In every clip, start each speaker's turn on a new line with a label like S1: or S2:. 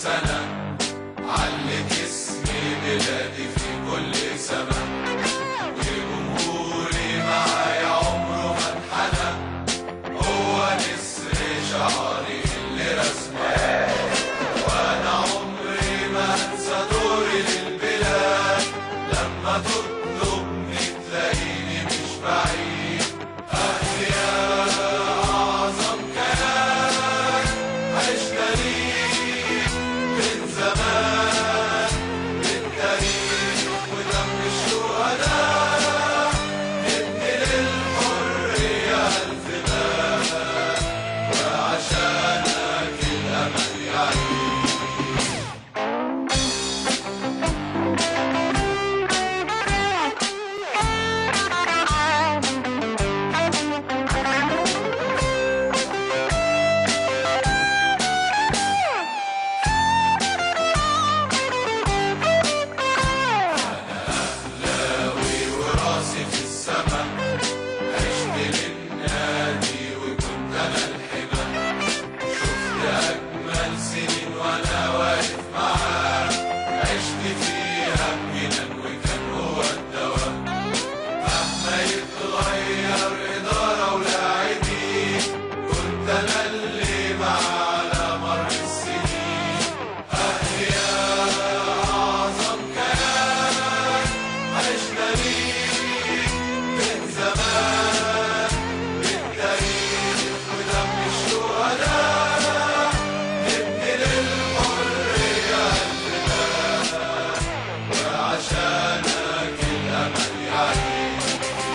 S1: سنة، علك اسمي بلادي في كل سما، وجمهوري معايا عمره ما انحنى، هو نسر شعري اللي رسمه، وانا عمري ما انسى دوري للبلاد، لما تطلبني تلاقيني مش بعيد. اهلي يا اعظم كيان عشنا ليك من زمان، بالتاريخ ودم الشهداء نبني للحرية ألف باب، وعشانك الأمل يعيش. وراسي في السما، عشت للنادي وكنت انا الحمى، شفت اجمل سنين وانا واقف معاك، عشت فيها بجنان وكان هو الدواء، مهما يتغير اداره ولاعبين كنت انا اللي معاه على مر السنين. اهلي يا اعظم كيان عشنا ليك من زمان، بالتاريخ ودم الشهداء نبني للحرية ألف باب، وعشانك الأمل يعيش.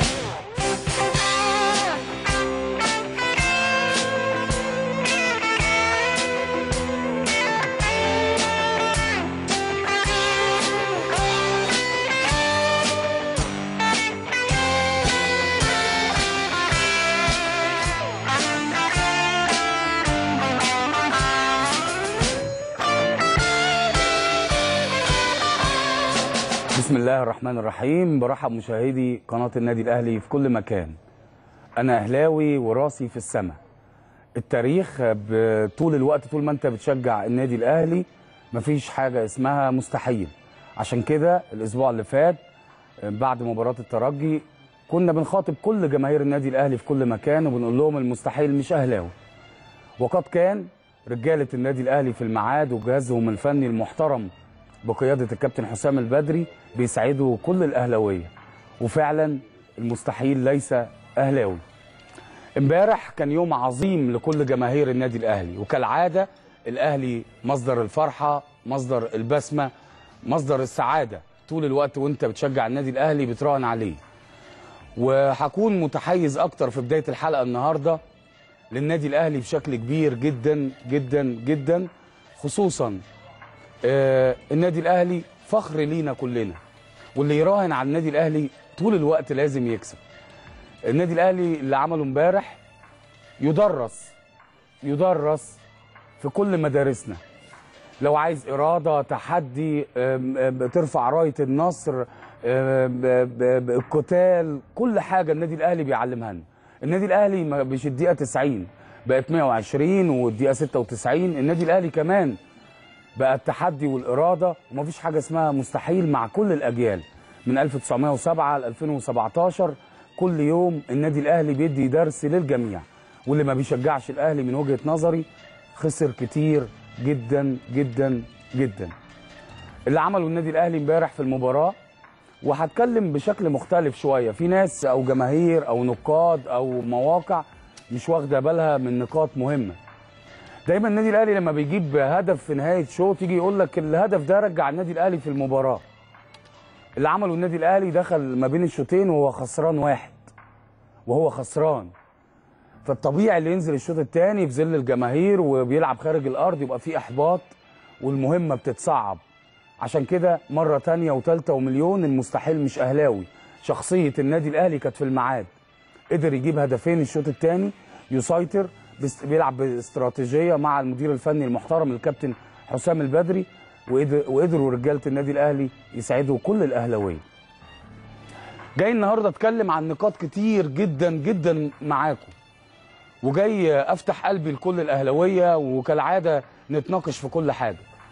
S2: بسم الله الرحمن الرحيم. برحب مشاهدي قناة النادي الأهلي في كل مكان. أنا أهلاوي وراسي في السماء. التاريخ طول الوقت، طول ما أنت بتشجع النادي الأهلي مفيش حاجة اسمها مستحيل. عشان كده الأسبوع اللي فات بعد مباراة الترجي كنا بنخاطب كل جماهير النادي الأهلي في كل مكان وبنقول لهم المستحيل مش أهلاوي. وقد كان رجالة النادي الأهلي في الميعاد وجهازهم الفني المحترم بقيادة الكابتن حسام البدري بيساعدوا كل الأهلاوية، وفعلا المستحيل ليس أهلاوي. امبارح كان يوم عظيم لكل جماهير النادي الأهلي، وكالعادة الأهلي مصدر الفرحة، مصدر البسمة، مصدر السعادة طول الوقت، وانت بتشجع النادي الأهلي بتراهن عليه. وهكون متحيز أكتر في بداية الحلقة النهاردة للنادي الأهلي بشكل كبير جدا جدا جدا، خصوصا النادي الأهلي فخر لينا كلنا، واللي يراهن على النادي الأهلي طول الوقت لازم يكسب. النادي الأهلي اللي عمله امبارح يدرس في كل مدارسنا. لو عايز إرادة، تحدي، ترفع راية النصر، القتال، كل حاجة النادي الأهلي بيعلمها لنا. النادي الأهلي مش الدقيقة 90 بقت 120 والدقيقة 96، النادي الأهلي كمان بقى التحدي والإرادة، ومفيش حاجة اسمها مستحيل مع كل الأجيال من 1907 ل 2017. كل يوم النادي الأهلي بيدي درس للجميع، واللي ما بيشجعش الأهلي من وجهة نظري خسر كتير جدا جدا جدا. اللي عمله النادي الأهلي امبارح في المباراة، وهتكلم بشكل مختلف شوية، في ناس أو جماهير أو نقاد أو مواقع مش واخدة بالها من نقاط مهمة. دايما النادي الاهلي لما بيجيب هدف في نهايه شوط يجي يقول لك الهدف ده رجع النادي الاهلي في المباراه. اللي عمله النادي الاهلي دخل ما بين الشوطين وهو خسران واحد، وهو خسران، فالطبيعي اللي ينزل الشوط الثاني في ظل الجماهير وبيلعب خارج الارض يبقى فيه احباط والمهمه بتتصعب. عشان كده مره ثانيه وثالثه ومليون، المستحيل مش اهلاوي. شخصيه النادي الاهلي كانت في الميعاد، قدر يجيب هدفين الشوط الثاني، يسيطر، بيلعب باستراتيجيه مع المدير الفني المحترم الكابتن حسام البدري، وقدروا رجاله النادي الاهلي يساعدوا كل الاهلاويه. جاي النهارده اتكلم عن نقاط كتير جدا جدا معاكم، وجاي افتح قلبي لكل الاهلاويه، وكالعاده نتناقش في كل حاجه.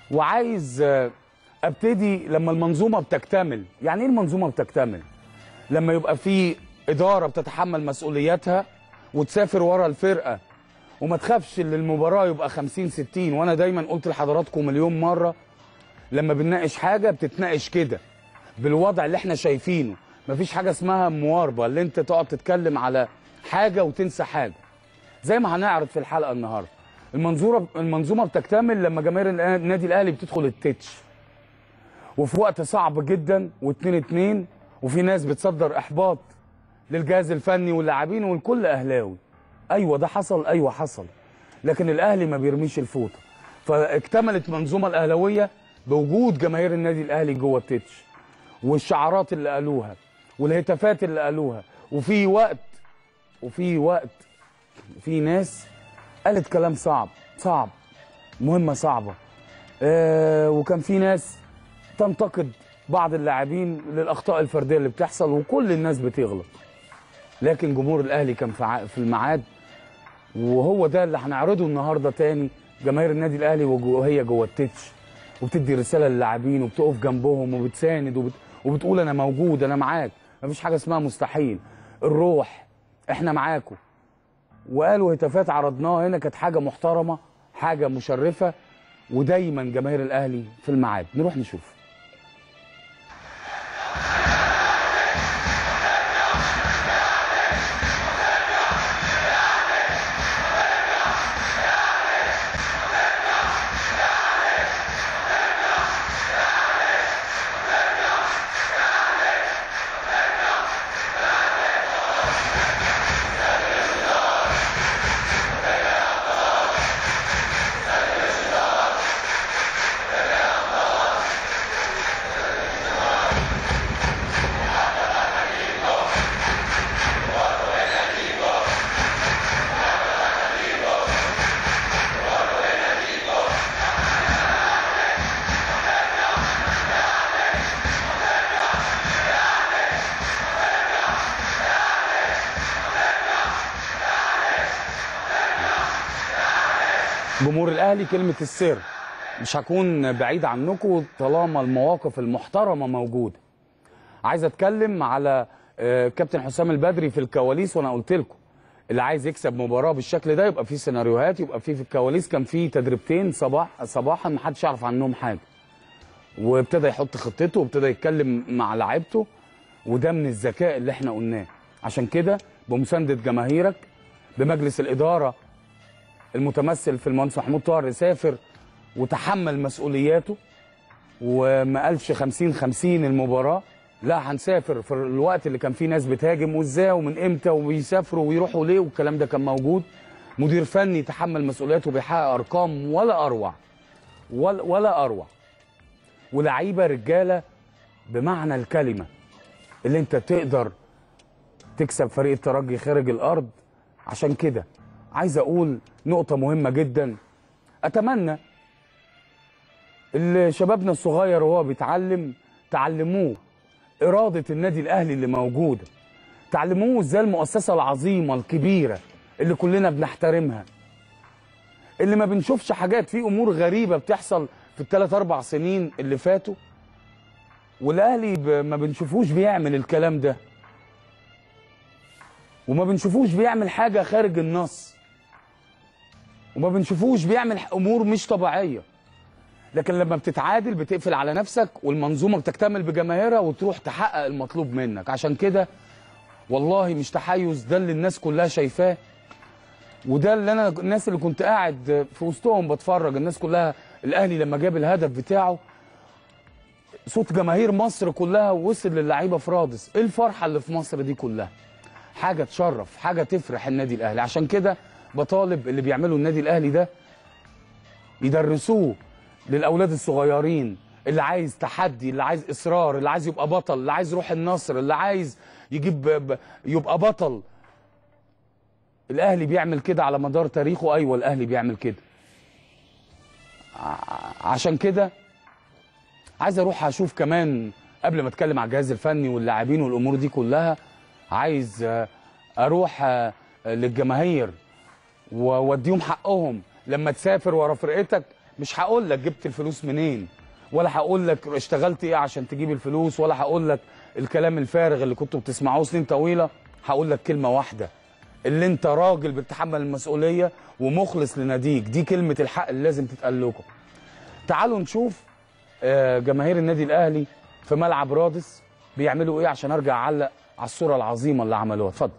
S2: وعايز ابتدي لما المنظومه بتكتمل. يعني ايه المنظومه بتكتمل؟ لما يبقى في اداره بتتحمل مسؤولياتها وتسافر ورا الفرقه وما تخافش ان المباراه يبقى 50-60. وانا دايما قلت لحضراتكم مليون مره لما بنناقش حاجه بتتناقش كده بالوضع اللي احنا شايفينه. مفيش حاجه اسمها مواربه اللي انت تقعد تتكلم على حاجه وتنسى حاجه، زي ما هنعرض في الحلقه النهارده. المنظومه بتكتمل لما جماهير النادي الاهلي بتدخل التتش وفي وقت صعب جدا و2-2 وفي ناس بتصدر احباط للجهاز الفني واللاعبين والكل اهلاوي. ايوه ده حصل، ايوه حصل، لكن الاهلي ما بيرميش الفوطه. فاكتملت المنظومه الاهلاويه بوجود جماهير النادي الاهلي جوه التتش والشعارات اللي قالوها والهتافات اللي قالوها. وفي وقت في ناس قالت كلام صعب، مهمه صعبه، وكان في ناس تنتقد بعض اللاعبين للاخطاء الفرديه اللي بتحصل، وكل الناس بتغلط، لكن جمهور الاهلي كان في الميعاد. وهو ده اللي هنعرضه النهارده تاني. جماهير النادي الاهلي وهي جوه التتش وبتدي رساله للاعبين وبتقف جنبهم وبتساند وبتقول انا موجود، انا معاك، مفيش حاجه اسمها مستحيل، الروح احنا معاكم. وقالوا هتافات عرضناها هنا كانت حاجه محترمه، حاجه مشرفه، ودايما جماهير الاهلي في الميعاد. نروح نشوف. جمهور الاهلي كلمه السر، مش هكون بعيد عنكم طالما المواقف المحترمه موجوده. عايز اتكلم على كابتن حسام البدري في الكواليس، وانا قلت لكم اللي عايز يكسب مباراه بالشكل ده يبقى فيه سيناريوهات، يبقى فيه في الكواليس. كان فيه تدريبتين صباحا ما حدش يعرف عنهم حاجه، وابتدى يحط خطته وابتدى يتكلم مع لعيبته، وده من الذكاء اللي احنا قلناه. عشان كده بمسانده جماهيرك بمجلس الاداره المتمثل في المهندس محمود طاهر سافر وتحمل مسؤولياته وما قالش 50-50 المباراه، لا هنسافر في الوقت اللي كان فيه ناس بتهاجم وازاي ومن امتى وبيسافروا ويروحوا ليه، والكلام ده كان موجود. مدير فني تحمل مسؤولياته بيحقق ارقام ولا اروع ولا اروع، ولاعيبه رجاله بمعنى الكلمه اللي انت تقدر تكسب فريق الترجي خارج الارض. عشان كده عايز اقول نقطه مهمه جدا، اتمنى اللي شبابنا الصغير وهو بيتعلم تعلموه اراده النادي الاهلي اللي موجوده، تعلموه ازاي المؤسسه العظيمه الكبيره اللي كلنا بنحترمها، اللي ما بنشوفش حاجات، في امور غريبه بتحصل في ال3-4 سنين اللي فاتوا، والاهلي ما بنشوفوش بيعمل الكلام ده، وما بنشوفوش بيعمل حاجه خارج النص، وما بنشوفوش بيعمل امور مش طبيعيه. لكن لما بتتعادل بتقفل على نفسك والمنظومه بتكتمل بجماهيرها وتروح تحقق المطلوب منك. عشان كده والله مش تحيز، ده اللي الناس كلها شايفاه، وده اللي انا الناس اللي كنت قاعد في وسطهم بتفرج، الناس كلها الاهلي لما جاب الهدف بتاعه صوت جماهير مصر كلها وصل للعيبه في رادس. ايه الفرحه اللي في مصر دي كلها؟ حاجه تشرف، حاجه تفرح النادي الاهلي. عشان كده بطالب اللي بيعملوا النادي الاهلي ده يدرسوه للاولاد الصغيرين، اللي عايز تحدي، اللي عايز اصرار، اللي عايز يبقى بطل، اللي عايز روح النصر، اللي عايز يبقى بطل. الاهلي بيعمل كده على مدار تاريخه، ايوه الاهلي بيعمل كده. عشان كده عايز اروح اشوف كمان قبل ما اتكلم على الجهاز الفني واللاعبين والامور دي كلها، عايز اروح للجماهير ووديهم حقهم. لما تسافر ورا فرقتك مش هقول لك جبت الفلوس منين، ولا هقول لك اشتغلت ايه عشان تجيب الفلوس، ولا هقول لك الكلام الفارغ اللي كنتوا بتسمعوه سنين طويله. هقول لك كلمه واحده، اللي انت راجل بتتحمل المسؤوليه ومخلص لناديك، دي كلمه الحق اللي لازم تتقال لكم. تعالوا نشوف جماهير النادي الاهلي في ملعب رادس بيعملوا ايه عشان ارجع اعلق على الصوره العظيمه اللي عملوها. اتفضل.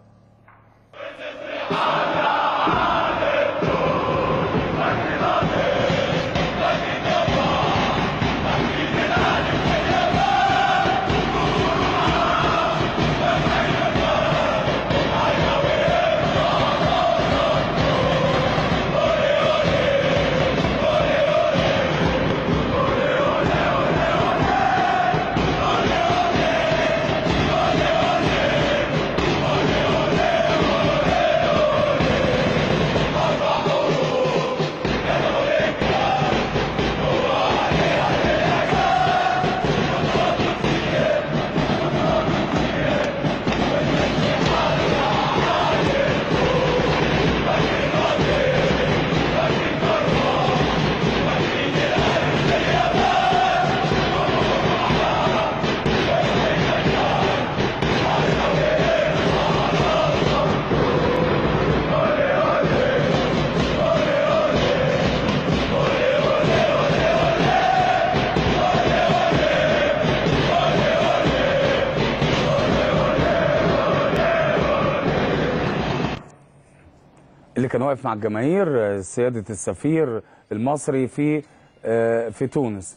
S2: اللي كان واقف مع الجماهير سيادة السفير المصري في تونس،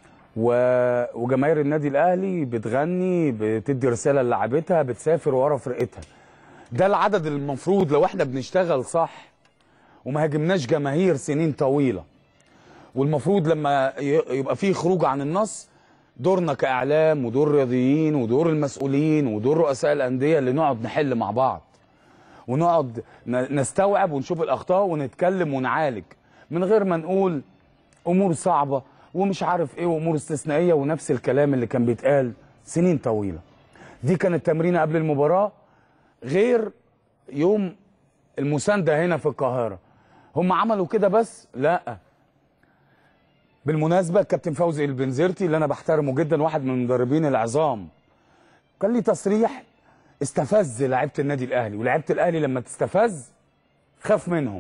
S2: وجماهير النادي الأهلي بتغني، بتدي رسالة للاعبتها، بتسافر ورا فرقتها. ده العدد المفروض لو احنا بنشتغل صح وما هاجمناش جماهير سنين طويلة. والمفروض لما يبقى فيه خروج عن النص، دورنا كإعلام ودور الرياضيين ودور المسؤولين ودور رؤساء الأندية اللي نقعد نحل مع بعض، ونقعد نستوعب ونشوف الأخطاء ونتكلم ونعالج، من غير ما نقول أمور صعبة ومش عارف إيه وأمور استثنائية ونفس الكلام اللي كان بيتقال سنين طويلة. دي كانت تمرينة قبل المباراة، غير يوم المساندة هنا في القاهرة. هم عملوا كده بس؟ لا. بالمناسبة كابتن فوزي البنزرتي اللي أنا بحترمه جدا، واحد من المدربين العظام، كان لي تصريح استفز لعيبه النادي الاهلي، ولعيبه الاهلي لما تستفز خاف منهم.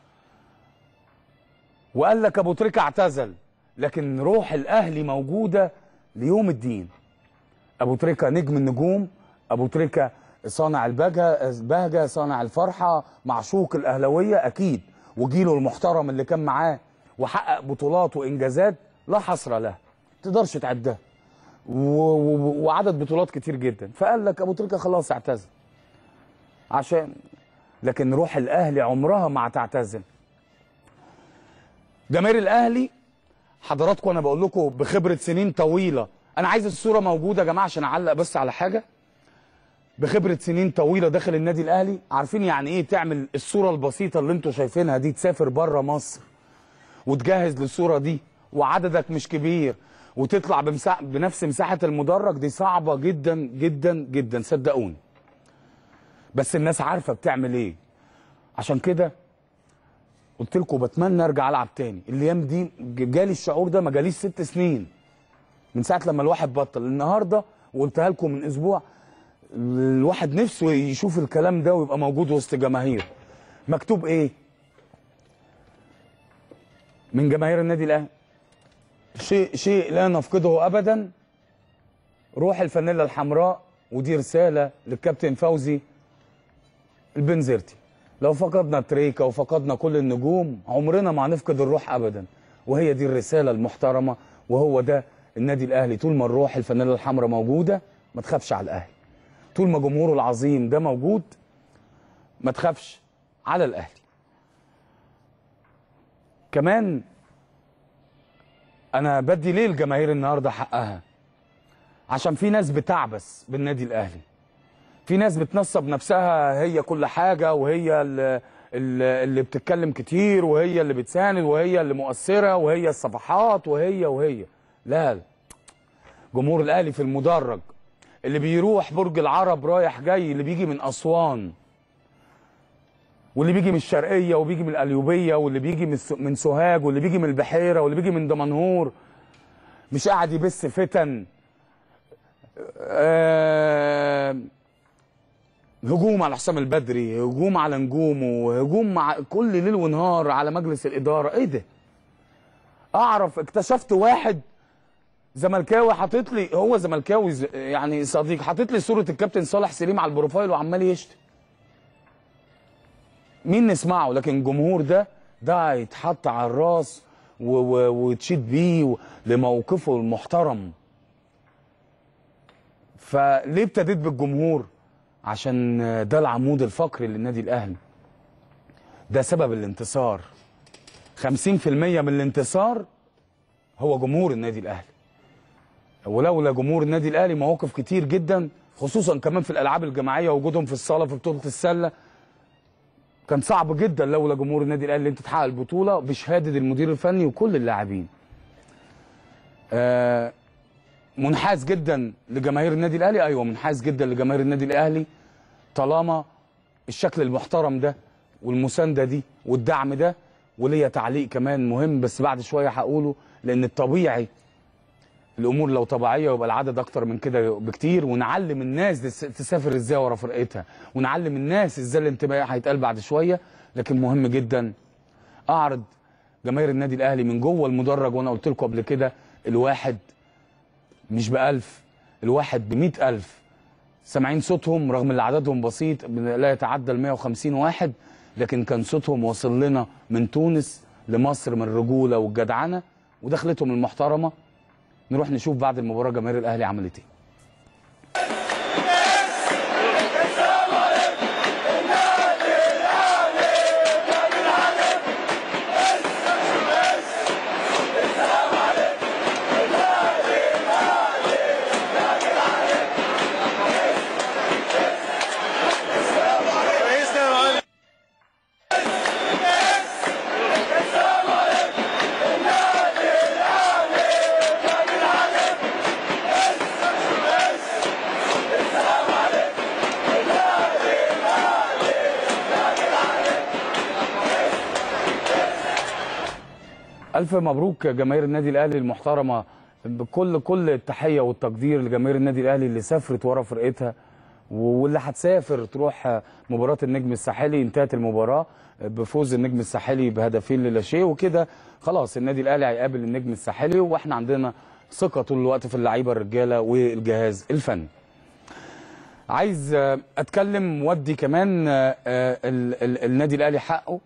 S2: وقال لك ابو تريكه اعتزل، لكن روح الاهلي موجوده ليوم الدين. ابو تريكه نجم النجوم، ابو تريكه صانع البهجه، صانع الفرحه، معشوق الاهلاويه اكيد، وجيله المحترم اللي كان معاه وحقق بطولات وانجازات لا حصر لها، ما تقدرش تعدها، وعدد بطولات كتير جدا. فقال لك ابو تريكه خلاص اعتزل، لكن روح الاهلي عمرها ما هتعتزل. جماهير الاهلي حضراتكم انا بقول لكم بخبره سنين طويله، انا عايز الصوره موجوده يا جماعه عشان اعلق بس على حاجه. بخبره سنين طويله داخل النادي الاهلي، عارفين يعني ايه تعمل الصوره البسيطه اللي انتم شايفينها دي، تسافر بره مصر وتجهز للصوره دي وعددك مش كبير وتطلع بنفس مساحه المدرج، دي صعبه جدا جدا جدا صدقوني. بس الناس عارفه بتعمل ايه. عشان كده قلت لكم بتمنى ارجع العب تاني. الايام دي جالي الشعور ده، ما جاليش 6 سنين من ساعه لما الواحد بطل. النهارده وقلتها لكم من اسبوع، الواحد نفسه يشوف الكلام ده ويبقى موجود وسط جماهير. مكتوب ايه من جماهير النادي الاهلي؟ شيء لا نفقده ابدا، روح الفانيلا الحمراء. ودي رساله للكابتن فوزي البنزرتي. لو فقدنا تريكا وفقدنا كل النجوم، عمرنا ما هنفقد الروح ابدا. وهي دي الرساله المحترمه، وهو ده النادي الاهلي. طول ما الروح الفانيلا الحمراء موجوده ما تخافش على الاهلي. طول ما جمهوره العظيم ده موجود ما تخافش على الاهلي. كمان انا بدي ليه الجماهير النهارده حقها؟ عشان في ناس بتعبث بالنادي الاهلي، في ناس بتنصب نفسها هي كل حاجه، وهي اللي بتتكلم كتير، وهي اللي بتساند، وهي اللي مؤثره، وهي الصفحات، وهي لا. جمهور الاهلي في المدرج، اللي بيروح برج العرب رايح جاي، اللي بيجي من اسوان واللي بيجي من الشرقيه وبيجي من القليوبيه واللي بيجي من سوهاج واللي بيجي من البحيره واللي بيجي من دمنهور، مش قاعد يبث فتن، هجوم على حسام البدري، هجوم على نجومه، هجوم مع كل ليل ونهار على مجلس الاداره. ايه ده؟ اعرف اكتشفت واحد زملكاوي حاطط لي، هو زملكاوي يعني صديق، حاطط لي صوره الكابتن صالح سليم على البروفايل وعمال يشتم. مين نسمعه؟ لكن الجمهور ده هيتحط على الراس وتشيد بيه لموقفه المحترم. فليه ابتديت بالجمهور؟ عشان ده العمود الفقري للنادي الاهلي، ده سبب الانتصار. 50% من الانتصار هو جمهور النادي الاهلي. ولولا جمهور النادي الاهلي مواقف كتير جدا، خصوصا كمان في الالعاب الجماعيه، وجودهم في الصاله في بطوله السله كان صعب جدا لولا جمهور النادي الاهلي اللي انت تحقق البطوله بشهاده المدير الفني وكل اللاعبين. منحاز جدا لجماهير النادي الاهلي، ايوه منحاز جدا لجماهير النادي الاهلي طالما الشكل المحترم ده والمسانده دي والدعم ده. وليا تعليق كمان مهم بس بعد شويه هقوله، لان الطبيعي الامور لو طبيعيه يبقى العدد اكتر من كده بكتير، ونعلم الناس تسافر ازاي ورا فرقتها، ونعلم الناس ازاي الانتماء هيتقال بعد شويه. لكن مهم جدا اعرض جماهير النادي الاهلي من جوه المدرج، وانا قلت لكم قبل كده الواحد مش ب1000، الواحد ب100,000 سامعين صوتهم، رغم ان عددهم بسيط لا يتعدى ال 150 واحد، لكن كان صوتهم واصل لنا من تونس لمصر من الرجوله والجدعنه ودخلتهم المحترمه. نروح نشوف بعد المباراه جماهير الاهلي عملت ايه. ألف مبروك جماهير النادي الأهلي المحترمة، بكل التحية والتقدير لجماهير النادي الأهلي اللي سافرت ورا فرقتها واللي هتسافر تروح مباراة النجم الساحلي. انتهت المباراة بفوز النجم الساحلي بهدفين لا شيء، وكده خلاص النادي الأهلي هيقابل النجم الساحلي، واحنا عندنا ثقة طول الوقت في اللعيبة الرجالة والجهاز الفني. عايز اتكلم ودي كمان النادي الأهلي حقه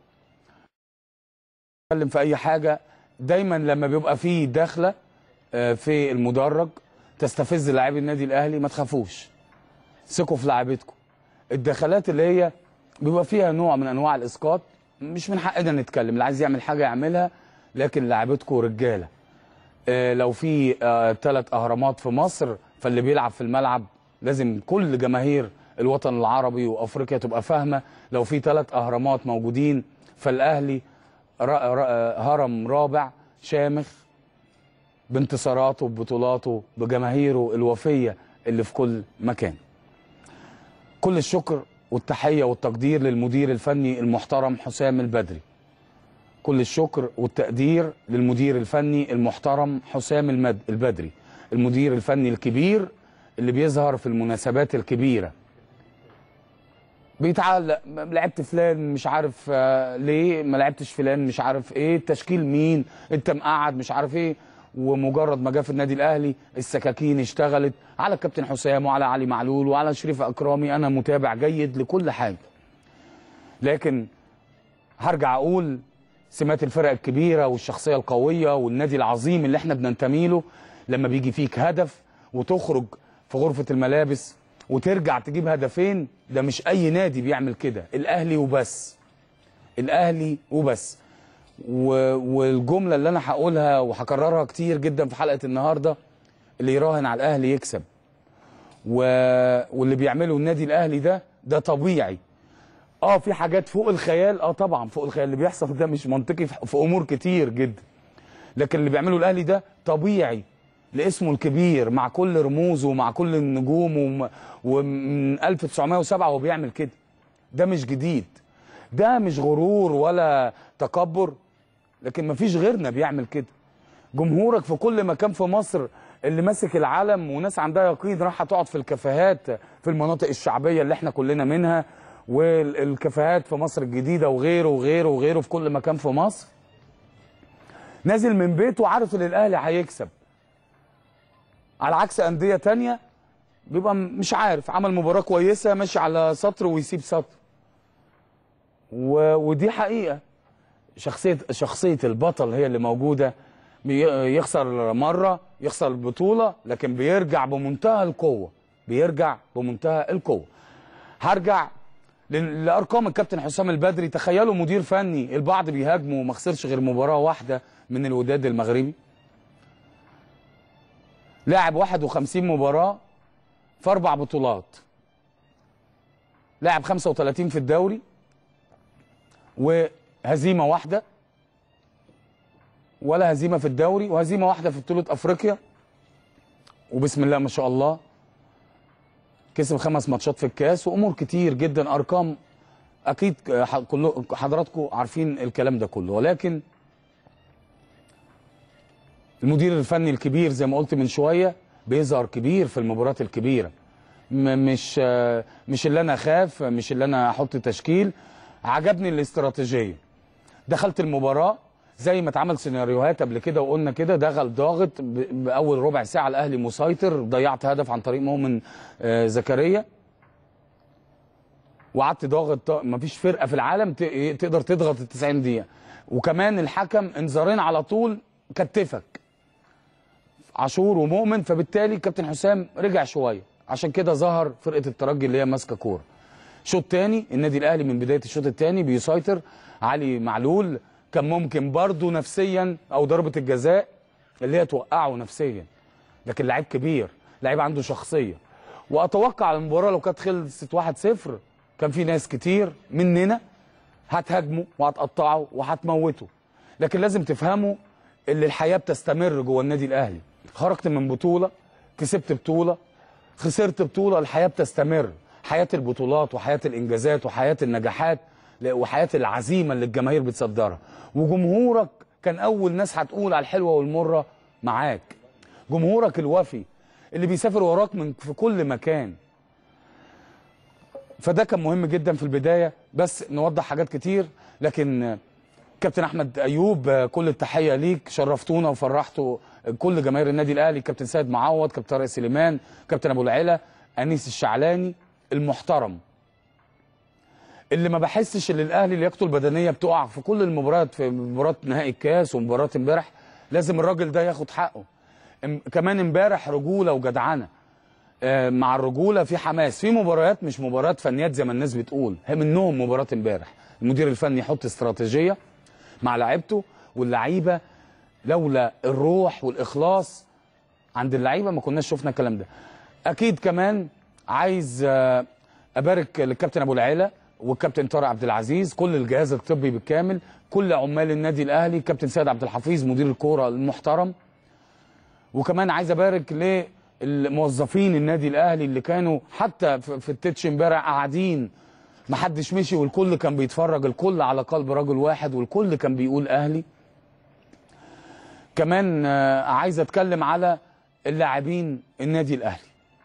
S2: اتكلم في اي حاجة. دايما لما بيبقى فيه داخله في المدرج تستفز لاعبي النادي الاهلي، ما تخافوش، ثقوا في لاعبتكم. الدخلات اللي هي بيبقى فيها نوع من انواع الاسقاط مش من حقنا نتكلم، اللي عايز يعمل حاجه يعملها، لكن لاعبتكم رجاله. لو في 3 اهرامات في مصر، فاللي بيلعب في الملعب لازم كل جماهير الوطن العربي وافريقيا تبقى فاهمه، لو في 3 اهرامات موجودين فالاهلي هرم رابع شامخ بانتصاراته ببطولاته بجماهيره الوفيه اللي في كل مكان. كل الشكر والتحيه والتقدير للمدير الفني المحترم حسام البدري. كل الشكر والتقدير للمدير الفني المحترم حسام البدري، المدير الفني الكبير اللي بيظهر في المناسبات الكبيره. بيتعلق لعبت فلان مش عارف ليه، ما لعبتش فلان مش عارف ايه، التشكيل مين، انت مقعد مش عارف ايه. ومجرد ما جه في النادي الاهلي السكاكين اشتغلت على الكابتن حسام وعلى علي معلول وعلى شريف اكرامي. انا متابع جيد لكل حاجه، لكن هرجع اقول سمات الفرق الكبيره والشخصيه القويه والنادي العظيم اللي احنا بننتمي له، لما بيجي فيك هدف وتخرج في غرفه الملابس وترجع تجيب هدفين، ده مش اي نادي بيعمل كده، الاهلي وبس، الاهلي وبس. والجمله اللي انا هقولها وهكررها كتير جدا في حلقه النهارده، اللي يراهن على الاهلي يكسب. واللي بيعمله النادي الاهلي ده طبيعي. في حاجات فوق الخيال، طبعا فوق الخيال، اللي بيحصل ده مش منطقي في امور كتير جدا، لكن اللي بيعمله الاهلي ده طبيعي لاسمه الكبير مع كل رموزه ومع كل النجوم، ومن 1907 هو بيعمل كده، ده مش جديد. ده مش غرور ولا تكبر، لكن مفيش غيرنا بيعمل كده. جمهورك في كل مكان في مصر اللي ماسك العلم، وناس عندها يقين رايحه تقعد في الكافيهات في المناطق الشعبيه اللي احنا كلنا منها، والكافيهات في مصر الجديده وغيره وغيره وغيره، في كل مكان في مصر. نازل من بيته عارف ان الاهلي هيكسب، على عكس انديه تانيه بيبقى مش عارف، عمل مباراه كويسه ماشي على سطر ويسيب سطر. ودي حقيقه، شخصيه البطل هي اللي موجوده. يخسر مره، يخسر البطوله، لكن بيرجع بمنتهى القوه، بيرجع بمنتهى القوه. هرجع لارقام الكابتن حسام البدري. تخيلوا مدير فني البعض بيهاجمه وما خسرش غير مباراه واحده من الوداد المغربي. لاعب 51 مباراه في 4 بطولات، لاعب 35 في الدوري وهزيمه واحده، ولا هزيمه في الدوري، وهزيمه واحده في بطوله افريقيا، وبسم الله ما شاء الله كسب 5 ماتشات في الكاس، وامور كتير جدا، ارقام اكيد حضراتكم عارفين الكلام ده كله. ولكن المدير الفني الكبير زي ما قلت من شويه بيظهر كبير في المباريات الكبيره، مش اللي انا اخاف، مش اللي انا احط تشكيل. عجبني الاستراتيجيه، دخلت المباراه زي ما اتعمل سيناريوهات قبل كده وقلنا كده، دخل ضاغط باول ربع ساعه الاهلي مسيطر، ضيعت هدف عن طريق مؤمن زكريا، وقعدت ضاغط. مفيش فرقه في العالم تقدر تضغط ال 90 دقيقه، وكمان الحكم انذارين على طول كتفك عاشور ومؤمن، فبالتالي كابتن حسام رجع شويه، عشان كده ظهر فرقه الترجي اللي هي ماسكه كوره. شوط تاني النادي الاهلي من بدايه الشوط الثاني بيسيطر. علي معلول كان ممكن برضه نفسيا او ضربه الجزاء اللي هي توقعه نفسيا، لكن لعيب كبير، لعيب عنده شخصيه. واتوقع المباراه لو كانت خلصت 1-0 كان في ناس كتير مننا هتهاجمه وهتقطعه وهتموته، لكن لازم تفهموا ان الحياه بتستمر جوه النادي الاهلي. خرجت من بطوله، كسبت بطوله، خسرت بطوله، الحياه بتستمر، حياه البطولات وحياه الانجازات وحياه النجاحات وحياه العزيمه اللي الجماهير بتصدرها. وجمهورك كان اول ناس هتقول على الحلوه والمره معاك، جمهورك الوفي اللي بيسافر وراك في كل مكان. فده كان مهم جدا في البدايه، بس نوضح حاجات كتير. لكن كابتن احمد ايوب كل التحيه ليك، شرفتونا وفرحتوا كل جماهير النادي الاهلي. كابتن سيد معوض، كابتن طارق سليمان، كابتن ابو العلا، انيس الشعلاني المحترم، اللي ما بحسش ان الاهلي لياقته البدنيه بتقع في كل المباريات، في مباراه نهائي الكاس ومباراه امبارح لازم الراجل ده ياخد حقه. كمان امبارح رجوله وجدعنه، مع الرجوله في حماس، في مباريات مش مباريات فنيات زي ما الناس بتقول، هي منهم مباراه امبارح. المدير الفني يحط استراتيجيه مع لعيبته، واللعيبه لولا الروح والاخلاص عند اللعيبه ما كناش شفنا الكلام ده. اكيد كمان عايز ابارك للكابتن ابو العلا والكابتن طارق عبد العزيز، كل الجهاز الطبي بالكامل، كل عمال النادي الاهلي، كابتن سيد عبد الحفيظ مدير الكوره المحترم. وكمان عايز ابارك للموظفين النادي الاهلي اللي كانوا حتى في التتش امبارح قاعدين، ما حدش مشي والكل كان بيتفرج، الكل على قلب رجل واحد والكل كان بيقول اهلي. كمان عايز اتكلم على اللاعبين النادي الاهلي.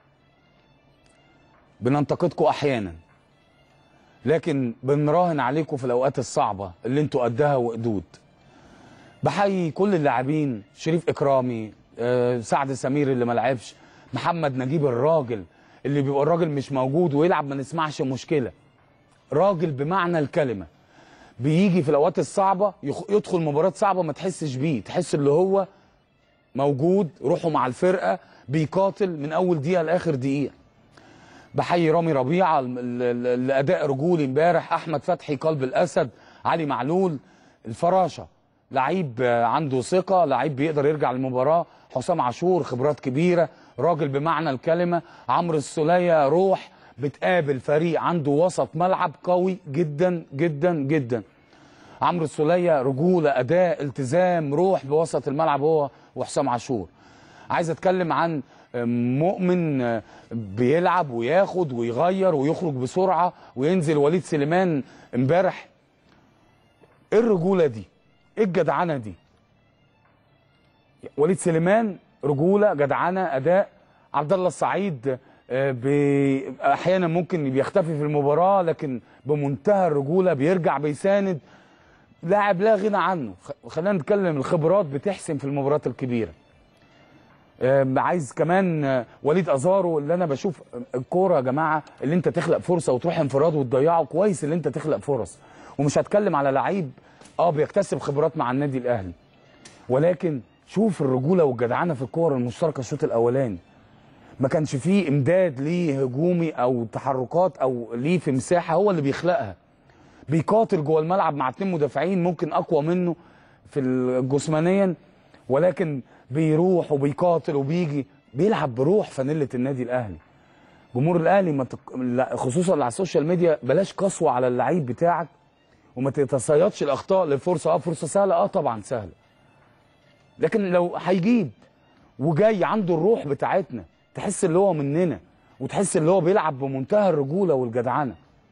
S2: بننتقدكم احيانا، لكن بنراهن عليكم في الاوقات الصعبه اللي انتوا قدها وقدود. بحيي كل اللاعبين، شريف اكرامي، سعد سمير اللي ما لعبش، محمد نجيب الراجل اللي بيبقى الراجل مش موجود ويلعب ما نسمعش مشكله، راجل بمعنى الكلمه، بيجي في الاوقات الصعبه يدخل مباراه صعبه ما تحسش بيه، تحس اللي هو موجود، روحه مع الفرقه، بيقاتل من اول دقيقه لاخر دقيقه. بحيي رامي ربيعه الاداء رجولي امبارح، احمد فتحي قلب الاسد، علي معلول الفراشه، لعيب عنده ثقه، لعيب بيقدر يرجع للمباراه، حسام عاشور خبرات كبيره، راجل بمعنى الكلمه، عمرو السوليه روح بتقابل فريق عنده وسط ملعب قوي جدا جدا جدا. عمرو السوليه رجوله، اداء، التزام، روح بوسط الملعب هو وحسام عاشور. عايز اتكلم عن مؤمن بيلعب وياخد ويغير ويخرج بسرعه وينزل. وليد سليمان امبارح ايه الرجوله دي؟ ايه الجدعنه دي؟ وليد سليمان رجوله، جدعنه، اداء. عبد الله السعيد احيانا ممكن بيختفي في المباراه، لكن بمنتهى الرجوله بيرجع بيساند. لاعب لا غنى عنه. خلينا نتكلم، الخبرات بتحسم في المباريات الكبيره. عايز كمان وليد ازارو، اللي انا بشوف الكوره يا جماعه اللي انت تخلق فرصه وتروح انفراد وتضيعه، كويس اللي انت تخلق فرص. ومش هتكلم على لعيب بيكتسب خبرات مع النادي الاهلي، ولكن شوف الرجوله والجدعنه في الكور المشتركه. الشوط الاولاني ما كانش فيه امداد ليه هجومي او تحركات او ليه في مساحه هو اللي بيخلقها. بيقاتل جوه الملعب مع 2 مدافعين ممكن اقوى منه في جسمانيا، ولكن بيروح وبيقاتل وبيجي، بيلعب بروح فانيله النادي الاهلي. جمهور الاهلي خصوصا على السوشيال ميديا بلاش قسوه على اللعيب بتاعك، وما تتصيدش الاخطاء للفرصه. فرصه سهله، طبعا سهله، لكن لو هيجيب وجاي عنده الروح بتاعتنا، تحس اللي هو مننا، وتحس اللي هو بيلعب بمنتهى الرجوله والجدعنه.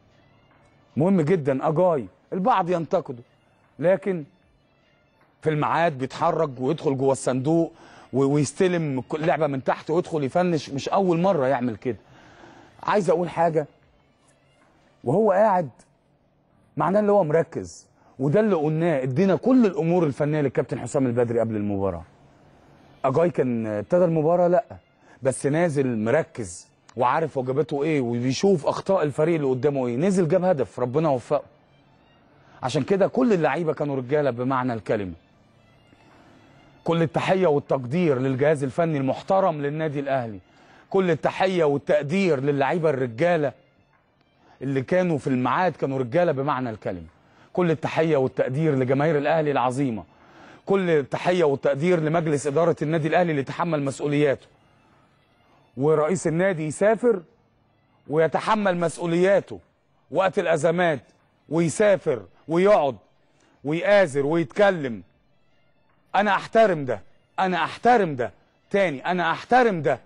S2: مهم جدا. اجاي البعض ينتقده، لكن في الميعاد بيتحرك ويدخل جوه الصندوق ويستلم اللعبه من تحت ويدخل يفنش. مش اول مره يعمل كده. عايز اقول حاجه، وهو قاعد معناه اللي هو مركز، وده اللي قلناه. ادينا كل الامور الفنيه للكابتن حسام البدري قبل المباراه. اجاي كان ابتدى المباراه لا، بس نازل مركز وعارف واجباته ايه، وبيشوف اخطاء الفريق اللي قدامه ايه. نزل جاب هدف، ربنا وفقه. عشان كده كل اللعيبه كانوا رجاله بمعنى الكلمه. كل التحيه والتقدير للجهاز الفني المحترم للنادي الاهلي. كل التحيه والتقدير للعيبه الرجاله اللي كانوا في الميعاد، كانوا رجاله بمعنى الكلمه. كل التحيه والتقدير لجماهير الاهلي العظيمه. كل التحيه والتقدير لمجلس اداره النادي الاهلي اللي تحمل مسؤولياته. ورئيس النادي يسافر ويتحمل مسؤولياته وقت الازمات، ويسافر ويقعد ويآزر ويتكلم. انا احترم ده، انا احترم ده تاني، انا احترم ده،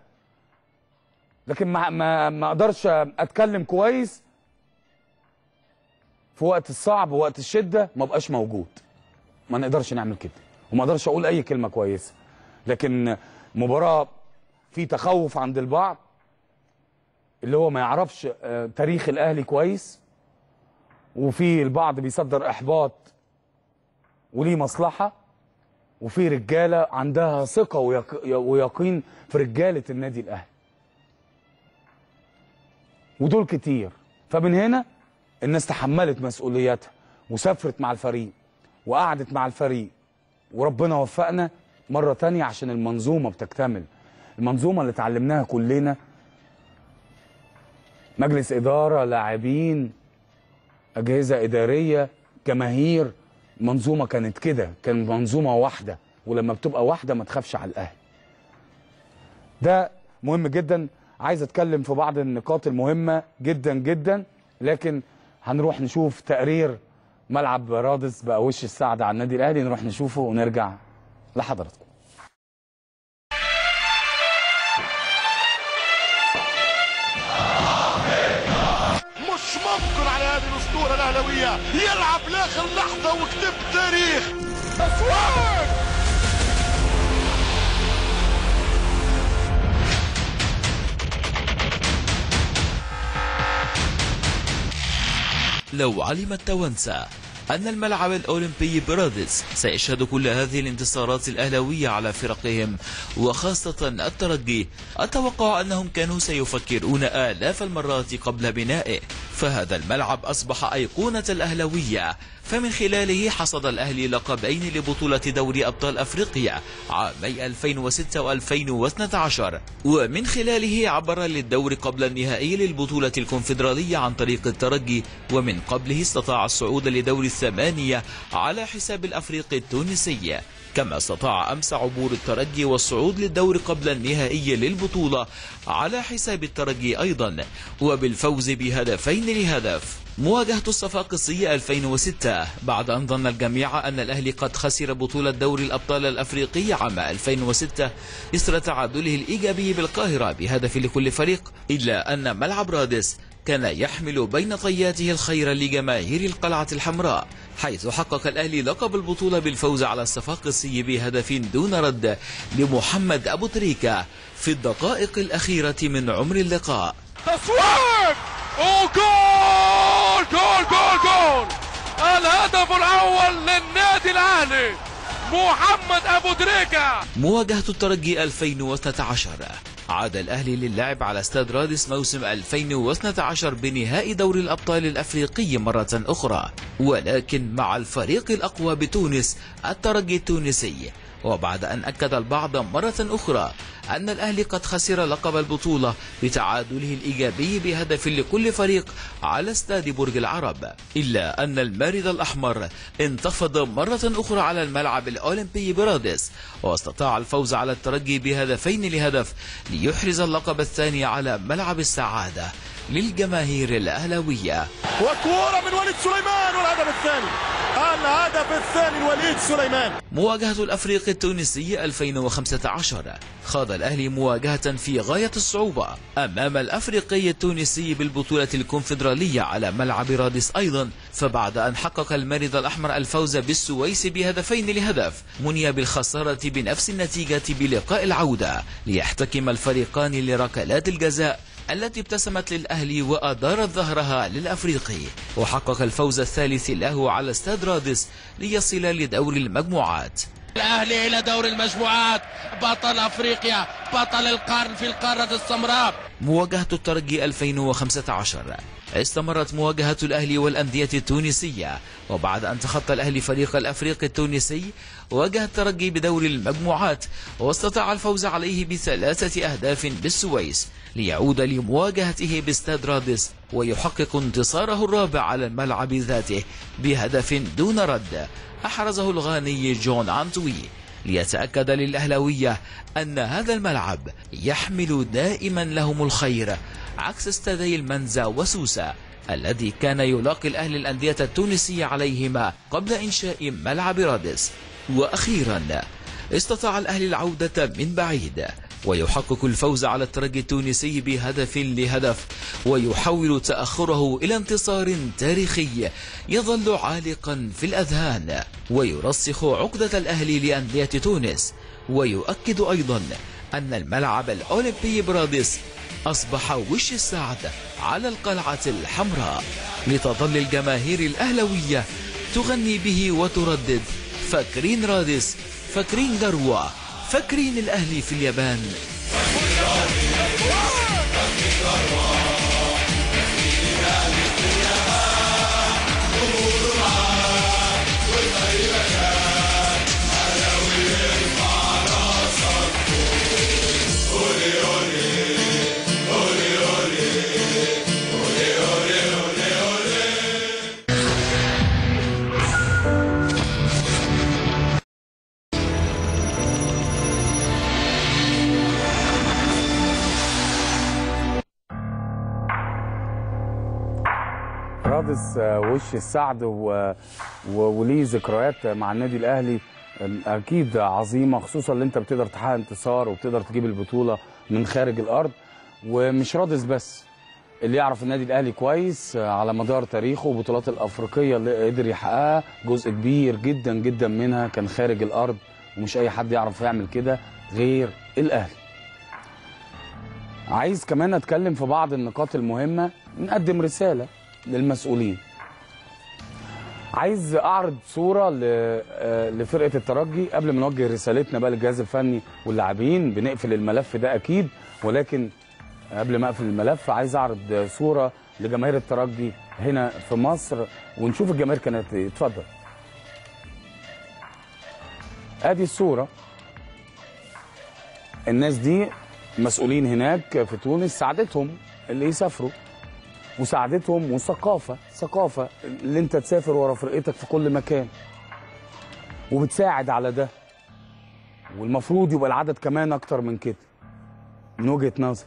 S2: لكن ما اقدرش اتكلم كويس في وقت الصعب ووقت الشده ما بقاش موجود. ما نقدرش نعمل كده، وما اقدرش اقول اي كلمه كويسه. لكن مباراه في تخوف عند البعض اللي هو ما يعرفش تاريخ الاهلي كويس، وفي البعض بيصدر احباط وليه مصلحه، وفي رجاله عندها ثقه ويقين في رجاله النادي الاهلي، ودول كتير. فمن هنا الناس تحملت مسؤولياتها وسافرت مع الفريق وقعدت مع الفريق، وربنا وفقنا مره تانية عشان المنظومه بتكتمل. المنظومه اللي اتعلمناها كلنا، مجلس اداره، لاعبين، اجهزه اداريه، جماهير، منظومه كانت كده، كان منظومه واحده. ولما بتبقى واحده ما تخافش على الاهلي. ده مهم جدا. عايز اتكلم في بعض النقاط المهمه جدا جدا، لكن هنروح نشوف تقرير ملعب رادس بقى وش السعد على النادي الاهلي. نروح نشوفه ونرجع لحضراتكم.
S3: مش ممكن على هذه الاسطوره الاهلاويه يلعب لاخر لحظه وكتب تاريخ. اسوان
S4: لو علم التوانسة أن الملعب الأولمبي برادس سيشهد كل هذه الانتصارات الأهلاوية على فرقهم وخاصة الترجي، أتوقع أنهم كانوا سيفكرون آلاف المرات قبل بنائه. فهذا الملعب أصبح أيقونة الأهلاوية، فمن خلاله حصد الأهلي لقبين لبطولة دوري أبطال أفريقيا عامي 2006 و2012، ومن خلاله عبر للدور قبل النهائي للبطولة الكونفدرالية عن طريق الترجي، ومن قبله استطاع الصعود لدور الثمانية على حساب الأفريقي التونسي، كما استطاع أمس عبور الترجي والصعود للدور قبل النهائي للبطولة على حساب الترجي أيضا، وبالفوز بهدفين لهدف. مواجهة الصفاقسي 2006 بعد أن ظن الجميع أن الأهلي قد خسر بطولة دوري الأبطال الأفريقي عام 2006 إثر تعادله الإيجابي بالقاهرة بهدف لكل فريق، إلا أن ملعب رادس كان يحمل بين طياته الخير لجماهير القلعة الحمراء، حيث حقق الأهلي لقب البطولة بالفوز على الصفاقسي بهدف دون رد لمحمد أبو تريكة في الدقائق الأخيرة من عمر اللقاء.
S3: تصويب وجول جول جول جول، الهدف الأول للنادي الأهلي محمد أبو تريكة.
S4: مواجهة الترجي 2012. عاد الأهلي للعب على استاد رادس موسم 2012 بنهائي دوري الأبطال الأفريقي مرة أخرى، ولكن مع الفريق الأقوى بتونس الترجي التونسي. وبعد أن أكد البعض مرة أخرى أن الأهلي قد خسر لقب البطولة بتعادله الإيجابي بهدف لكل فريق على استاد برج العرب، إلا أن المارد الأحمر انتفض مرة أخرى على الملعب الأولمبي برادس، واستطاع الفوز على الترجي بهدفين لهدف ليحرز اللقب الثاني على ملعب السعادة للجماهير الأهلاوية.
S3: وكورة من وليد سليمان والهدف الثاني، الهدف الثاني لوليد سليمان.
S4: مواجهة الأفريقي التونسي 2015. خاض الأهلي مواجهة في غاية الصعوبة أمام الأفريقي التونسي بالبطولة الكونفدرالية على ملعب رادس أيضا، فبعد أن حقق المارد الأحمر الفوز بالسويس بهدفين لهدف مني بالخسارة بنفس النتيجة بلقاء العودة، ليحتكم الفريقان لركلات الجزاء التي ابتسمت للأهلي وأدارت ظهرها للأفريقي، وحقق الفوز الثالث له على استاد رادس ليصل لدور المجموعات.
S5: الأهلي إلى دور المجموعات، بطل أفريقيا، بطل القرن في القارة السمراء.
S4: مواجهة الترجي 2015. استمرت مواجهة الأهلي والأندية التونسية، وبعد أن تخطى الأهلي فريق الأفريقي التونسي واجه الترجي بدور المجموعات، واستطاع الفوز عليه ب3 أهداف بالسويس، ليعود لمواجهته باستاد رادس ويحقق انتصاره الرابع على الملعب ذاته بهدف دون رد أحرزه الغاني جون أنتوي، ليتأكد للأهلاوية أن هذا الملعب يحمل دائما لهم الخير، عكس استادي المنزا وسوسة الذي كان يلاقي الأهلي الأندية التونسية عليهما قبل إنشاء ملعب رادس. وأخيرا استطاع الأهلي العودة من بعيد ويحقق الفوز على الترجي التونسي بهدف لهدف، ويحول تأخره إلى انتصار تاريخي يظل عالقا في الأذهان ويرسخ عقدة الأهلي لأندية تونس، ويؤكد أيضا أن الملعب الأولمبي برادس أصبح وش السعد على القلعة الحمراء، لتظل الجماهير الأهلوية تغني به وتردد: فاكرين رادس، فاكرين جروة، فاكرين الأهلي في اليابان.
S2: رادس وش السعد وليه ذكريات مع النادي الاهلي اكيد عظيمه، خصوصا اللي انت بتقدر تحقق انتصار وبتقدر تجيب البطوله من خارج الارض. ومش رادس بس، اللي يعرف النادي الاهلي كويس على مدار تاريخه والبطولات الافريقيه اللي قدر يحققها جزء كبير جدا جدا منها كان خارج الارض، ومش اي حد يعرف يعمل كده غير الاهلي. عايز كمان اتكلم في بعض النقاط المهمه، نقدم رساله للمسؤولين. عايز اعرض صوره لفرقه الترجي قبل ما نوجه رسالتنا بقى للجهاز الفني واللاعبين. بنقفل الملف ده اكيد، ولكن قبل ما اقفل الملف عايز اعرض صوره لجماهير الترجي هنا في مصر ونشوف الجماهير كانت ايه. اتفضل. ادي الصوره. الناس دي مسؤولين هناك في تونس، ساعدتهم اللي يسافروا وساعدتهم، وثقافه اللي انت تسافر ورا فرقتك في كل مكان وبتساعد على ده، والمفروض يبقى العدد كمان اكتر من كده من وجهه نظر.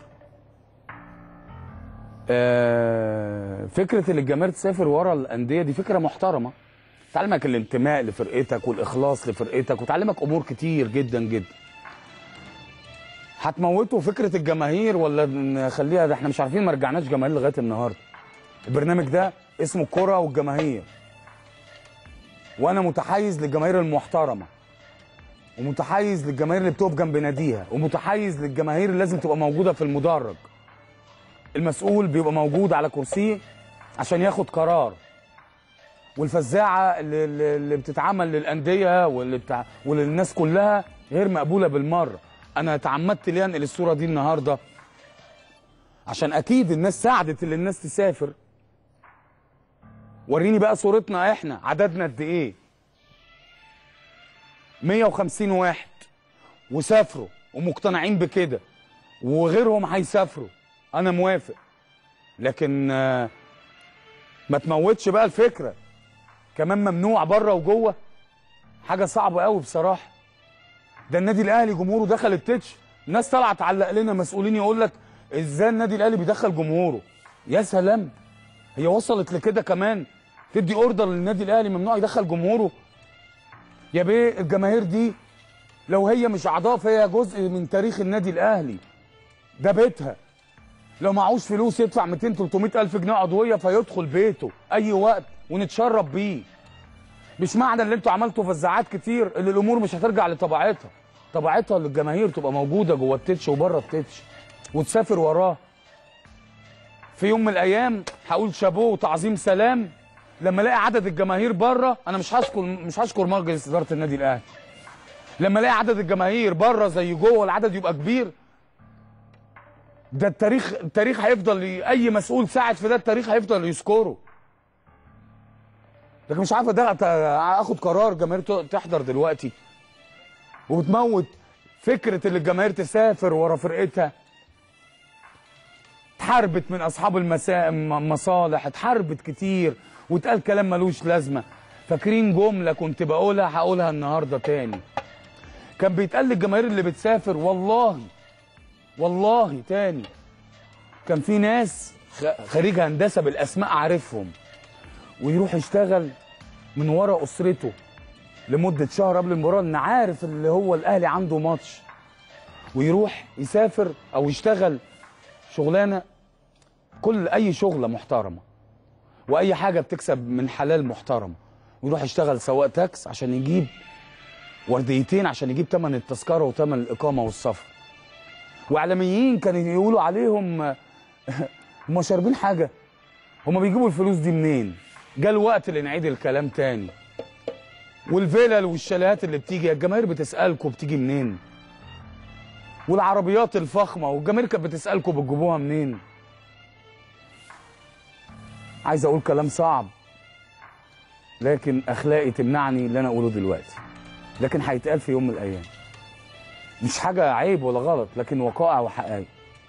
S2: فكره ان الجماهير تسافر ورا الانديه دي فكره محترمه، تعلمك الانتماء لفرقتك والاخلاص لفرقتك، وتعلمك امور كتير جدا جدا. هتموتوا فكره الجماهير ولا نخليها؟ ده احنا مش عارفين، ما رجعناش جماهير لغايه النهارده. البرنامج ده اسمه الكرة والجماهير، وانا متحيز للجماهير المحترمه، ومتحيز للجماهير اللي بتقف جنب ناديها، ومتحيز للجماهير اللي لازم تبقى موجوده في المدرج. المسؤول بيبقى موجود على كرسيه عشان ياخد قرار، والفزاعه اللي بتتعمل للانديه وللناس كلها غير مقبوله بالمره. انا تعمدت ليه انقل الصوره دي النهارده عشان اكيد الناس ساعدت اللي الناس تسافر. وريني بقى صورتنا احنا عددنا قد ايه؟ 150 واحد وسافروا ومقتنعين بكده، وغيرهم هيسافروا، انا موافق، لكن ما تموتش بقى الفكره. كمان ممنوع بره وجوه، حاجه صعبه قوي بصراحه. ده النادي الاهلي جمهوره دخل التتش، الناس طالعه تعلق لنا مسؤولين يقول لك ازاي النادي الاهلي بيدخل جمهوره؟ يا سلام، هي وصلت لكده كمان؟ تدي اوردر للنادي الاهلي ممنوع يدخل جمهوره؟ يا بيه الجماهير دي لو هي مش اعضاء فهي جزء من تاريخ النادي الاهلي، ده بيتها. لو معهوش فلوس يدفع 200 300 الف جنيه عضويه فيدخل بيته اي وقت ونتشرب بيه. مش معنى اللي انتوا عملتوا فزاعات كتير اللي الامور مش هترجع لطبيعتها. طبيعتها اللي الجماهير تبقى موجوده جوه التتش وبره التتش وتسافر وراه. في يوم من الايام هقول شابوه وتعظيم سلام لما الاقي عدد الجماهير بره. انا مش هشكر مجلس اداره النادي الاهلي. لما الاقي عدد الجماهير بره زي جوه العدد يبقى كبير، ده التاريخ هيفضل اي مسؤول ساعد في ده التاريخ هيفضل يذكره. لكن مش عارفه ده اخد قرار جماهير تحضر دلوقتي، وبتموت فكره ان الجماهير تسافر ورا فرقتها. اتحاربت من اصحاب المصالح، اتحاربت كتير واتقال كلام ملوش لازمه. فاكرين جمله كنت هقولها النهارده تاني، كان بيتقال للجماهير اللي بتسافر والله تاني، كان في ناس خريج هندسه بالاسماء عارفهم، ويروح يشتغل من ورا اسرته لمده شهر قبل المباراه، ان عارف اللي هو الاهلي عنده ماتش، ويروح يسافر او يشتغل شغلانه، اي شغله محترمه واي حاجه بتكسب من حلال محترم، ويروح يشتغل سواق تاكس عشان يجيب ورديتين عشان يجيب ثمن التذكره وثمن الاقامه والسفر. واعلاميين كانوا يقولوا عليهم هم شاربين حاجه، هم بيجيبوا الفلوس دي منين؟ جه الوقت اللي نعيد الكلام تاني. والفيلل والشاليهات اللي بتيجي الجماهير بتسالكم بتيجي منين؟ والعربيات الفخمه والجماهير كانت بتسالكم بتجيبوها منين؟ عايز اقول كلام صعب لكن اخلاقي تمنعني اللي انا اقوله دلوقتي، لكن هيتقال في يوم من الايام. مش حاجه عيب ولا غلط، لكن وقائع وحقائق.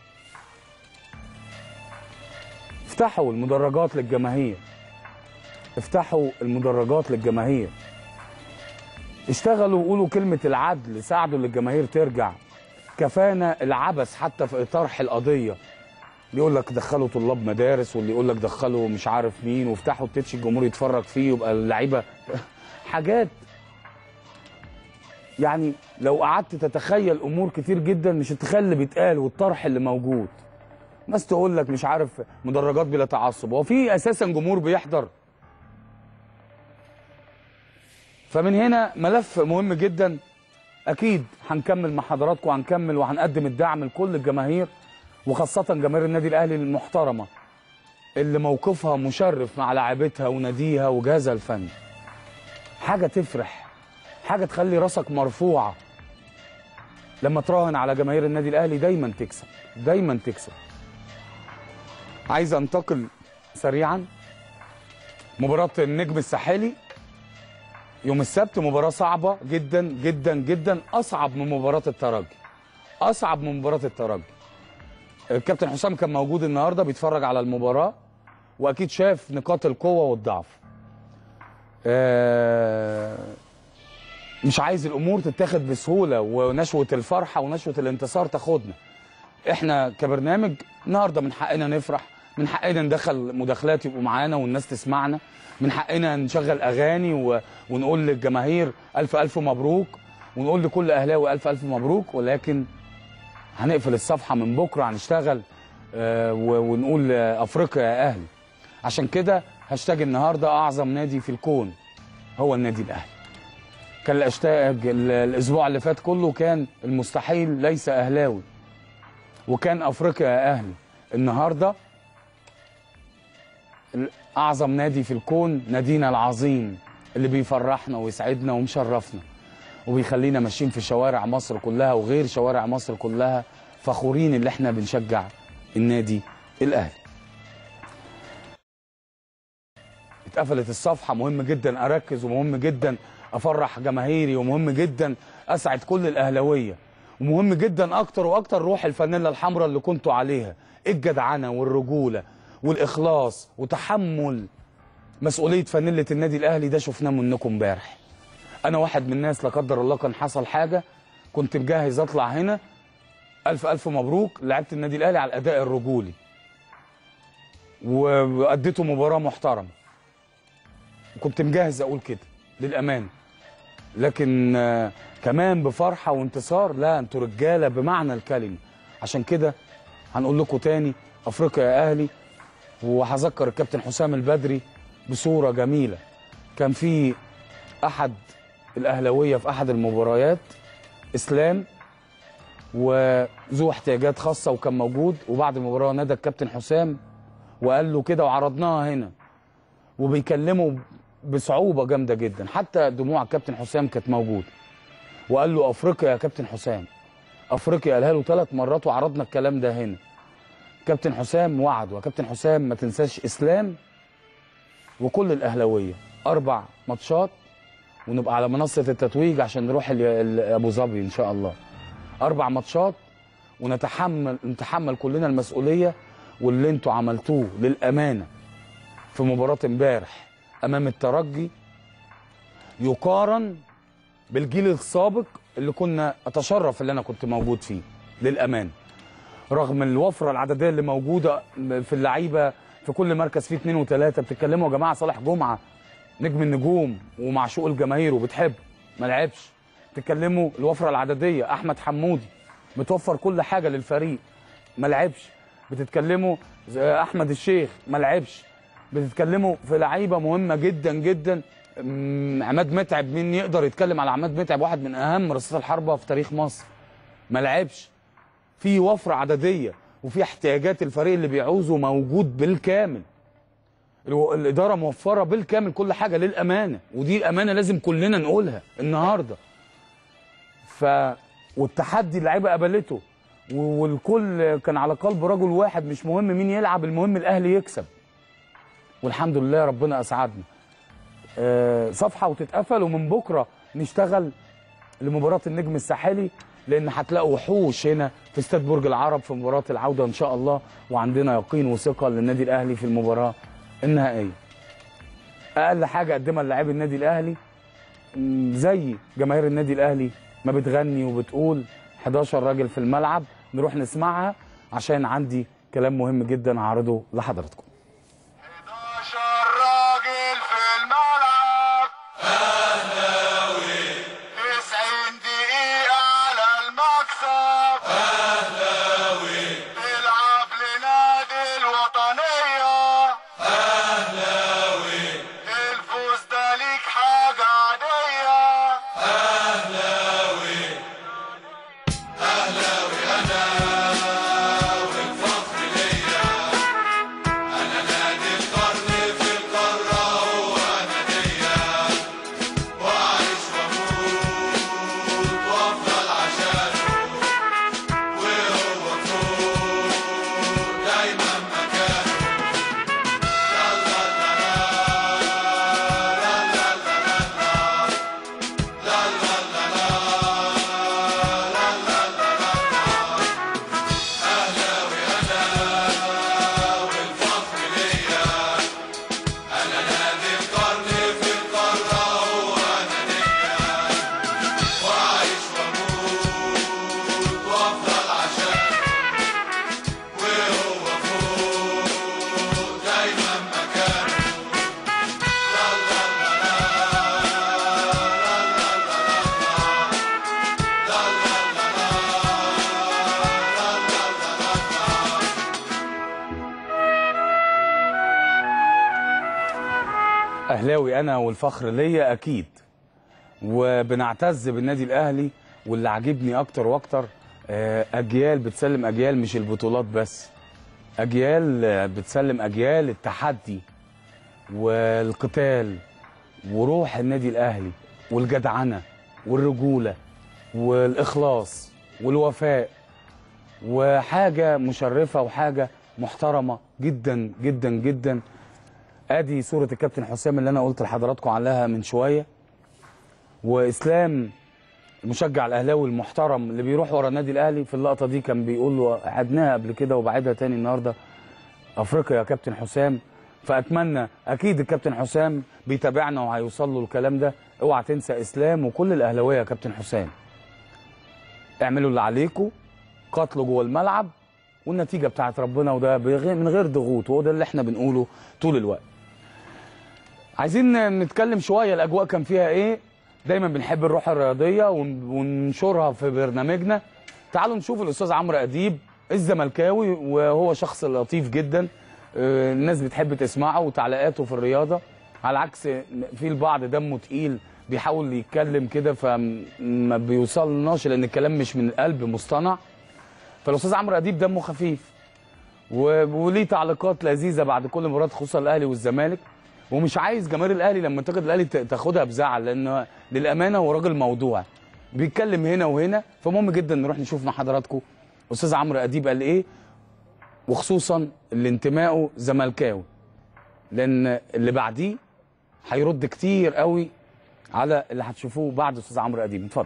S2: افتحوا المدرجات للجماهير، افتحوا المدرجات للجماهير، اشتغلوا وقولوا كلمه العدل، ساعدوا للجماهير ترجع. كفانا العبث حتى في طرح القضيه، يقول لك دخلوا طلاب مدارس، واللي يقول لك دخلوا مش عارف مين، وافتحوا التتش الجمهور يتفرج فيه يبقى اللعيبه حاجات. يعني لو قعدت تتخيل امور كتير جدا مش هتتخيل اللي بيتقال والطرح اللي موجود. ناس تقول لك مش عارف مدرجات بلا تعصب، هو في اساسا جمهور بيحضر؟ فمن هنا ملف مهم جدا، اكيد هنكمل مع حضراتكم، هنكمل وهنقدم الدعم لكل الجماهير، وخاصة جماهير النادي الأهلي المحترمة اللي موقفها مشرف مع لاعبتها وناديها وجهازها الفني. حاجة تفرح، حاجة تخلي راسك مرفوعة لما تراهن على جماهير النادي الأهلي دايما تكسب، دايما تكسب. عايز أنتقل سريعا، مباراة النجم الساحلي يوم السبت، مباراة صعبة جدا جدا جدا، أصعب من مباراة الترجي، أصعب من مباراة الترجي. الكابتن حسام كان موجود النهارده بيتفرج على المباراه، واكيد شاف نقاط القوه والضعف. مش عايز الامور تتاخد بسهوله، ونشوه الفرحه ونشوه الانتصار تاخدنا. احنا كبرنامج النهارده من حقنا نفرح، من حقنا ندخل مداخلات يبقوا معانا والناس تسمعنا، من حقنا نشغل اغاني ونقول للجماهير الف الف مبروك، ونقول لكل اهلاوي الف الف مبروك. ولكن هنقفل الصفحه من بكره، هنشتغل ونقول افريقيا يا اهلي. عشان كده هاشتاج النهارده اعظم نادي في الكون هو النادي الاهلي. كان الهاشتاج الاسبوع اللي فات كله كان المستحيل ليس اهلاوي، وكان افريقيا يا اهلي. النهارده اعظم نادي في الكون نادينا العظيم اللي بيفرحنا ويسعدنا ومشرفنا وبيخلينا ماشيين في شوارع مصر كلها وغير شوارع مصر كلها فخورين اللي احنا بنشجع النادي الاهلي. اتقفلت الصفحه، مهم جدا اركز ومهم جدا افرح جماهيري ومهم جدا اسعد كل الاهلاويه ومهم جدا اكتر واكتر روح الفانيلا الحمراء اللي كنتوا عليها، الجدعنه والرجوله والاخلاص وتحمل مسؤوليه فانيله النادي الاهلي. ده شفناه منكم امبارح. انا واحد من الناس لا قدر الله كان حصل حاجه كنت مجهز اطلع هنا، الف الف مبروك لعيبه النادي الاهلي على الاداء الرجولي واديتوا مباراه محترمه، كنت مجهز اقول كده للامانه، لكن كمان بفرحه وانتصار. لا انتوا رجاله بمعنى الكلمه. عشان كده هنقول لكم تاني افريقيا يا اهلي. وهذكر الكابتن حسام البدري بصوره جميله، كان في احد الاهلاويه في احد المباريات اسلام وذو احتياجات خاصه وكان موجود، وبعد المباراه نادى الكابتن حسام وقال له كده وعرضناها هنا وبيكلمه بصعوبه جامده جدا، حتى دموع الكابتن حسام كانت موجوده، وقال له افريقيا يا كابتن حسام، افريقيا. قالها له 3 مرات وعرضنا الكلام ده هنا. كابتن حسام وعد، وكابتن حسام ما تنساش اسلام وكل الاهلاويه 4 ماتشات ونبقى على منصه التتويج عشان نروح ابو ظبي ان شاء الله. 4 ماتشات نتحمل كلنا المسؤوليه، واللي انتوا عملتوه للامانه في مباراه امبارح امام الترجي يقارن بالجيل السابق اللي كنا اتشرف اللي انا كنت موجود فيه للامانه. رغم الوفره العدديه اللي موجوده في اللعيبه في كل مركز فيه 2 و3، بتتكلموا يا جماعه صالح جمعه نجم النجوم ومعشوق الجماهير وبتحب ما لعبش. بتتكلموا الوفره العدديه، احمد حمودي متوفر كل حاجه للفريق ما لعبش. بتتكلموا احمد الشيخ ما لعبش. بتتكلموا في لعيبه مهمه جدا جدا. عماد متعب، مين يقدر يتكلم على عماد متعب؟ واحد من اهم رصاص الحربه في تاريخ مصر ما لعبش. في وفره عدديه وفي احتياجات الفريق اللي بيعوزه موجود بالكامل. الاداره موفره بالكامل كل حاجه للامانه، ودي الامانه لازم كلنا نقولها النهارده. والتحدي اللعيبه قبلته والكل كان على قلب رجل واحد، مش مهم مين يلعب، المهم الاهلي يكسب. والحمد لله ربنا اسعدنا. صفحه وتتقفل، ومن بكره نشتغل لمباراه النجم الساحلي، لان هتلاقوا وحوش هنا في استاد برج العرب في مباراه العوده ان شاء الله، وعندنا يقين وثقه للنادي الاهلي في المباراه النهائيه. اقل حاجه قدمها للاعبي النادي الاهلي زي جماهير النادي الاهلي ما بتغني وبتقول 11 راجل في الملعب، نروح نسمعها عشان عندي كلام مهم جدا هعرضه لحضراتكم.
S3: 11 راجل في الملعب
S1: أهلاوي
S3: 90 دقيقة على المكسب
S1: أهلاوي
S3: تلعب لنادي الوطنية
S1: أهلاوي
S3: الفوز ده ليك حاجة عادية
S1: أهلاوي أهلاوي أنا والفخر ليا، أنا
S2: اهلاوي انا والفخر ليا اكيد، وبنعتز بالنادي الاهلي. واللي عاجبني اكتر واكتر اجيال بتسلم اجيال، مش البطولات بس، اجيال بتسلم اجيال، التحدي والقتال وروح النادي الاهلي والجدعنه والرجوله والاخلاص والوفاء، وحاجه مشرفه وحاجه محترمه جدا جدا جدا. ادي صوره الكابتن حسام اللي انا قلت لحضراتكم عليها من شويه، واسلام المشجع الاهلاوي المحترم اللي بيروح ورا النادي الاهلي. في اللقطه دي كان بيقول له عدناها قبل كده وبعدها تاني النهارده، افريقيا يا كابتن حسام. فاتمنى اكيد الكابتن حسام بيتابعنا وهيوصل له الكلام ده. اوعى تنسى اسلام وكل الاهلاويه يا كابتن حسام، اعملوا اللي عليكم، قاتلوا جوه الملعب والنتيجه بتاعت ربنا، وده من غير ضغوط، وهو ده اللي احنا بنقوله طول الوقت. عايزين نتكلم شويه الاجواء كان فيها ايه. دايما بنحب الروح الرياضيه وننشرها في برنامجنا. تعالوا نشوف الاستاذ عمرو اديب الزملكاوي، وهو شخص لطيف جدا، الناس بتحب تسمعه وتعليقاته في الرياضه، على عكس في البعض دمه تقيل بيحاول يتكلم كده فما بيوصلناش لان الكلام مش من القلب مصطنع. فالاستاذ عمرو اديب دمه خفيف وليه تعليقات لذيذه بعد كل مباراه، خصوصا الاهلي والزمالك. ومش عايز جماهير الاهلي لما تاخد الاهلي تاخدها بزعل، لان للامانه هو راجل موضوع بيتكلم هنا وهنا. فمهم جدا نروح نشوف مع حضراتكم استاذ عمرو اديب قال ايه، وخصوصا اللي انتمائه زملكاوي، لان اللي بعديه هيرد كتير قوي على اللي هتشوفوه بعد استاذ عمرو اديب. اتفضل.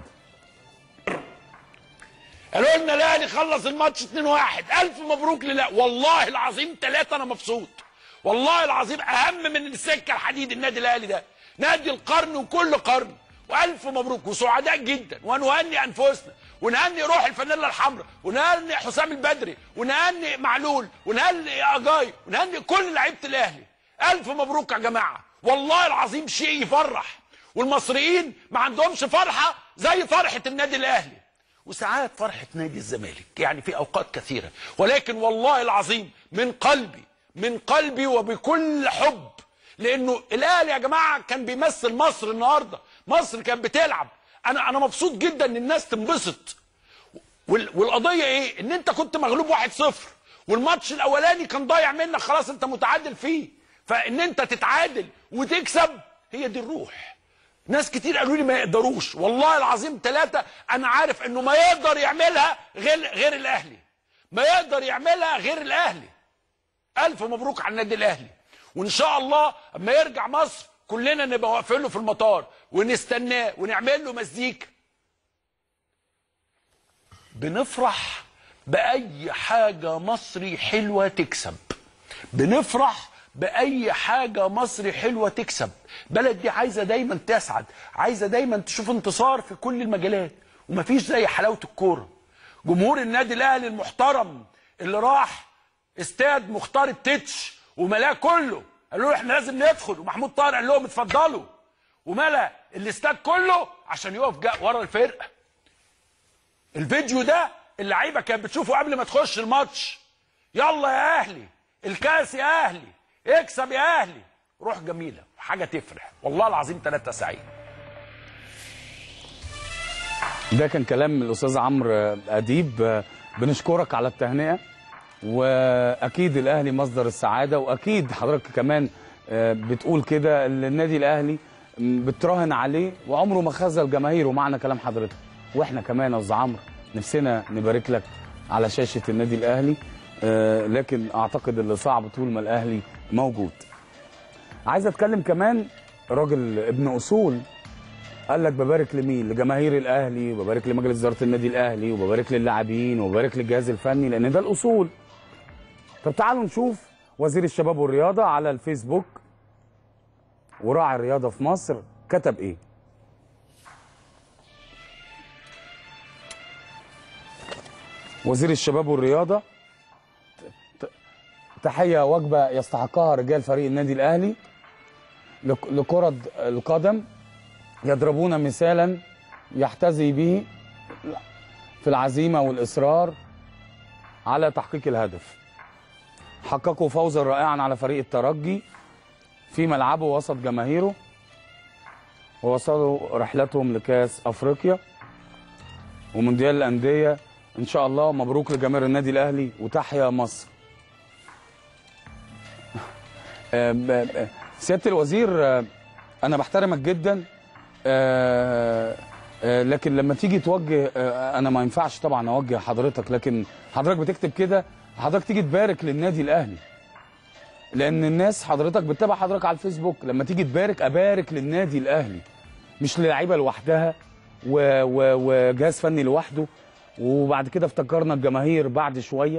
S6: قالوا لنا الاهلي خلص الماتش 2-1، الف مبروك لله. والله العظيم 3 انا مبسوط، والله العظيم اهم من السكه الحديد. النادي الاهلي ده نادي القرن وكل قرن، والف مبروك وسعداء جدا. ونهني انفسنا ونهني روح الفانيلا الحمراء ونهني حسام البدري ونهني معلول ونهني اجاي ونهني كل لعيبه الاهلي. الف مبروك يا جماعه، والله العظيم شيء يفرح. والمصريين ما عندهمش فرحه زي فرحه النادي الاهلي، وساعات فرحه نادي الزمالك، يعني في اوقات كثيره. ولكن والله العظيم من قلبي وبكل حب، لانه الاهلي يا جماعه كان بيمثل مصر النهارده. مصر كانت بتلعب. انا مبسوط جدا ان الناس تنبسط. والقضيه ايه؟ ان انت كنت مغلوب 1-0 والماتش الاولاني كان ضايع منك، خلاص انت متعادل فيه، فان انت تتعادل وتكسب هي دي الروح. ناس كتير قالوا لي ما يقدروش، والله العظيم 3 انا عارف انه ما يقدر يعملها غير الاهلي، ما يقدر يعملها غير الاهلي. الف مبروك على النادي الاهلي، وان شاء الله اما يرجع مصر كلنا نبقى واقفين له في المطار ونستناه ونعمل له مزيكا. بنفرح باي حاجه مصري حلوه تكسب، بنفرح باي حاجه مصري حلوه تكسب. بلد دي عايزه دايما تسعد، عايزه دايما تشوف انتصار في كل المجالات، ومفيش زي حلاوه الكوره. جمهور النادي الاهلي المحترم اللي راح استاد مختار التتش وملاه كله، قالوا له احنا لازم ندخل، ومحمود طاهر قال لهم اتفضلوا، وملا الاستاد كله عشان يقف ورا الفرقه. الفيديو ده اللعيبه كانت بتشوفه قبل ما تخش الماتش. يلا يا اهلي، الكاس يا اهلي، اكسب يا اهلي، روح جميله وحاجه تفرح. والله العظيم 3 سعيد.
S2: ده كان كلام الاستاذ عمرو اديب، بنشكرك على التهنئه، واكيد الاهلي مصدر السعاده، واكيد حضرتك كمان بتقول كده النادي الاهلي بتراهن عليه وعمره ما خذل جماهيره. معنى كلام حضرتك، واحنا كمان يا استاذ عمرو نفسنا نبارك لك على شاشه النادي الاهلي، لكن اعتقد اللي صعب طول ما الاهلي موجود. عايز اتكلم كمان راجل ابن اصول، قال لك ببارك لمين؟ لجماهير الاهلي، وببارك لمجلس اداره النادي الاهلي، وببارك للاعبين، وببارك للجهاز الفني، لان ده الاصول. طب تعالوا نشوف وزير الشباب والرياضه على الفيسبوك وراعي الرياضه في مصر كتب ايه. وزير الشباب والرياضه: تحيه وجبه يستحقها رجال فريق النادي الاهلي لكرة القدم، يضربون مثالا يحتذي به في العزيمه والاصرار على تحقيق الهدف. حققوا فوزا رائعا على فريق الترجي في ملعبه وسط جماهيره، ووصلوا رحلتهم لكاس افريقيا ومونديال الانديه ان شاء الله. مبروك لجماهير النادي الاهلي وتحيا مصر. سياده الوزير انا بحترمك جدا، لكن لما تيجي توجه انا ما ينفعش طبعا اوجه حضرتك، لكن حضرتك بتكتب كده، حضرتك تيجي تبارك للنادي الاهلي، لان الناس حضرتك بتتابع حضرتك على الفيسبوك، لما تيجي تبارك ابارك للنادي الاهلي مش للعيبه لوحدها وجهاز فني لوحده. وبعد كده افتكرنا الجماهير بعد شويه.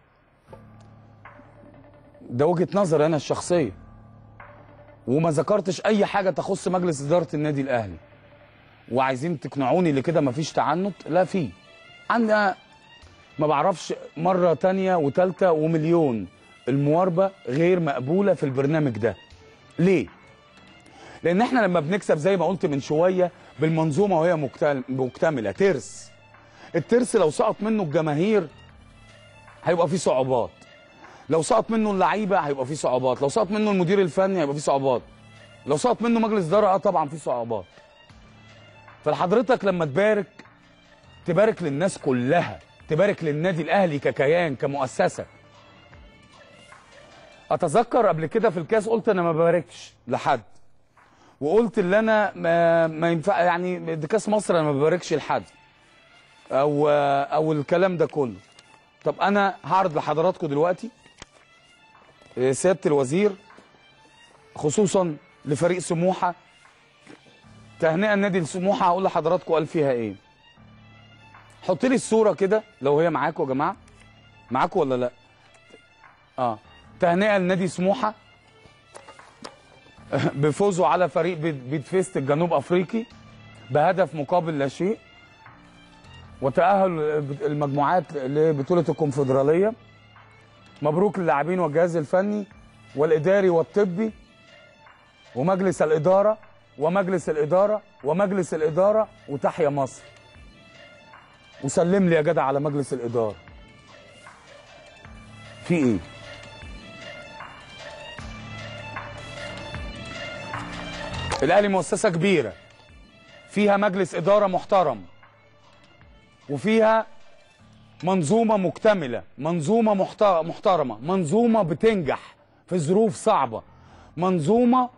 S2: ده وجهه نظري انا الشخصيه، وما ذكرتش اي حاجه تخص مجلس اداره النادي الاهلي. وعايزين تقنعوني لكده مفيش تعنت، لا في عندنا ما بعرفش مره تانية وتالتة ومليون. المواربه غير مقبوله في البرنامج ده. ليه؟ لان احنا لما بنكسب زي ما قلت من شويه بالمنظومه وهي مكتمله ترس، الترس لو سقط منه الجماهير هيبقى فيه صعوبات، لو سقط منه اللعيبه هيبقى فيه صعوبات، لو سقط منه المدير الفني هيبقى فيه صعوبات، لو سقط منه مجلس اداره طبعا فيه صعوبات. فلحضرتك لما تبارك للناس كلها، تبارك للنادي الاهلي ككيان كمؤسسه. اتذكر قبل كده في الكاس قلت انا ما بباركش لحد، وقلت اللي انا ما ينفع يعني دي كاس مصر انا ما بباركش لحد او الكلام ده كله. طب انا هعرض لحضراتكم دلوقتي سياده الوزير خصوصا لفريق سموحه، تهنئه النادي لسموحه. هقول لحضراتكم قال فيها ايه. حط لي الصوره كده لو هي معاكم يا جماعه، معاكم ولا لا؟ تهنئه لنادي سموحه بفوزه على فريق بيدفست الجنوب افريقي بهدف مقابل لا شيء، وتأهل المجموعات لبطوله الكونفدراليه. مبروك للاعبين والجهاز الفني والاداري والطبي ومجلس الاداره ومجلس الاداره وتحيا مصر. وسلم لي يا جدع على مجلس الاداره. في ايه؟ الاهلي مؤسسه كبيره فيها مجلس اداره محترم، وفيها منظومه مكتمله، منظومه محترمه، منظومه بتنجح في ظروف صعبه، منظومه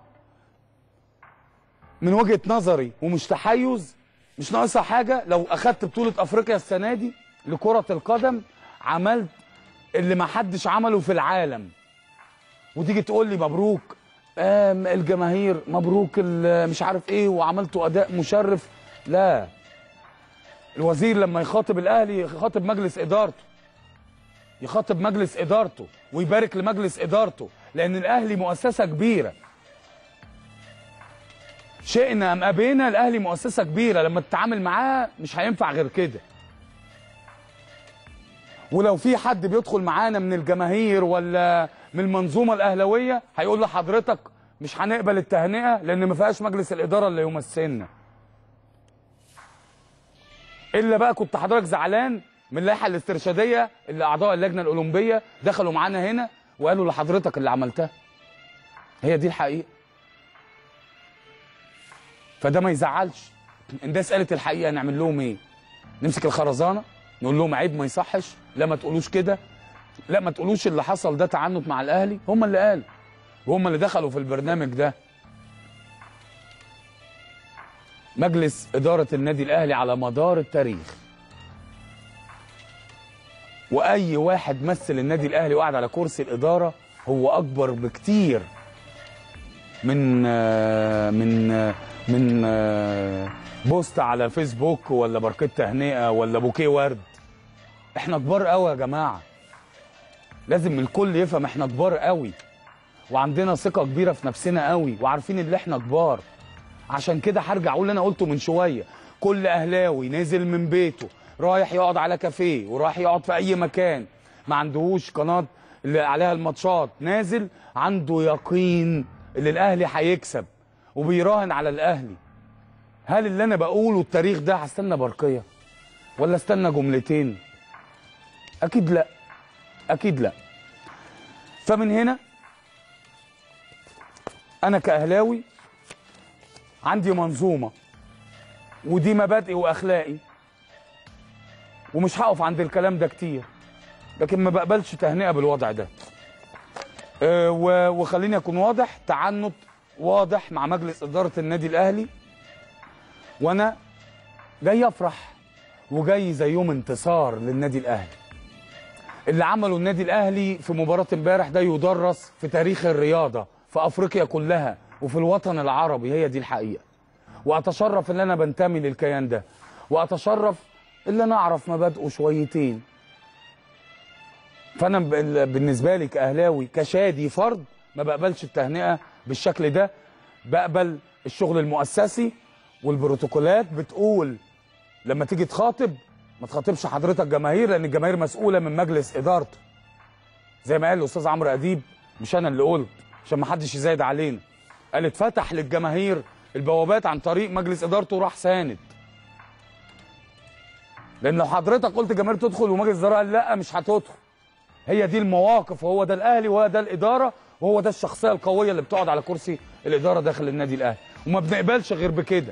S2: من وجهه نظري ومش تحيز مش ناقصها حاجه. لو اخدت بطوله افريقيا السنه دي لكره القدم عملت اللي ما حدش عمله في العالم، وتيجي تقول لي مبروك الجماهير، مبروك مش عارف ايه، وعملتوا اداء مشرف. لا، الوزير لما يخاطب الاهلي يخاطب مجلس ادارته، يخاطب مجلس ادارته ويبارك لمجلس ادارته، لان الاهلي مؤسسه كبيره. شئنا ام ابينا الاهلي مؤسسه كبيره، لما تتعامل معاها مش هينفع غير كده. ولو في حد بيدخل معانا من الجماهير ولا من المنظومه الاهلاويه هيقول لحضرتك مش هنقبل التهنئه لان ما فيهاش مجلس الاداره اللي يمثلنا. الا بقى كنت حضرتك زعلان من اللائحه الاسترشاديه اللي اعضاء اللجنه الاولمبيه دخلوا معانا هنا وقالوا لحضرتك اللي عملتها. هي دي الحقيقه. فده ما يزعلش. الناس قالت الحقيقه نعمل لهم ايه؟ نمسك الخرزانه نقول لهم عيب ما يصحش؟ لا ما تقولوش كده، لا ما تقولوش اللي حصل ده تعنت مع الاهلي. هم اللي قالوا وهم اللي دخلوا في البرنامج ده. مجلس اداره النادي الاهلي على مدار التاريخ، واي واحد مثل النادي الاهلي وقعد على كرسي الاداره هو اكبر بكتير من بوست على فيسبوك ولا بركة تهنئه ولا بوكيه ورد. احنا كبار قوي يا جماعه، لازم الكل يفهم احنا كبار قوي وعندنا ثقه كبيره في نفسنا قوي وعارفين ان احنا كبار. عشان كده هرجع اقول اللي انا قلته من شويه، كل اهلاوي نازل من بيته رايح يقعد على كافيه ورايح يقعد في اي مكان ما عندهوش قناه اللي عليها الماتشات، نازل عنده يقين ان الاهلي هيكسب وبيراهن على الاهلي. هل اللي انا بقوله التاريخ ده هستنى برقيه ولا استنى جملتين؟ اكيد لا، اكيد لا. فمن هنا انا كاهلاوي عندي منظومه ودي مبادئي واخلاقي، ومش هقف عند الكلام ده كتير، لكن ما بقبلش تهنئه بالوضع ده. وخليني اكون واضح، تعنت واضح مع مجلس اداره النادي الاهلي، وانا جاي افرح وجاي زي يوم انتصار للنادي الاهلي. اللي عمله النادي الاهلي في مباراه امبارح ده يدرس في تاريخ الرياضه في افريقيا كلها وفي الوطن العربي، هي دي الحقيقه. واتشرف ان انا بنتمي للكيان ده، واتشرف ان انا اعرف مبادئه شويتين. فانا بالنسبه لي كاهلاوي كشادي فرد ما بقبلش التهنئه بالشكل ده، بقبل الشغل المؤسسي والبروتوكولات بتقول لما تيجي تخاطب ما تخاطبش حضرتك جماهير، لان الجماهير مسؤوله من مجلس ادارته. زي ما قال الاستاذ عمرو اديب، مش انا اللي قلت عشان ما حدش يزايد علينا، قال اتفتح للجماهير البوابات عن طريق مجلس ادارته وراح ساند. لان لو حضرتك قلت الجماهير تدخل ومجلس الاداره قال لا مش هتدخل. هي دي المواقف، وهو ده الاهلي وهو ده الاداره وهو ده الشخصيه القويه اللي بتقعد على كرسي الاداره داخل النادي الاهلي، وما بنقبلش غير بكده.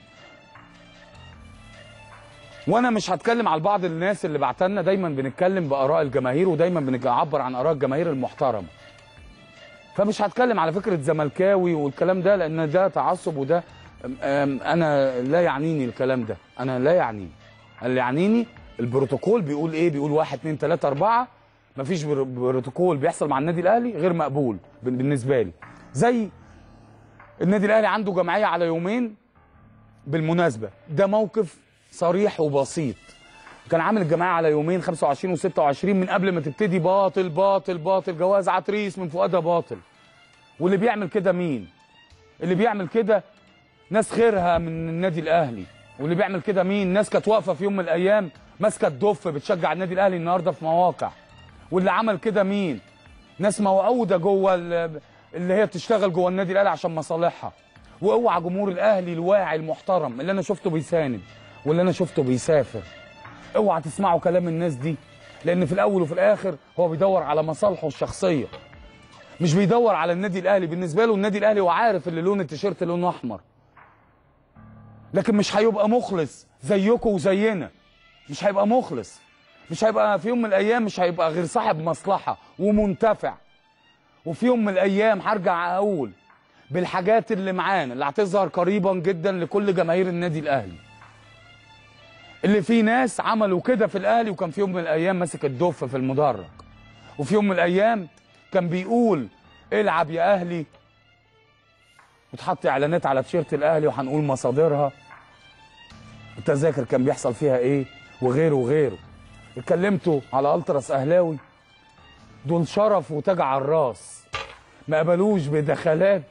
S2: وانا مش هتكلم على بعض الناس اللي بعتلنا، دايما بنتكلم باراء الجماهير ودايما بنعبر عن اراء الجماهير المحترمه. فمش هتكلم على فكره زملكاوي والكلام ده، لان ده تعصب، وده انا لا يعنيني الكلام ده، انا لا يعنيني. اللي يعنيني البروتوكول بيقول ايه، بيقول 1 2 3 4. مفيش بروتوكول بيحصل مع النادي الاهلي غير مقبول بالنسبه لي. زي النادي الاهلي عنده جمعيه على يومين بالمناسبه، ده موقف صريح وبسيط. كان عامل الجمعيه على يومين 25 و26 من قبل ما تبتدي. باطل باطل باطل، جواز عتريس من فؤادها باطل. واللي بيعمل كده مين؟ اللي بيعمل كده ناس خيرها من النادي الاهلي. واللي بيعمل كده مين؟ ناس كانت واقفه في يوم من الايام ماسكه الدف بتشجع النادي الاهلي النهارده في مواقع. واللي عمل كده مين؟ ناس موعوده جوه اللي هي بتشتغل جوه النادي الاهلي عشان مصالحها. واوعى جمهور الاهلي الواعي المحترم اللي انا شفته بيساند واللي انا شفته بيسافر، اوعى تسمعوا كلام الناس دي، لان في الاول وفي الاخر هو بيدور على مصالحه الشخصيه، مش بيدور على النادي الاهلي. بالنسبه له النادي الاهلي هو عارف اللي لون التيشيرت لونه احمر، لكن مش هيبقى مخلص زيكم وزينا. مش هيبقى مخلص، مش هيبقى في يوم من الايام مش هيبقى غير صاحب مصلحه ومنتفع. وفي يوم من الايام هرجع اقول بالحاجات اللي معانا اللي هتظهر قريبا جدا لكل جماهير النادي الاهلي، اللي في ناس عملوا كده في الاهلي، وكان في يوم من الايام ماسك الدف في المدرج، وفي يوم من الايام كان بيقول العب يا اهلي، وتحط اعلانات على تيشيرت الاهلي وهنقول مصادرها، التذاكر كان بيحصل فيها ايه، وغيره وغيره. اتكلمتوا على التراس اهلاوي، دول شرف وتاج على الراس، ما قبلوش بدخلات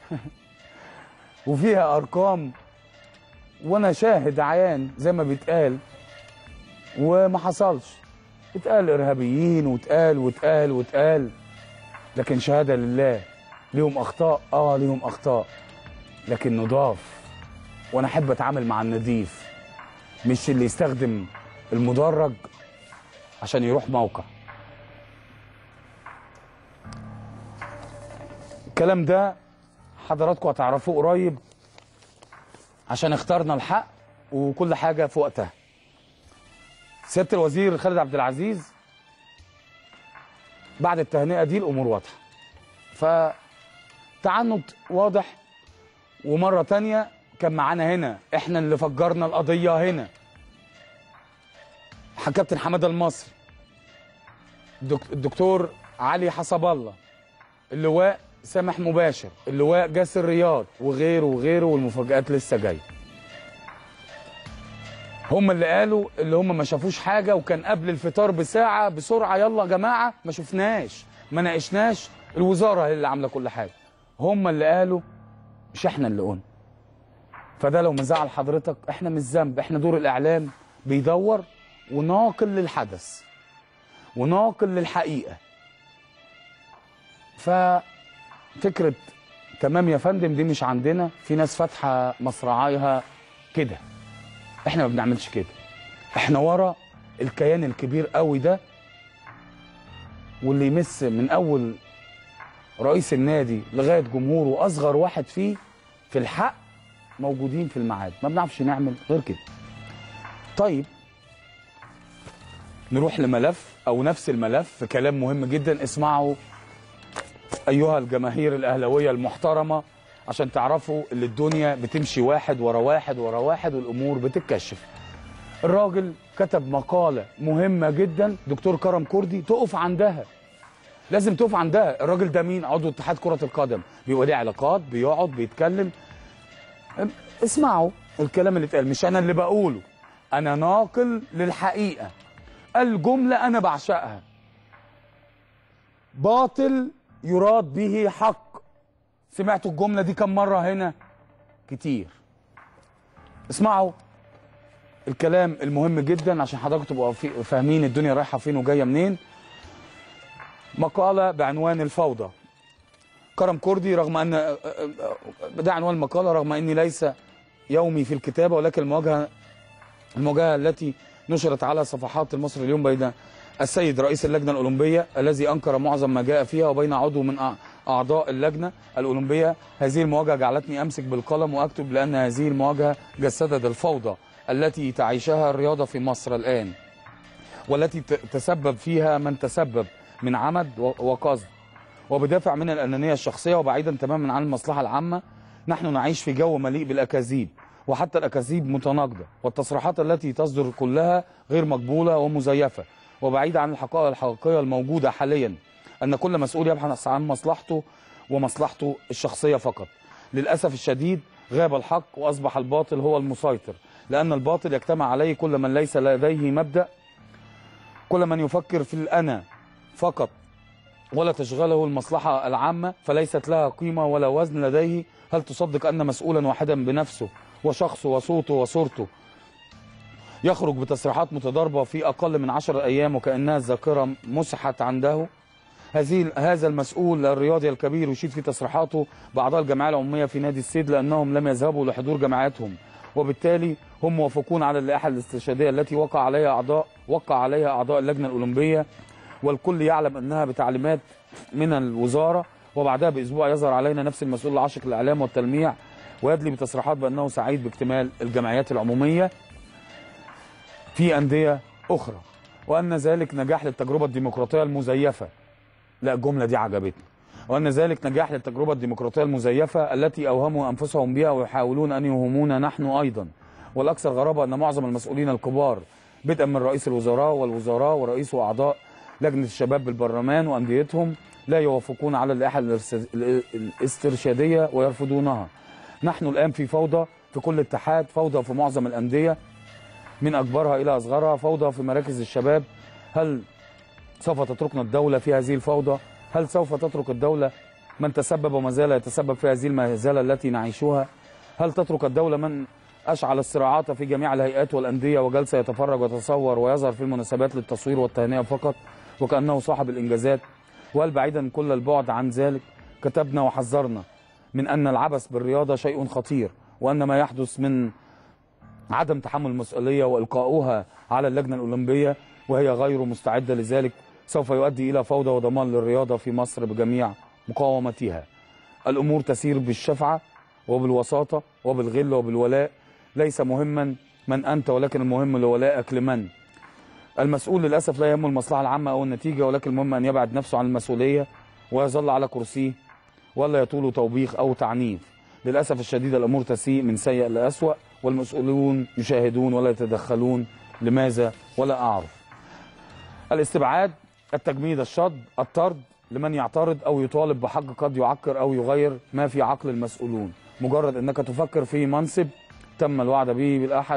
S2: وفيها ارقام، وانا شاهد عيان زي ما بيتقال، وما حصلش. اتقال ارهابيين واتقال، لكن شهاده لله ليهم اخطاء، ليهم اخطاء، لكن نضاف. وانا احب اتعامل مع النضيف، مش اللي يستخدم المدرج عشان يروح موقع. الكلام ده حضراتكم هتعرفوه قريب، عشان اخترنا الحق وكل حاجه في وقتها. سياده الوزير خالد عبد العزيز بعد التهنئه دي الامور واضحه، فتعنت واضح. ومره تانيه كان معانا هنا، احنا اللي فجرنا القضيه هنا، كابتن حماده المصري، الدكتور علي حسب الله، اللواء سامح مباشر، اللواء جاسر رياض، وغيره وغيره، والمفاجآت لسه جايه. هم اللي قالوا اللي هم ما شافوش حاجه، وكان قبل الفطار بساعه بسرعه يلا يا جماعه ما شفناش ما ناقشناش، الوزاره هي اللي عامله كل حاجه. هم اللي قالوا، مش احنا اللي قلنا. فده لو مزعل حضرتك احنا مش ذنب، احنا دور الاعلام بيدور وناقل للحدث وناقل للحقيقه. ففكره تمام يا فندم دي مش عندنا، في ناس فاتحه مصراعيها كده، احنا ما بنعملش كده. احنا ورا الكيان الكبير قوي ده، واللي يمس من اول رئيس النادي لغايه جمهوره اصغر واحد فيه في الحق موجودين في الميعاد، ما بنعرفش نعمل غير كده. طيب نروح لملف او نفس الملف في كلام مهم جدا، اسمعوا ايها الجماهير الاهلاويه المحترمه عشان تعرفوا ان الدنيا بتمشي واحد ورا واحد ورا واحد والامور بتتكشف. الراجل كتب مقاله مهمه جدا، دكتور كرم كردي، تقف عندها، لازم تقف عندها. الراجل ده مين؟ عضو اتحاد كره القدم، بيبقى ليه علاقات، بيقعد بيتكلم. اسمعوا الكلام اللي اتقال، مش انا اللي بقوله، انا ناقل للحقيقه. الجمله انا بعشقها، باطل يراد به حق. سمعتوا الجمله دي كم مره هنا؟ كتير. اسمعوا الكلام المهم جدا عشان حضراتكم تبقوا فاهمين الدنيا رايحه فين وجايه منين. مقاله بعنوان الفوضى. كرم كردي، رغم ان ده عنوان المقاله، رغم اني ليس يومي في الكتابه، ولكن المواجهه التي نشرت على صفحات المصري اليوم بين السيد رئيس اللجنه الاولمبيه الذي انكر معظم ما جاء فيها وبين عضو من اعضاء اللجنه الاولمبيه، هذه المواجهه جعلتني امسك بالقلم واكتب، لان هذه المواجهه جسدت الفوضى التي تعيشها الرياضه في مصر الان، والتي تسبب فيها من تسبب من عمد وقصد وبدافع من الانانيه الشخصيه وبعيدا تماما عن المصلحه العامه. نحن نعيش في جو مليء بالاكاذيب، وحتى الاكاذيب متناقضه، والتصريحات التي تصدر كلها غير مقبوله ومزيفه وبعيده عن الحقائق الحقيقيه الموجوده حاليا، ان كل مسؤول يبحث عن مصلحته ومصلحته الشخصيه فقط. للاسف الشديد غاب الحق واصبح الباطل هو المسيطر، لان الباطل يجتمع عليه كل من ليس لديه مبدا، كل من يفكر في الانا فقط ولا تشغله المصلحه العامه، فليست لها قيمه ولا وزن لديه. هل تصدق ان مسؤولا واحدا بنفسه وشخصه وصوته وصورته يخرج بتصريحات متضاربه في اقل من 10 ايام وكانها الذاكره مسحت عنده؟ هذا المسؤول الرياضي الكبير يشيد في تصريحاته باعضاء الجمعيه العموميه في نادي الصيد لانهم لم يذهبوا لحضور جمعياتهم، وبالتالي هم موافقون على اللائحه الاسترشاديه التي وقع عليها اعضاء اللجنه الاولمبيه، والكل يعلم انها بتعليمات من الوزاره، وبعدها باسبوع يظهر علينا نفس المسؤول العاشق للاعلام والتلميع ويدلي بتصريحات بانه سعيد باكتمال الجمعيات العموميه في انديه اخرى، وان ذلك نجاح للتجربه الديمقراطيه المزيفه. لا، الجمله دي عجبتني. وان ذلك نجاح للتجربه الديمقراطيه المزيفه التي اوهموا انفسهم بها ويحاولون ان يوهمونا نحن ايضا. والاكثر غرابه ان معظم المسؤولين الكبار بدءا من رئيس الوزراء والوزراء ورئيس واعضاء لجنه الشباب بالبرلمان وانديتهم لا يوافقون على اللائحه الاسترشاديه ويرفضونها. نحن الان في فوضى في كل اتحاد، فوضى في معظم الانديه من اكبرها الى اصغرها، فوضى في مراكز الشباب. هل سوف تتركنا الدوله في هذه الفوضى؟ هل سوف تترك الدوله من تسبب وما زال يتسبب في هذه المهزله التي نعيشها؟ هل تترك الدوله من اشعل الصراعات في جميع الهيئات والانديه وجلس يتفرج ويتصور ويظهر في المناسبات للتصوير والتهنئه فقط وكانه صاحب الانجازات؟ وهل بعيدا كل البعد عن ذلك كتبنا وحذرنا من ان العبث بالرياضه شيء خطير، وان ما يحدث من عدم تحمل المسؤوليه والقاؤها على اللجنه الاولمبيه وهي غير مستعده لذلك سوف يؤدي الى فوضى ودمار للرياضه في مصر بجميع مقاومتها. الامور تسير بالشفعه وبالوساطه وبالغل وبالولاء. ليس مهما من انت، ولكن المهم لولائك لمن. المسؤول للاسف لا يهمه المصلحه العامه او النتيجه، ولكن المهم ان يبعد نفسه عن المسؤوليه ويظل على كرسيه ولا يطول توبيخ او تعنيف. للاسف الشديد الامور تسيء من سيء لاسوء والمسؤولون يشاهدون ولا يتدخلون. لماذا؟ ولا اعرف. الاستبعاد، التجميد، الشد، الطرد لمن يعترض او يطالب بحق قد يعكر او يغير ما في عقل المسؤولون، مجرد انك تفكر في منصب تم الوعد به بالاحد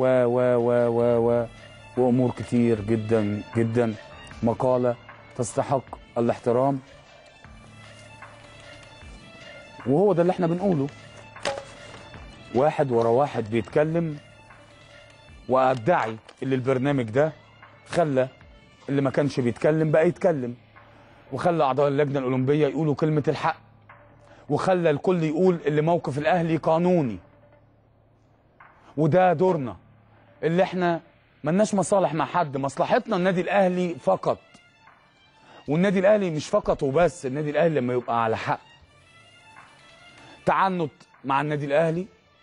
S2: وامور كتير جدا جدا. مقاله تستحق الاحترام، وهو ده اللي احنا بنقوله. واحد ورا واحد بيتكلم، وادعي اللي البرنامج ده خلى اللي ما كانش بيتكلم بقى يتكلم، وخلى اعضاء اللجنه الاولمبيه يقولوا كلمه الحق، وخلى الكل يقول اللي موقف الاهلي قانوني. وده دورنا، اللي احنا ملناش مصالح مع حد، مصلحتنا النادي الاهلي فقط. والنادي الاهلي مش فقط وبس، النادي الاهلي لما يبقى على حق. تعنت مع النادي الاهلي،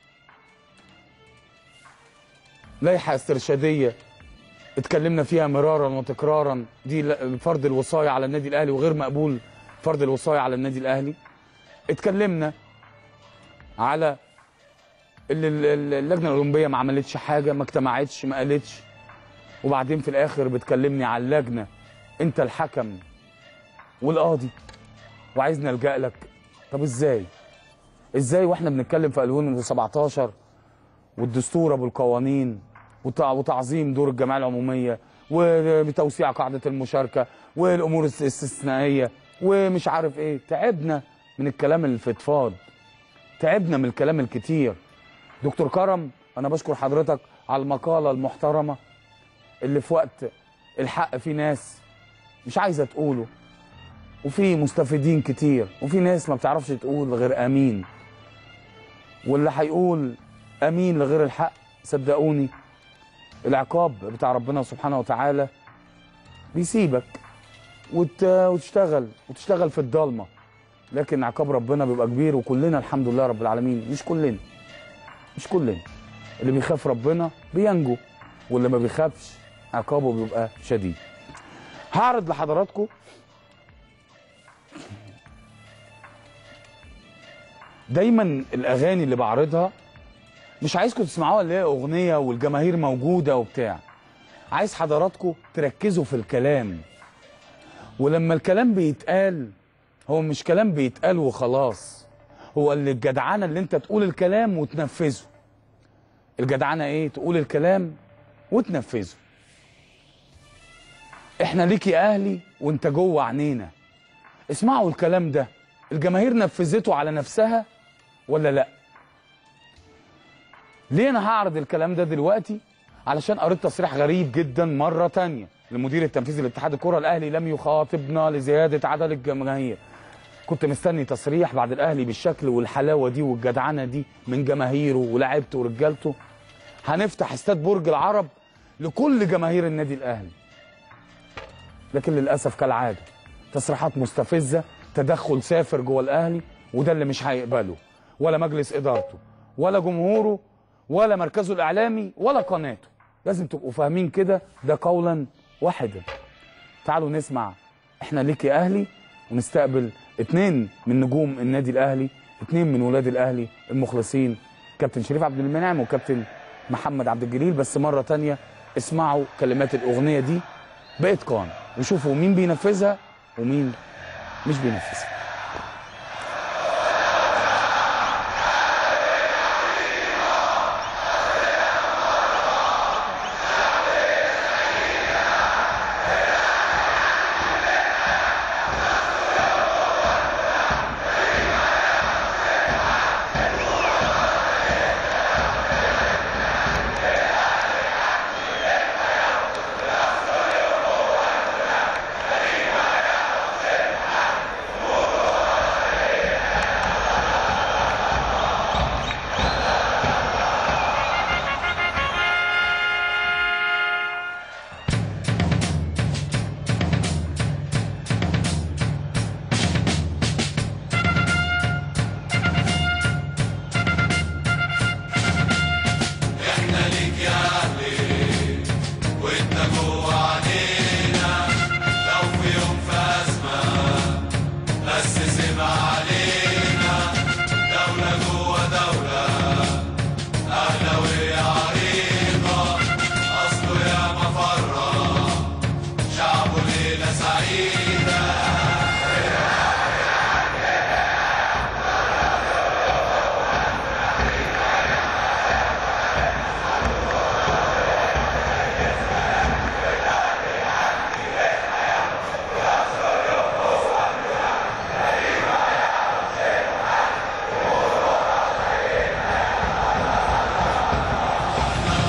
S2: لائحه استرشاديه اتكلمنا فيها مرارا وتكرارا، دي فرض الوصايه على النادي الاهلي وغير مقبول فرض الوصايه على النادي الاهلي. اتكلمنا على اللجنه الاولمبيه ما عملتش حاجه، ما اجتمعتش، ما قالتش، وبعدين في الاخر بتكلمني على اللجنه، انت الحكم والقاضي وعايزني الجا لك. طب ازاي واحنا بنتكلم في 2017 والدستور ابو القوانين وتعظيم دور الجمعيه العموميه وتوسيع قاعده المشاركه والامور الاستثنائيه ومش عارف ايه. تعبنا من الكلام الفضفاض، تعبنا من الكلام الكتير. دكتور كرم، انا بشكر حضرتك على المقاله المحترمه اللي في وقت الحق في ناس مش عايزه تقوله، وفي مستفيدين كتير، وفي ناس ما بتعرفش تقول غير امين، واللي هيقول امين لغير الحق صدقوني العقاب بتاع ربنا سبحانه وتعالى بيسيبك وتشتغل في الضلمه، لكن عقاب ربنا بيبقى كبير. وكلنا الحمد لله رب العالمين، مش كلنا اللي بيخاف ربنا بينجو، واللي ما بيخافش عقابه بيبقى شديد. هعرض لحضراتكم دايما الاغاني اللي بعرضها مش عايزكم تسمعوها اللي هي اغنيه والجماهير موجوده وبتاع، عايز حضراتكم تركزوا في الكلام. ولما الكلام بيتقال هو مش كلام بيتقال وخلاص، هو اللي الجدعنه اللي انت تقول الكلام وتنفذه. الجدعنه ايه؟ تقول الكلام وتنفذه. احنا ليك يا اهلي وانت جوه عينينا. اسمعوا الكلام ده، الجماهير نفذته على نفسها ولا لا؟ ليه انا هعرض الكلام ده دلوقتي؟ علشان قريت تصريح غريب جدا مره تانية لمدير التنفيذي لاتحاد الكره، الاهلي لم يخاطبنا لزياده عدد الجماهير. كنت مستني تصريح بعد الاهلي بالشكل والحلاوه دي والجدعنه دي من جماهيره ولاعيبته ورجالته. هنفتح استاد برج العرب لكل جماهير النادي الاهلي. لكن للاسف كالعاده تصريحات مستفزه، تدخل سافر جوه الاهلي، وده اللي مش هيقبله ولا مجلس ادارته ولا جمهوره ولا مركزه الاعلامي ولا قناته. لازم تبقوا فاهمين كده، ده قولا واحدا. تعالوا نسمع احنا ليك يا اهلي، ونستقبل 2 من نجوم النادي الاهلي، 2 من ولاد الاهلي المخلصين، كابتن شريف عبد المنعم وكابتن محمد عبد الجليل. بس مره تانية اسمعوا كلمات الاغنيه دي باتقان وشوفوا مين بينفذها ومين مش بينفذها.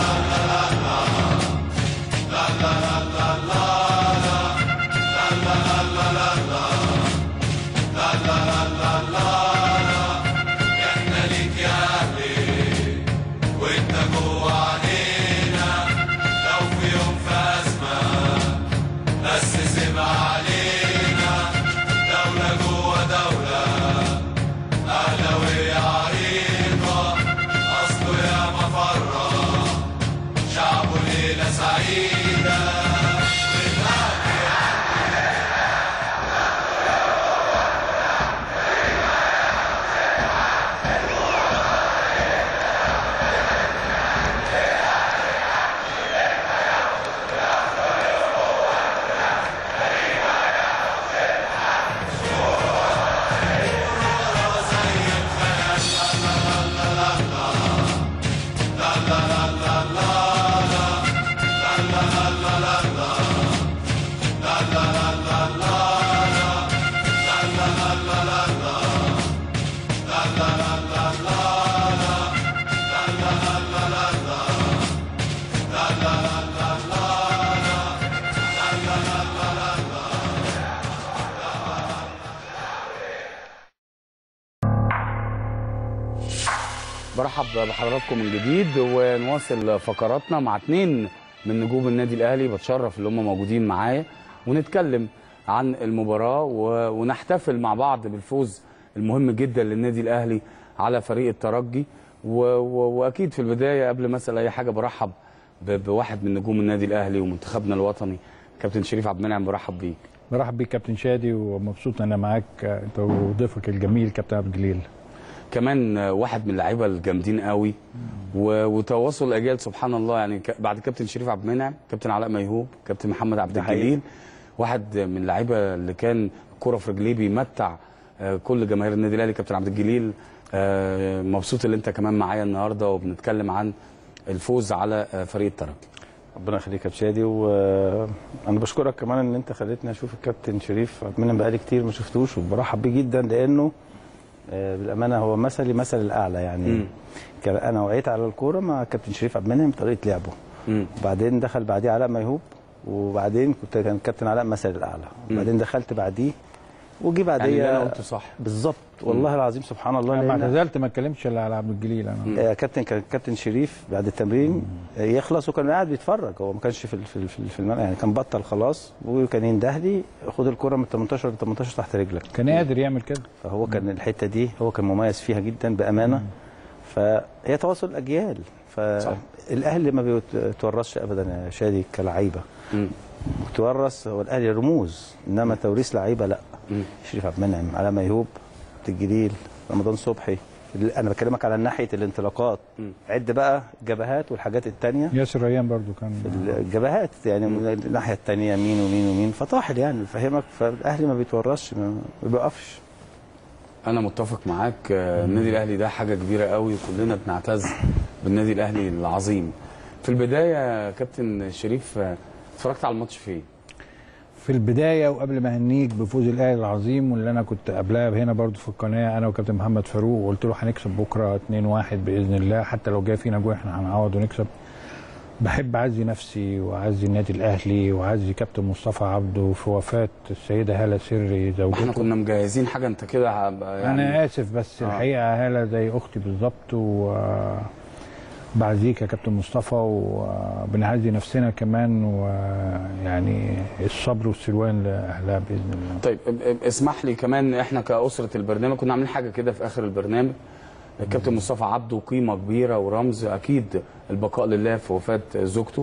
S1: la la
S2: برحب بحضراتكم من جديد ونواصل فقراتنا مع 2 من نجوم النادي الاهلي. بتشرف اللي هم موجودين معايا ونتكلم عن المباراه ونحتفل مع بعض بالفوز المهم جدا للنادي الاهلي على فريق الترجي. واكيد في البدايه قبل ما اسال اي حاجه برحب بواحد من نجوم النادي الاهلي ومنتخبنا الوطني كابتن شريف عبد المنعم. برحب بيك.
S7: برحب بيك كابتن شادي ومبسوط ان انا معاك انت وضيفك الجميل كابتن عبد الجليل.
S2: كمان واحد من اللعيبه الجامدين قوي وتواصل الاجيال سبحان الله. يعني بعد كابتن شريف عبد المنعم كابتن علاء ميهوب كابتن محمد عبد الجليل، واحد من اللعيبه اللي كان الكوره في رجليه بيمتع كل جماهير النادي الاهلي كابتن عبد الجليل. مبسوط ان انت كمان معايا النهارده وبنتكلم عن الفوز على فريق الترجي.
S8: ربنا يخليك يا شادي، وانا بشكرك كمان ان انت خليتني اشوف الكابتن شريف عبد المنعم، بقالي كتير ما شفتوش وبرحب بيه جدا لانه بالامانه هو مثل الاعلى. يعني انا وقعت على الكوره مع كابتن شريف عبد المنعم بطريقه لعبه، وبعدين دخل بعديه علاء ميهوب، وبعدين كان كابتن علاء مثل الاعلى، وبعدين دخلت بعديه وجي بعديه.
S2: يعني اللي انا قلته صح
S8: بالظبط والله العظيم سبحان الله.
S7: لما اعتزلت ما اتكلمتش الا على عبد الجليل. انا
S8: كان كابتن شريف بعد التمرين يخلص وكان قاعد بيتفرج، هو ما كانش في الملعب، يعني كان بطل خلاص، وكان ينده لي خد الكره من 18 ل 18 تحت رجلك.
S7: كان قادر يعمل كده،
S8: فهو كان الحته دي هو كان مميز فيها جدا بامانه. فهي تواصل الاجيال، فالاهلي ما بيتورثش ابدا يا شادي كلعيبه، بيتورث هو الاهلي رموز، انما توريث لعيبه لا. شريف عبد المنعم، علاء ميهوب، عبد الجليل، رمضان صبحي، انا بكلمك على ناحيه الانطلاقات. عد بقى الجبهات والحاجات الثانيه.
S7: ياسر ريان برضو كان
S8: الجبهات، يعني الناحيه الثانيه مين ومين ومين، فطاحل يعني بفهمك. فالاهلي ما بيتورثش، ما بيوقفش.
S2: انا متفق معاك. النادي الاهلي ده حاجه كبيره قوي وكلنا بنعتز بالنادي الاهلي العظيم. في البدايه كابتن شريف اتفرجت على الماتش فين؟
S7: في البدايه وقبل ما اهنيك بفوز الاهلي العظيم، واللي انا كنت قبلها هنا برضو في القناه انا وكابتن محمد فاروق، وقلت له هنكسب بكره 2-1 باذن الله، حتى لو جاي فينا جول احنا هنعوض ونكسب. بحب اعزي نفسي واعزي النادي الاهلي واعزي كابتن مصطفى عبده في وفاه السيده هاله سري زوجته.
S2: احنا كنا مجهزين حاجه انت كده يعني.
S7: انا اسف بس الحقيقه هاله زي اختي بالظبط، بعزيك يا كابتن مصطفى، وبنعزي نفسنا كمان، ويعني الصبر والسلوان لاهلها باذن الله.
S2: طيب اسمح لي كمان، احنا كاسره البرنامج كنا عاملين حاجه كده في اخر البرنامج. الكابتن مصطفى عبده قيمه كبيره ورمز، اكيد البقاء لله في وفاه زوجته،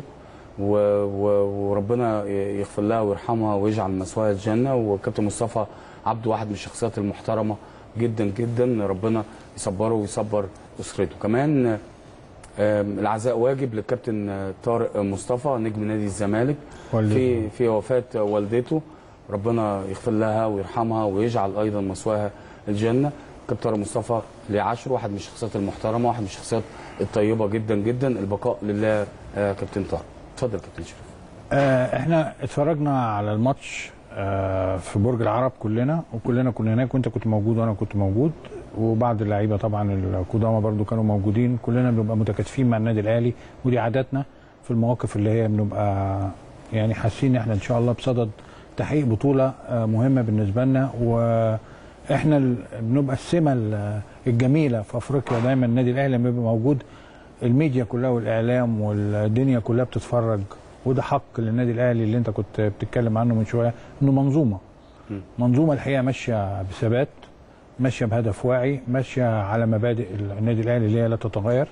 S2: وربنا يغفر لها ويرحمها ويجعل مثواها الجنه. والكابتن مصطفى عبده واحد من الشخصيات المحترمه جدا جدا، ربنا يصبره ويصبر اسرته. كمان العزاء واجب للكابتن طارق مصطفى نجم نادي الزمالك في وفاه والدته، ربنا يغفر لها ويرحمها ويجعل ايضا مثواها الجنه. كابتن طارق مصطفى ليه عشر، واحد من الشخصيات المحترمه، واحد من الشخصيات الطيبه جدا جدا. البقاء لله. كابتن طارق اتفضل كابتن شريف.
S7: احنا اتفرجنا على الماتش في برج العرب كلنا كنا هناك، وانت كنت موجود وانا كنت موجود، وبعض اللعيبه طبعا القدامى برضو كانوا موجودين. كلنا بنبقى متكاتفين مع النادي الاهلي، ودي عاداتنا في المواقف اللي هي بنبقى يعني حاسين ان احنا ان شاء الله بصدد تحقيق بطوله مهمه بالنسبه لنا، واحنا بنبقى السمه الجميله في افريقيا. دايما النادي الاهلي لما بيبقى موجود الميديا كلها والاعلام والدنيا كلها بتتفرج، وده حق للنادي الاهلي اللي انت كنت بتتكلم عنه من شويه، انه منظومه الحقيقه ماشيه بثبات، ماشيه بهدف واعي، ماشيه على مبادئ النادي الاهلي اللي هي لا تتغير.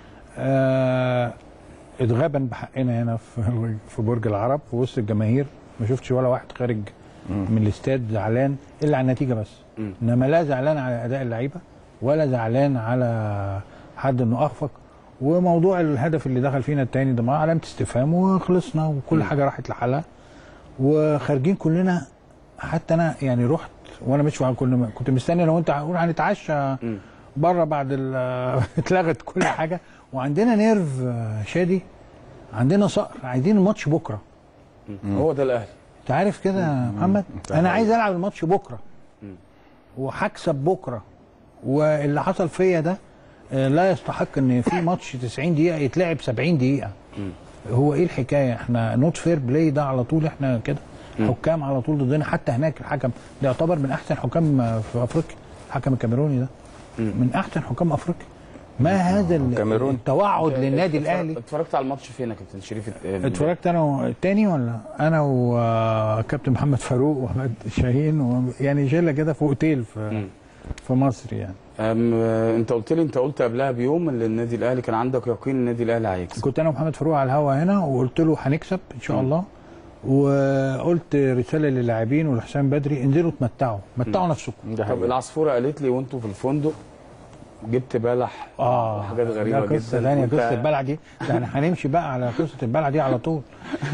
S7: اتغابا بحقنا هنا في برج العرب في وسط الجماهير، ما شفتش ولا واحد خارج من الاستاد زعلان الا على النتيجه بس، انما لا زعلان على اداء اللعيبه ولا زعلان على حد انه اخفق. وموضوع الهدف اللي دخل فينا الثاني ده علامه استفهام، وخلصنا وكل حاجه راحت لحالها، وخارجين كلنا. حتى انا يعني رحت وانا مش كنت مستني لو انت هقول هنتعشى بره بعد اتلغت كل حاجه، وعندنا نيرف شادي، عندنا صقر، عايزين الماتش بكره.
S2: هو ده الاهلي،
S7: انت عارف كده يا محمد. انا عايز العب الماتش بكره وهكسب بكره، واللي حصل فيا ده لا يستحق ان في ماتش 90 دقيقه يتلعب 70 دقيقه. هو ايه الحكايه؟ احنا نوت فير بلاي ده على طول، احنا كده حكام على طول ضدنا. حتى هناك الحكم ده يعتبر من احسن حكام في افريقيا، الحكم الكاميروني ده من احسن حكام افريقيا، ما هذا
S8: الكاميرون.
S7: التوعد للنادي الاهلي.
S2: اتفرجت على الماتش فين يا كابتن شريف؟
S7: اتفرجت انا التاني ولا انا وكابتن محمد فاروق واحمد شاهين يعني شله كده في اوتيل في مصر يعني.
S2: انت قلت قبلها بيوم ان النادي الاهلي كان عندك يقين النادي الاهلي هيكسب.
S7: كنت انا ومحمد فاروق على الهوا هنا وقلت له هنكسب ان شاء الله، وقلت رساله للاعبين ولحسام بدري انزلوا تمتعوا نفسكم.
S2: طب العصفوره قالت لي وانتوا في الفندق جبت بلح وحاجات غريبه جدا.
S7: قصه ثانيه قصه البلح دي، يعني هنمشي بقى على قصه البلح دي على طول.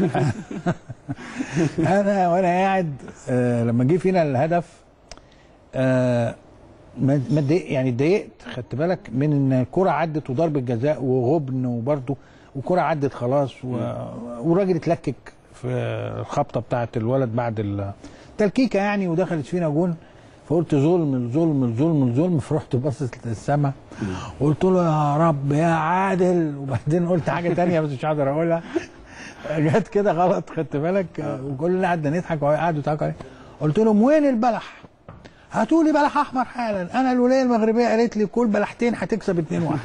S7: وانا قاعد لما جه فينا الهدف ما يعني اتضايقت، خدت بالك من ان الكره عدت وضربه جزاء وغبن وبرده والكره عدت خلاص والراجل اتلكك في الخبطه بتاعه الولد بعد التلكيكه يعني، ودخلت فينا جون. فقلت ظلم ظلم ظلم ظلم، فرحت باصص للسما وقلت له يا رب يا عادل. وبعدين قلت حاجه ثانيه بس مش هقدر اقولها، جت كده غلط خدت بالك، وكلنا قعدنا نضحك وقعدوا يضحكوا عليه. قلت لهم وين البلح؟ هاتوا لي بلح احمر حالا. انا الولايه المغربيه قالت لي كل بلحتين هتكسب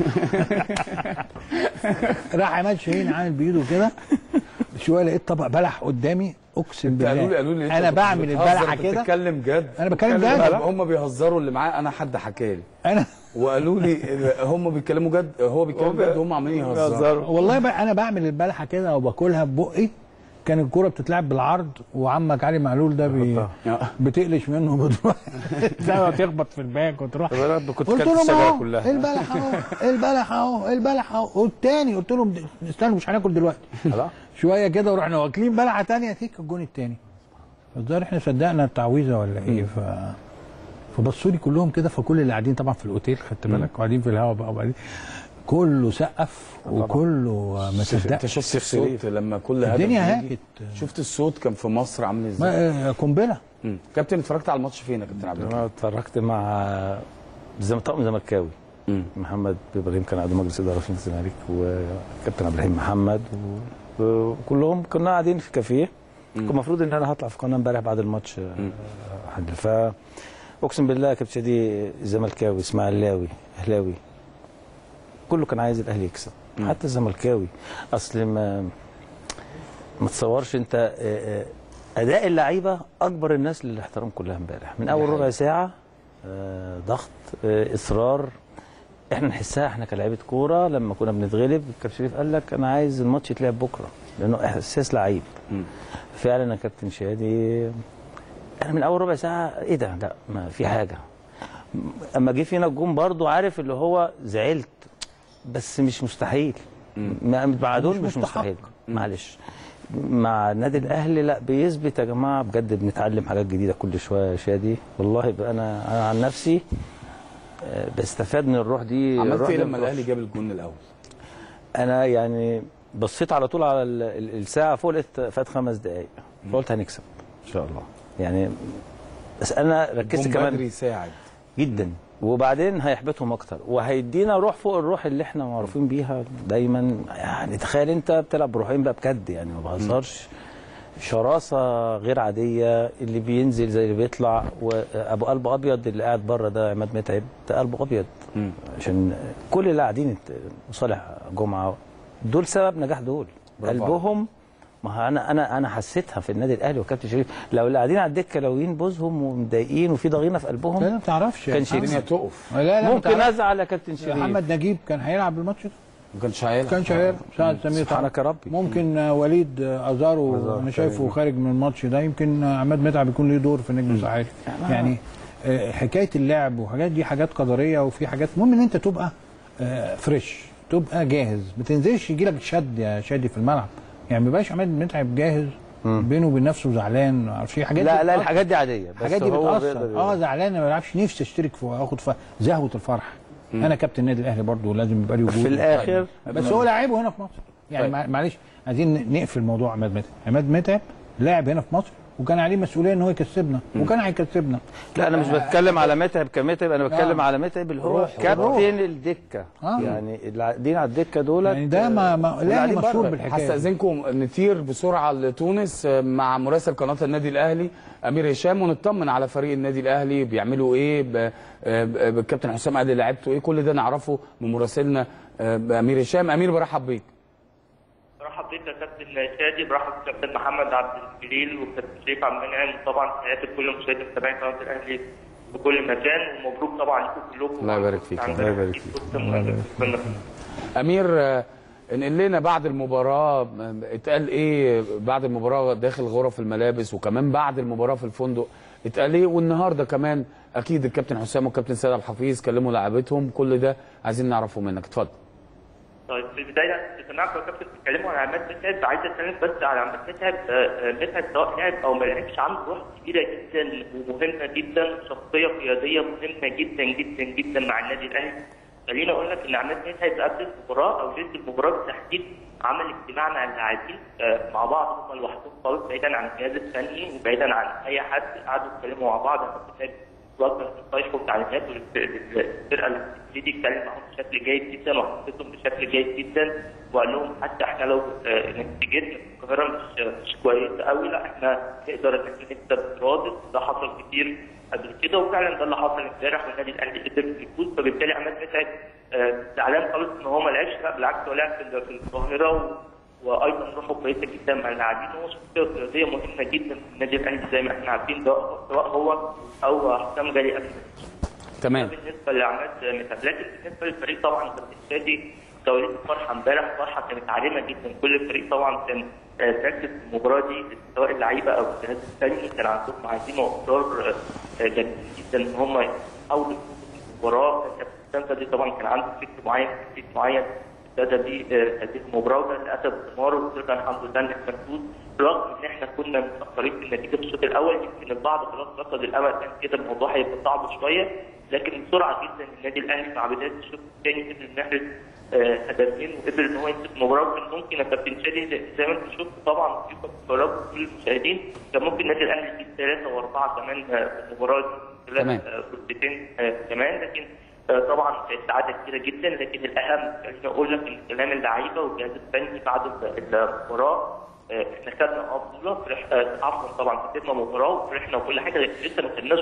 S7: 2-1. راح عماد شاهين عامل بايده كده شويه، لقيت طبق بلح قدامي، اقسم بالله
S2: قالوا لي
S7: انا بعمل البلحه كده.
S2: بتتكلم جد؟
S7: انا بتكلم جد.
S2: هم بيهزروا اللي معايا، انا حد حكى لي
S7: انا
S2: وقالوا لي هم بيتكلموا جد، هو بيتكلم جد وهم عمالين يهزروا.
S7: والله انا بعمل البلحه كده وباكلها ببقي. كان الكوره بتتلعب بالعرض وعمك علي معلول ده بتقلش منه بتروح تخبط في الباك وتروح.
S8: كنت كلت الشجره كلها.
S7: البلح اهو البلح اهو البلح اهو. والتاني قلت لهم استنوا مش هناكل دلوقتي شويه كده، ورحنا واكلين بلحه ثانيه تيك الجون الثاني. الظاهر احنا صدقنا التعويذه ولا ايه؟ فبصوا لي كلهم كده، فكل اللي قاعدين طبعا في الاوتيل خدت بالك وقاعدين في الهواء بقى وبعدين كله سقف وكله ما صدقش.
S2: انت شفت الصوت لما كل هدف
S7: الدنيا هاكت؟
S2: شفت الصوت كان في مصر عامل ازاي؟
S7: قنبله.
S2: كابتن اتفرجت على الماتش فين يا كابتن عبد الحميد؟
S8: انا اتفرجت مع طاقم زملكاوي. محمد ابراهيم كان عضو مجلس اداره في الزمالك، وكابتن عبد الرحيم محمد، وكلهم كنا قاعدين في كافيه. كان المفروض ان انا هطلع في قناه امبارح بعد الماتش اقسم بالله كابتن شادي زملكاوي اسماعيلاوي اهلاوي كله كان عايز الاهلي يكسب، حتى الزملكاوي. اصل ما تصورش انت اداء اللعيبه اكبر الناس للاحترام كلها امبارح من اول ربع ساعه. ضغط، اصرار، احنا نحسها احنا كلاعيبه كوره. لما كنا بنتغلب كابتن شريف قال لك انا عايز الماتش يتلعب بكره لانه احساس لعيب. فعلا يا كابتن شادي انا من اول ربع ساعه ايه ده؟ لا ما في حاجه. اما جه فينا الجون برضو عارف اللي هو زعلت، بس مش مستحيل. مع دول مش مستحيل. معلش مع النادي الاهلي لا بيثبت يا جماعه بجد، بنتعلم حاجات جديده كل شويه يا شادي. والله بقى انا عن نفسي بستفاد من الروح دي.
S2: عملت ايه لما الاهلي جاب الجون الاول؟
S8: انا يعني بصيت على طول على الساعه فوق، لقيت فات 5 دقائق فقلت هنكسب ان شاء الله يعني. بس انا ركزت كمان
S2: بدري يساعد
S8: جدا، وبعدين هيحبطهم اكتر وهيدينا روح فوق الروح اللي احنا معروفين بيها دايما. يعني تخيل انت بتلعب بروحين بقى بجد يعني ما بهزرش. شراسه غير عاديه، اللي بينزل زي اللي بيطلع. وابو قلب ابيض اللي قاعد بره ده عماد متعب ده قلبه ابيض. عشان كل اللي قاعدين صالح جمعه دول سبب نجاح دول. قلبهم ما انا حسيتها في النادي الاهلي وكابتن شريف. لو اللي قاعدين على الدكه لاويين بوزهم ومضايقين وفي ضغينه في قلبهم
S7: ما تعرفش
S8: كان
S2: الدنيا تقف.
S8: ممكن ازعل يا كابتن شريف.
S7: محمد نجيب كان هيلعب الماتش ده؟
S2: ما كانش هيلعب.
S7: كانش هيلعب سعد سمير
S8: سبحانك يا ربي.
S7: ممكن وليد ازارو انا شايفه خارج من الماتش ده. يمكن عماد متعب يكون له دور في النجم الساحلي. يعني حكايه اللعب وحاجات دي حاجات قدريه، وفي حاجات المهم ان انت تبقى فريش، تبقى جاهز، ما تنزلش يجي لك شد يا شادي في الملعب. يعني ما يبقاش عماد متعب جاهز بينه وبين نفسه زعلان. ما اعرفش حاجات
S8: لا الحاجات دي عاديه، بس
S7: الحاجات دي بتاثر. زعلان ما بيلعبش، نفسي اشترك اخد زهوه الفرح. انا كابتن النادي الاهلي برضه لازم يبقى لي وجود
S8: في الاخر.
S7: بس هو لاعبه هنا في مصر يعني. معلش عايزين نقفل موضوع عماد متعب. عماد متعب لاعب هنا في مصر وكان عليه مسؤوليه ان هو يكسبنا وكان هيكسبنا.
S8: لا انا مش بتكلم على متعب كمتعب، انا بتكلم على متعب اللي هو كابتن الدكه. يعني اللي قاعدين على الدكه دول
S7: يعني ده ما لا مشهور بالحكايه.
S2: هستأذنكم نطير بسرعه لتونس مع مراسل قناه النادي الاهلي امير هشام ونطمن على فريق النادي الاهلي بيعملوا ايه، بالكابتن حسام قال لعيبته ايه، كل ده نعرفه من مراسلنا امير هشام. امير برحب بيك.
S9: برحب بيك يا كابتن شادي، برحب بالكابتن محمد عبد الجليل والكابتن شريف عبد المنعم، وطبعا تحياتي لكل مشاهدي متابعين قناه الاهلي في كل مكان، ومبروك طبعا لكم كلكم.
S2: الله يبارك فيك. الله يبارك فيك. امير انقل لنا بعد المباراه اتقال ايه بعد المباراه داخل غرف الملابس، وكمان بعد المباراه في الفندق اتقال ايه، والنهارده كمان اكيد الكابتن حسام والكابتن سيد عبد الحفيظ كلموا لاعبتهم، كل ده عايزين نعرفه منك، اتفضل.
S9: طيب في البدايه سمعت يا كابتن بتتكلموا على عماد متعب، عايز اتكلم بس على عماد متعب. متعب سواء لعب او ما لعبش عنده روح كبيره جدا ومهمه جدا، شخصيه قياديه مهمه جدا جدا جدا مع النادي الاهلي. خليني اقول لك ان عماد متعب قبل المباراه او ليله المباراه بالتحديد عمل اجتماع مع اللاعبين مع بعض هم لوحدهم خالص، بعيدا عن الجهاز الفني وبعيدا عن اي حد، قعدوا يتكلموا مع بعض. عماد متعب وجه نصايح وتعليمات للفرقه اللي بتبتدي يتكلم معاهم بشكل جيد جدا وحطيتهم بشكل جيد جدا، وقال لهم حتى احنا لو نتيجتنا في القاهره مش كويسه قوي، لا احنا نقدر ان احنا نكسب رادس، ده حصل كتير قبل كده وفعلا ده اللي حصل امبارح والنادي الاهلي قدر يفوز. فبالتالي عماد متعب زعلان خالص ان هو ما لعبش، لا بالعكس هو لعب في القاهره وايضا روحه كويسه جدا مع اللاعبين، وهو شخصيه قياديه مهمه جدا في النادي الاهلي زي ما احنا عارفين، سواء هو او حسام غالي قبل.
S2: تمام.
S9: بالنسبه لعماد متعب، لكن بالنسبه للفريق طبعا كابتن شادي توليد الفرحه امبارح فرحه كانت عارمه جدا، كل الفريق طبعا كان مركز في المباراه دي، سواء اللعيبه او الجهاز الفني كان عندهم عزيمه واصرار جامد جدا ان هم يحاولوا المباراه. كابتن شادي طبعا كان عنده فكر معين تكتيك معين ابتدى بيه هذه المباراه، وده للاسف ثماره وقدرنا الحمد لله ان احنا نفوز رغم ان احنا كنا متاخرين في النتيجه في الشوط الاول. يمكن البعض خلاص فقد الامل، كان كده الموضوع هيبقى صعب شويه، لكن بسرعه جدا النادي الاهلي مع بدايه الشوط الثاني قدر يحرز هدفين وقدر ان هو يمسك المباراه. كان ممكن يا كابتن شادي زي ما انت شفت طبعا في قرارات كل المشاهدين، كان ممكن النادي الاهلي يجيب 3 و4 كمان في المباراه دي،
S2: تمام،
S9: فرصتين كمان، لكن طبعا سعاده كبيره جدا. لكن الاهم خليني اقول لك ان كلام اللعيبه والجهاز الفني بعد المباراه احنا خدنا بطوله، عفوا طبعا كسبنا مباراه وفرحنا وكل حاجه، لكن لسه ما خدناش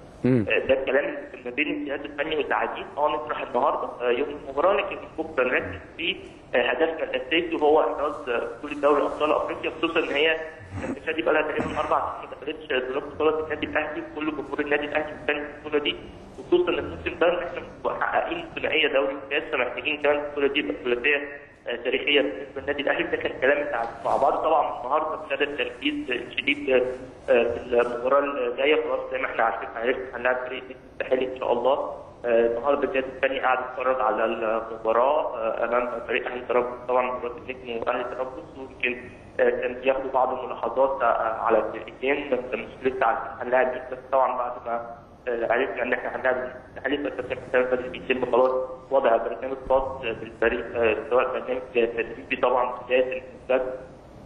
S9: ده الكلام اللي ما بين الجهاز الفني واللاعبين. نفرح النهارده يوم المباراه، لكن بكره نركز في هدفنا الاساسي وهو احراز بطوله دوري ابطال افريقيا، خصوصا ان هي النتيجه دي بقى لها تقريبا 4 سنين ما دخلتش دوري ابطال النادي الاهلي، كل جمهور النادي الاهلي مستني البطوله دي، خصوصا ان الموسم ده احنا محققين ثنائيه دوري الكاس، فمحتاجين كمان البطوله دي تبقى ثلاثيه تاريخيه بالنسبه للنادي الاهلي. ده كان كلام مع بعض. طبعا النهارده ابتدى التركيز الشديد في المباراه الجايه، خلاص زي ما احنا عرفنا هنلاعب فريق الساحلي ان شاء الله. النهارده الجهاز الفني قاعد يتفرج على المباراه امام فريق اهلي طرابلس، طبعا مباراه النجم واهلي طرابلس، ويمكن كان بياخدوا بعض الملاحظات على الفرقتين، مش لسه عارفين هنلاعب مين، بس طبعا بعد ما عرفنا ان احنا هنلاعب الساحلي فالكابتن حسام بدري بيتم خلاص وضع برنامج خاص بالفريق، سواء برنامج تدريبي طبعا بدايه المنتخب،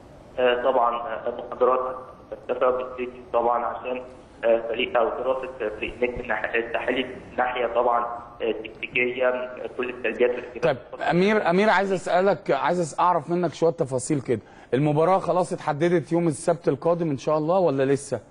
S9: طبعا محاضرات مكثفه بالفيديو طبعا عشان فريق او دراسه فريق نجم الساحلي من ناحيه طبعا تكتيكيه، كل الترجيات.
S2: طيب امير عايز اعرف منك شويه تفاصيل كده، المباراه خلاص اتحددت يوم السبت القادم ان شاء الله ولا لسه؟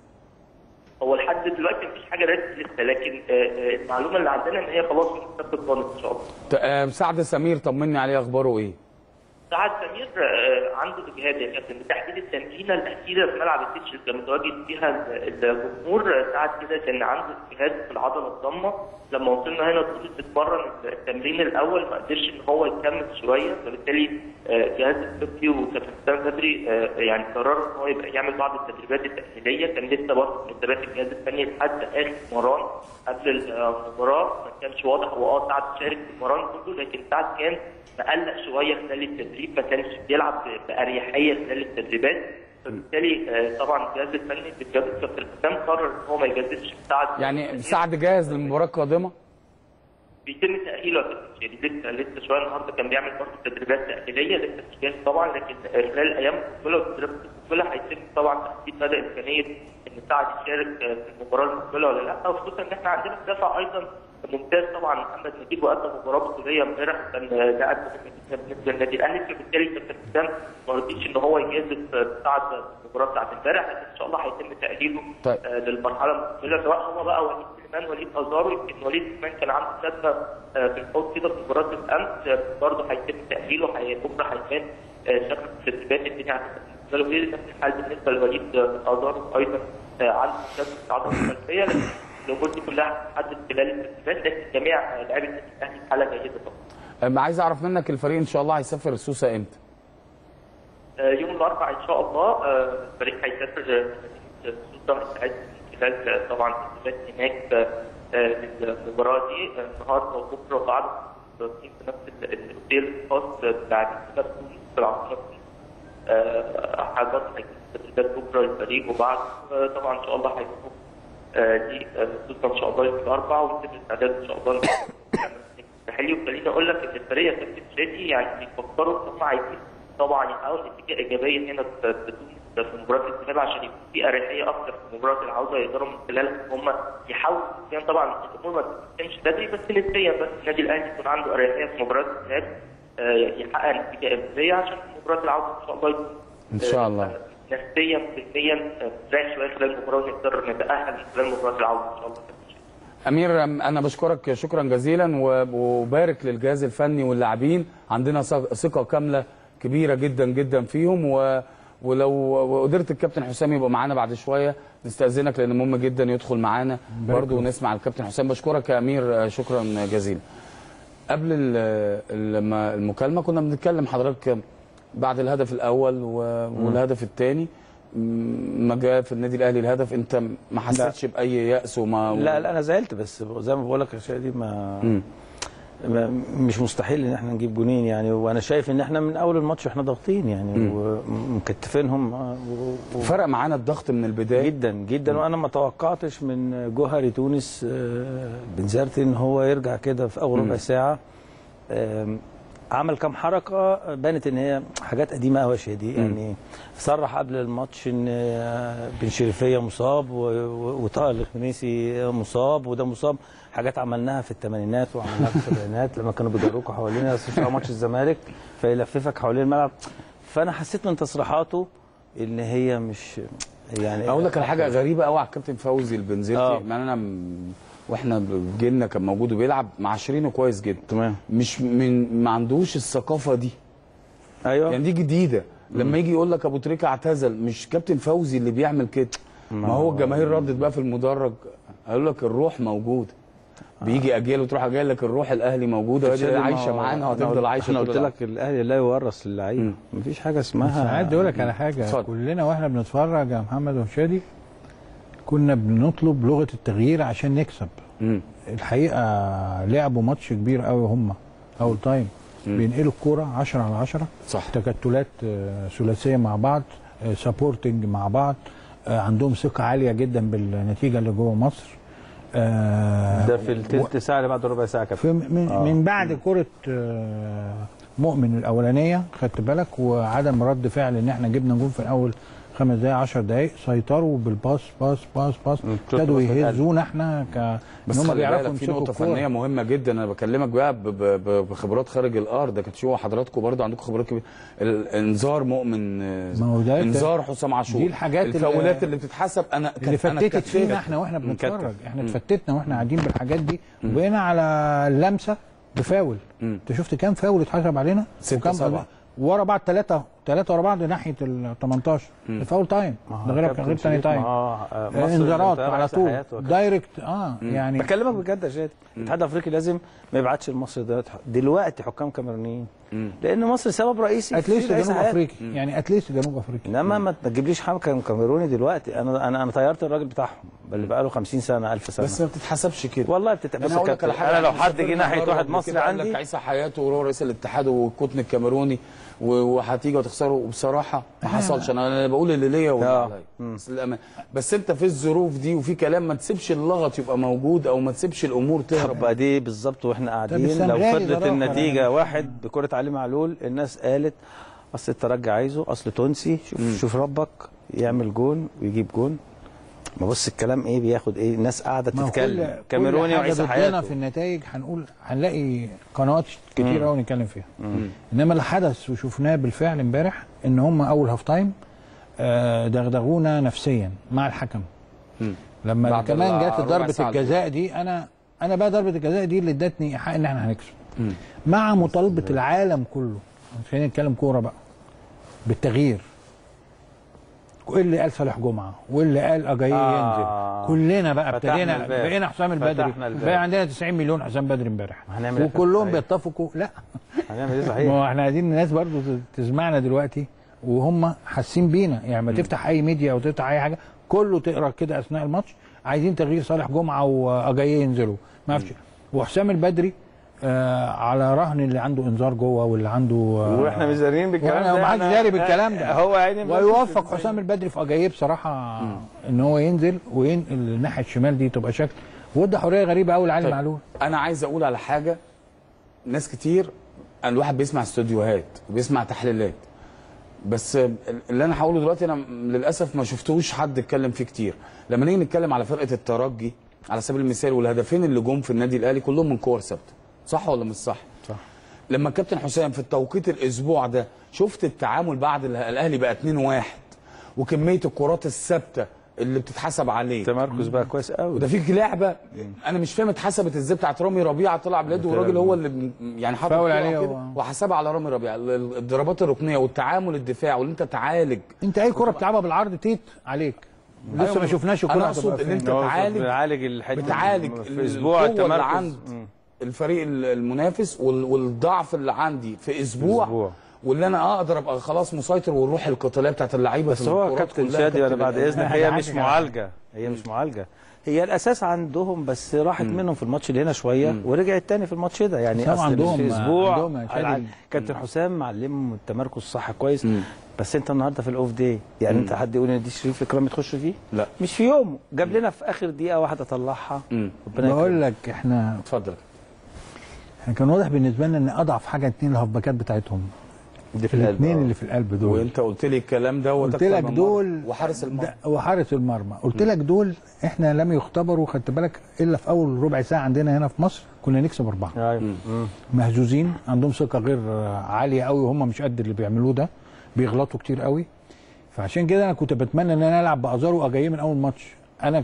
S9: هو لحد دلوقتي مفيش حاجه رسمي لسه، لكن المعلومه اللي عندنا ان هي خلاص يوم السبت القادم ان شاء الله.
S2: سعد سمير طمني عليه، اخباره ايه؟
S9: سعد سمير عنده اجهاد يا كابتن بتحديد التمرينه الاخيره في ملعب التتش اللي كان متواجد فيها الجمهور. سعد كده كان عنده اجهاد في العضله الضمه، لما وصلنا هنا فضل بيتمرن التمرين الاول ما قدرش ان هو يكمل شويه، فبالتالي الجهاز الطبي وكابتن حسام بدري يعني قرر ان هو يبقى يعمل بعض التدريبات التاهيليه. كان لسه برضه من تدريبات الجهاز الفني لحد اخر مران قبل المباراه ما كانش واضح. هو سعد شارك في المران كله، لكن سعد كان مقلق شويه خلال التدريب، ما كانش بيلعب باريحيه خلال التدريبات، فبالتالي طبعا الجهاز الفني بالجهاز كابتن حسام قرر ان هو ما يجددش سعد.
S2: يعني سعد جاهز للمباراه القادمه؟
S9: بيتم تاهيله لسه شويه. النهارده كان بيعمل برضه تدريبات تاهيليه، لسه مش جاهز طبعا، لكن خلال الايام المقبله والتدريبات المقبله هيتم طبعا تحديد مدى امكانيه ان سعد يشارك في المباراه المقبله ولا لا، وخصوصا ان احنا عندنا مدافع ايضا ممتاز طبعا محمد نجيب، وقدم مباراه بطوليه امبارح، كان لاعب مهم جدا بالنسبه للنادي الاهلي، فبالتالي كابتن حسام ما رضيش ان هو يجازف سعد في المباراه بتاعت امبارح، لكن ان شاء الله هيتم تاهيله للمرحله المقبله، سواء هو بقى وليد سليمان وليد ازارو. يمكن وليد سليمان كان عنده صدمه في الحوض كده في مباراه الامس، برضه هيتم تاهيله، بكره هيبان شكل التدريبات الدنيا هتبقى بالنسبه له. نفس الحال بالنسبه لوليد ازارو ايضا عنده صدمه في العضله الخلفيه، لكن الامور دي كلها هتتحدد خلال التدريبات، لكن جميع لاعبي النادي الاهلي في حاله جيده طبعا.
S2: عايز اعرف منك الفريق ان شاء الله هيسافر سوسه امتى؟
S9: يوم الاربعاء ان شاء الله الفريق هيسافر سوسه، هيستعد خلال طبعا التدريبات هناك للمباراه دي النهارده وبكره وبعد في نفس الاوتيل الخاص بتاع تونس في العاصمه حاجات تدريبات بكره للفريق، وبعد طبعا ان شاء الله هيكونوا دي سوسه ان شاء الله يوم الاربعاء، ويتم الاستعداد ان شاء الله للتحلي. وخليني اقول لك ان الفريق يا كابتن شادي يعني بيفكروا ان هم عايزين طبعا يحققوا نتيجه ايجابيه هنا في تونس في مباراه الذهاب، عشان يكون في اريحيه اكثر في مباراه العوده، يقدروا من خلالها ان هم يحاولوا يعني طبعا الامور ما تتمش بدري بس نسبيا، بس النادي الاهلي يكون عنده اريحيه في مباراه الذهاب يحقق نتيجه ايجابيه، عشان مباراه العوده ان شاء الله يكون
S2: ان شاء الله
S9: نسبيا فنيا رايح شويه خلال المباراه، ونقدر نتاهل من خلال مباراه العوده ان شاء الله.
S2: امير انا بشكرك شكرا جزيلا، وبارك للجهاز الفني واللاعبين، عندنا ثقه كامله كبيره جدا جدا فيهم، ولو قدرت الكابتن حسام يبقى معانا بعد شويه نستاذنك، لان مهم جدا يدخل معانا برضه ونسمع الكابتن حسام. بشكرك يا امير شكرا جزيلا. قبل المكالمه كنا بنتكلم حضرتك بعد الهدف الاول والهدف الثاني ما جاء في النادي الاهلي الهدف، انت ما حسيتش باي يأس وما
S8: لا انا زعلت، بس زي ما بقول لك يا شادي مش مستحيل ان احنا نجيب جونين يعني، وانا شايف ان احنا من اول الماتش احنا ضاغطين يعني ومكتفينهم،
S2: فرق معانا الضغط من البدايه
S8: جدا جدا. وانا ما توقعتش من جوهري تونس بنزرتي ان هو يرجع كده في اول ربع ساعه. عمل كام حركه بانت ان هي حاجات قديمه قوي يا شادي يعني. صرح قبل الماتش ان بن شريفيه مصاب وطاهر الخميسي مصاب وده مصاب، حاجات عملناها في الثمانينات وعملناها في السبعينات لما كانوا بيجروكوا حوالينا في ماتش الزمالك فيلففك حوالين الملعب. فانا حسيت من تصريحاته ان هي مش يعني.
S2: اقول لك على حاجه غريبه قوي على الكابتن فوزي البنزرتي، ما انا واحنا جيلنا كان موجود وبيلعب مع شيرينو كويس جدا
S8: تمام،
S2: مش ما عندوش الثقافه دي.
S8: ايوه
S2: يعني دي جديده. لما يجي يقول لك ابو تريكه اعتزل، مش كابتن فوزي اللي بيعمل كده. ما هو الجماهير ردت بقى في المدرج قالوا لك الروح موجوده. بيجي اجيال وتروح اجيال لك الروح الاهلي موجوده عايشه معانا وهتفضل عايشه.
S8: انا قلت لك الاهلي لا يورث للعيبه، مفيش حاجه اسمها.
S7: ساعات اقول لك على حاجه فضل. كلنا واحنا بنتفرج يا محمد وشادي كنا بنطلب لغه التغيير عشان نكسب. الحقيقه لعبوا ماتش كبير قوي هم اول تايم، بينقلوا الكوره 10 على 10
S2: صح،
S7: تكتلات ثلاثيه مع بعض، سابورتنج مع بعض، عندهم ثقه عاليه جدا بالنتيجه اللي جوه مصر.
S8: ده في الثلث ساعه اللي بعد ربع ساعه كده
S7: من بعد كره مؤمن الاولانيه خدت بالك، وعدم رد فعل ان احنا جبنا جون في الاول 5 دقائق 10 دقائق، سيطروا بالباس باس باس باس، ابتدوا يهزونا احنا
S2: بس هم بيعرفوا في نقطه فنيه مهمه جدا. انا بكلمك بقى بخبرات خارج الارض، ده كانت شو حضراتكم برضه عندكم خبرات كبيره. الانذار مؤمن، انذار حسام عاشور،
S7: دي الحاجات
S2: الفاولات اللي بتتحسب اللي
S7: فتتت فينا احنا واحنا بنتفرج، احنا اتفتتنا واحنا قاعدين بالحاجات دي، وبقينا على اللمسه بفاول. انت شفت كام فاول اتحسب علينا؟
S2: 6 7
S7: ورا بعض، 3 ورا بعض ناحيه ال 18 الفاول تايم، ده غير ثاني تايم، انذارات على طول دايركت. يعني
S8: بكلمك بجد يا شادي، الاتحاد الافريقي لازم ما يبعتش لمصر دلوقتي حكام كاميرونيين، لان مصر سبب رئيسي
S7: اتليست جنوب افريقي، يعني اتليست جنوب افريقي.
S8: انما ما تجيبليش حكم كاميروني دلوقتي. انا طيرت الراجل بتاعهم اللي بقى له 50 سنه 1000 سنه.
S2: بس ما بتتحسبش كده
S8: والله بس انا لو حد جه ناحيه واحد مصري عندي
S2: عيسى حياته وهو رئيس الاتحاد والكوتن الكاميروني وهتيجي وتخسره، وبصراحه ما حصلش. انا بقول اللي ليا واللي عليا بس انت في الظروف دي وفي كلام ما تسيبش اللغط يبقى موجود او ما تسيبش الامور تهرب.
S8: بقى دي بالظبط واحنا قاعدين لو فضلت النتيجه واحد بكره علي معلول الناس قالت اصل الترجي عايزه، اصل تونسي، شوف ربك يعمل جون ويجيب جون. ما بص الكلام ايه بياخد ايه، الناس قاعده تتكلم كاميروني وعيسى حياته.
S7: في النتائج هنلاقي قنوات كتير قوي نتكلم فيها. انما اللي حدث وشفناه بالفعل امبارح ان هم اول هاف تايم دغدغونا نفسيا مع الحكم. لما كمان جت ضربه الجزاء دي، انا بقى ضربه الجزاء دي اللي ادتني حق ان احنا هنكسب. مع مطالبه العالم كله، خلينا نتكلم كوره بقى، بالتغيير. واللي قال صالح جمعه واللي قال اجاي ينزل، كلنا بقى ابتدينا بقينا حسام البدري، بقى عندنا 90 مليون حسام بدري امبارح، وكلهم بيتفقوا. لا
S8: هنعمل ايه صحيح؟
S7: ما هو احنا عايزين الناس برضو تسمعنا دلوقتي وهم حاسين بينا. يعني ما تفتح اي ميديا او تفتح اي حاجه كله تقرا كده اثناء الماتش عايزين تغيير صالح جمعه واجاي ينزلوا، ما اعرفش. وحسام البدري على رهن اللي عنده انذار جوه واللي عنده
S8: واحنا مش دارين بالكلام ده،
S7: وما حدش داري بالكلام ده.
S8: هو عيني
S7: ويوفق حسام البدري في اجاييه بصراحه ان هو ينزل وينقل الناحيه الشمال دي تبقى شكل، وادى حريه غريبه قوي لعلي معلول.
S2: انا عايز اقول على حاجه، ناس كتير الواحد بيسمع استوديوهات وبيسمع تحليلات، بس اللي انا هقوله دلوقتي انا للاسف ما شفتوش حد اتكلم فيه كتير. لما نيجي نتكلم على فرقه الترجي على سبيل المثال والهدفين اللي جم في النادي الاهلي كلهم من كور ثابته، صح ولا مش صح؟
S8: صح.
S2: لما الكابتن حسام في التوقيت الاسبوع ده شفت التعامل بعد الاهلي بقى 2-1 وكميه الكرات الثابته اللي بتتحسب عليه،
S8: تمركز بقى كويس قوي.
S2: وده فيك لعبه انا مش فاهم اتحسبت ازاي، بتاعت رامي ربيعه طلع بلاده والراجل هو اللي يعني حاطط كده وحسبها على رامي ربيعه. الضربات الركنيه والتعامل الدفاعي واللي انت تعالج،
S7: انت اي كره بتلعبها بالعرض تيت عليك لسه ما شفناش الكره.
S2: انا اقصد ان انت
S8: بتعالج الحته،
S2: بتعالج
S8: في اسبوع
S2: التمركز اللي عند الفريق المنافس والضعف اللي عندي في اسبوع واللي انا اقدر ابقى خلاص مسيطر، والروح القتاليه بتاعت اللعيبه.
S8: بس هو كابتن شادي انا بعد اذنك هي مش معالجه، هي مش معالجه، هي الاساس عندهم، بس راحت منهم في الماتش اللي هنا شويه ورجعت تاني في الماتش ده. يعني اصل في اسبوع كابتن حسام معلمهم التمركز الصح كويس. بس انت النهارده في الاوف داي، يعني انت حد يقول ان دي شريف اكرامي تخش فيه؟
S2: لا
S8: مش في يومه، جاب لنا في اخر دقيقه واحده طلعها.
S7: ربنا بقول لك احنا
S2: اتفضل.
S7: احنا كان واضح بالنسبه لنا ان اضعف حاجه اتنين الهافباكات بتاعتهم
S8: دي في القلب،
S7: الاثنين اللي في القلب دول.
S2: وانت قلت لي الكلام ده
S7: قلت لك دول
S2: وحارس المرمى
S7: قلت لك دول احنا لم يختبروا، خدت بالك، الا في اول ربع ساعه عندنا هنا في مصر كنا نكسب 4. مهزوزين، عندهم ثقه غير عاليه قوي وهم مش قد اللي بيعملوه ده، بيغلطوا كتير قوي. فعشان كده انا كنت بتمنى ان انا العب بازار واجاييه من اول ماتش. انا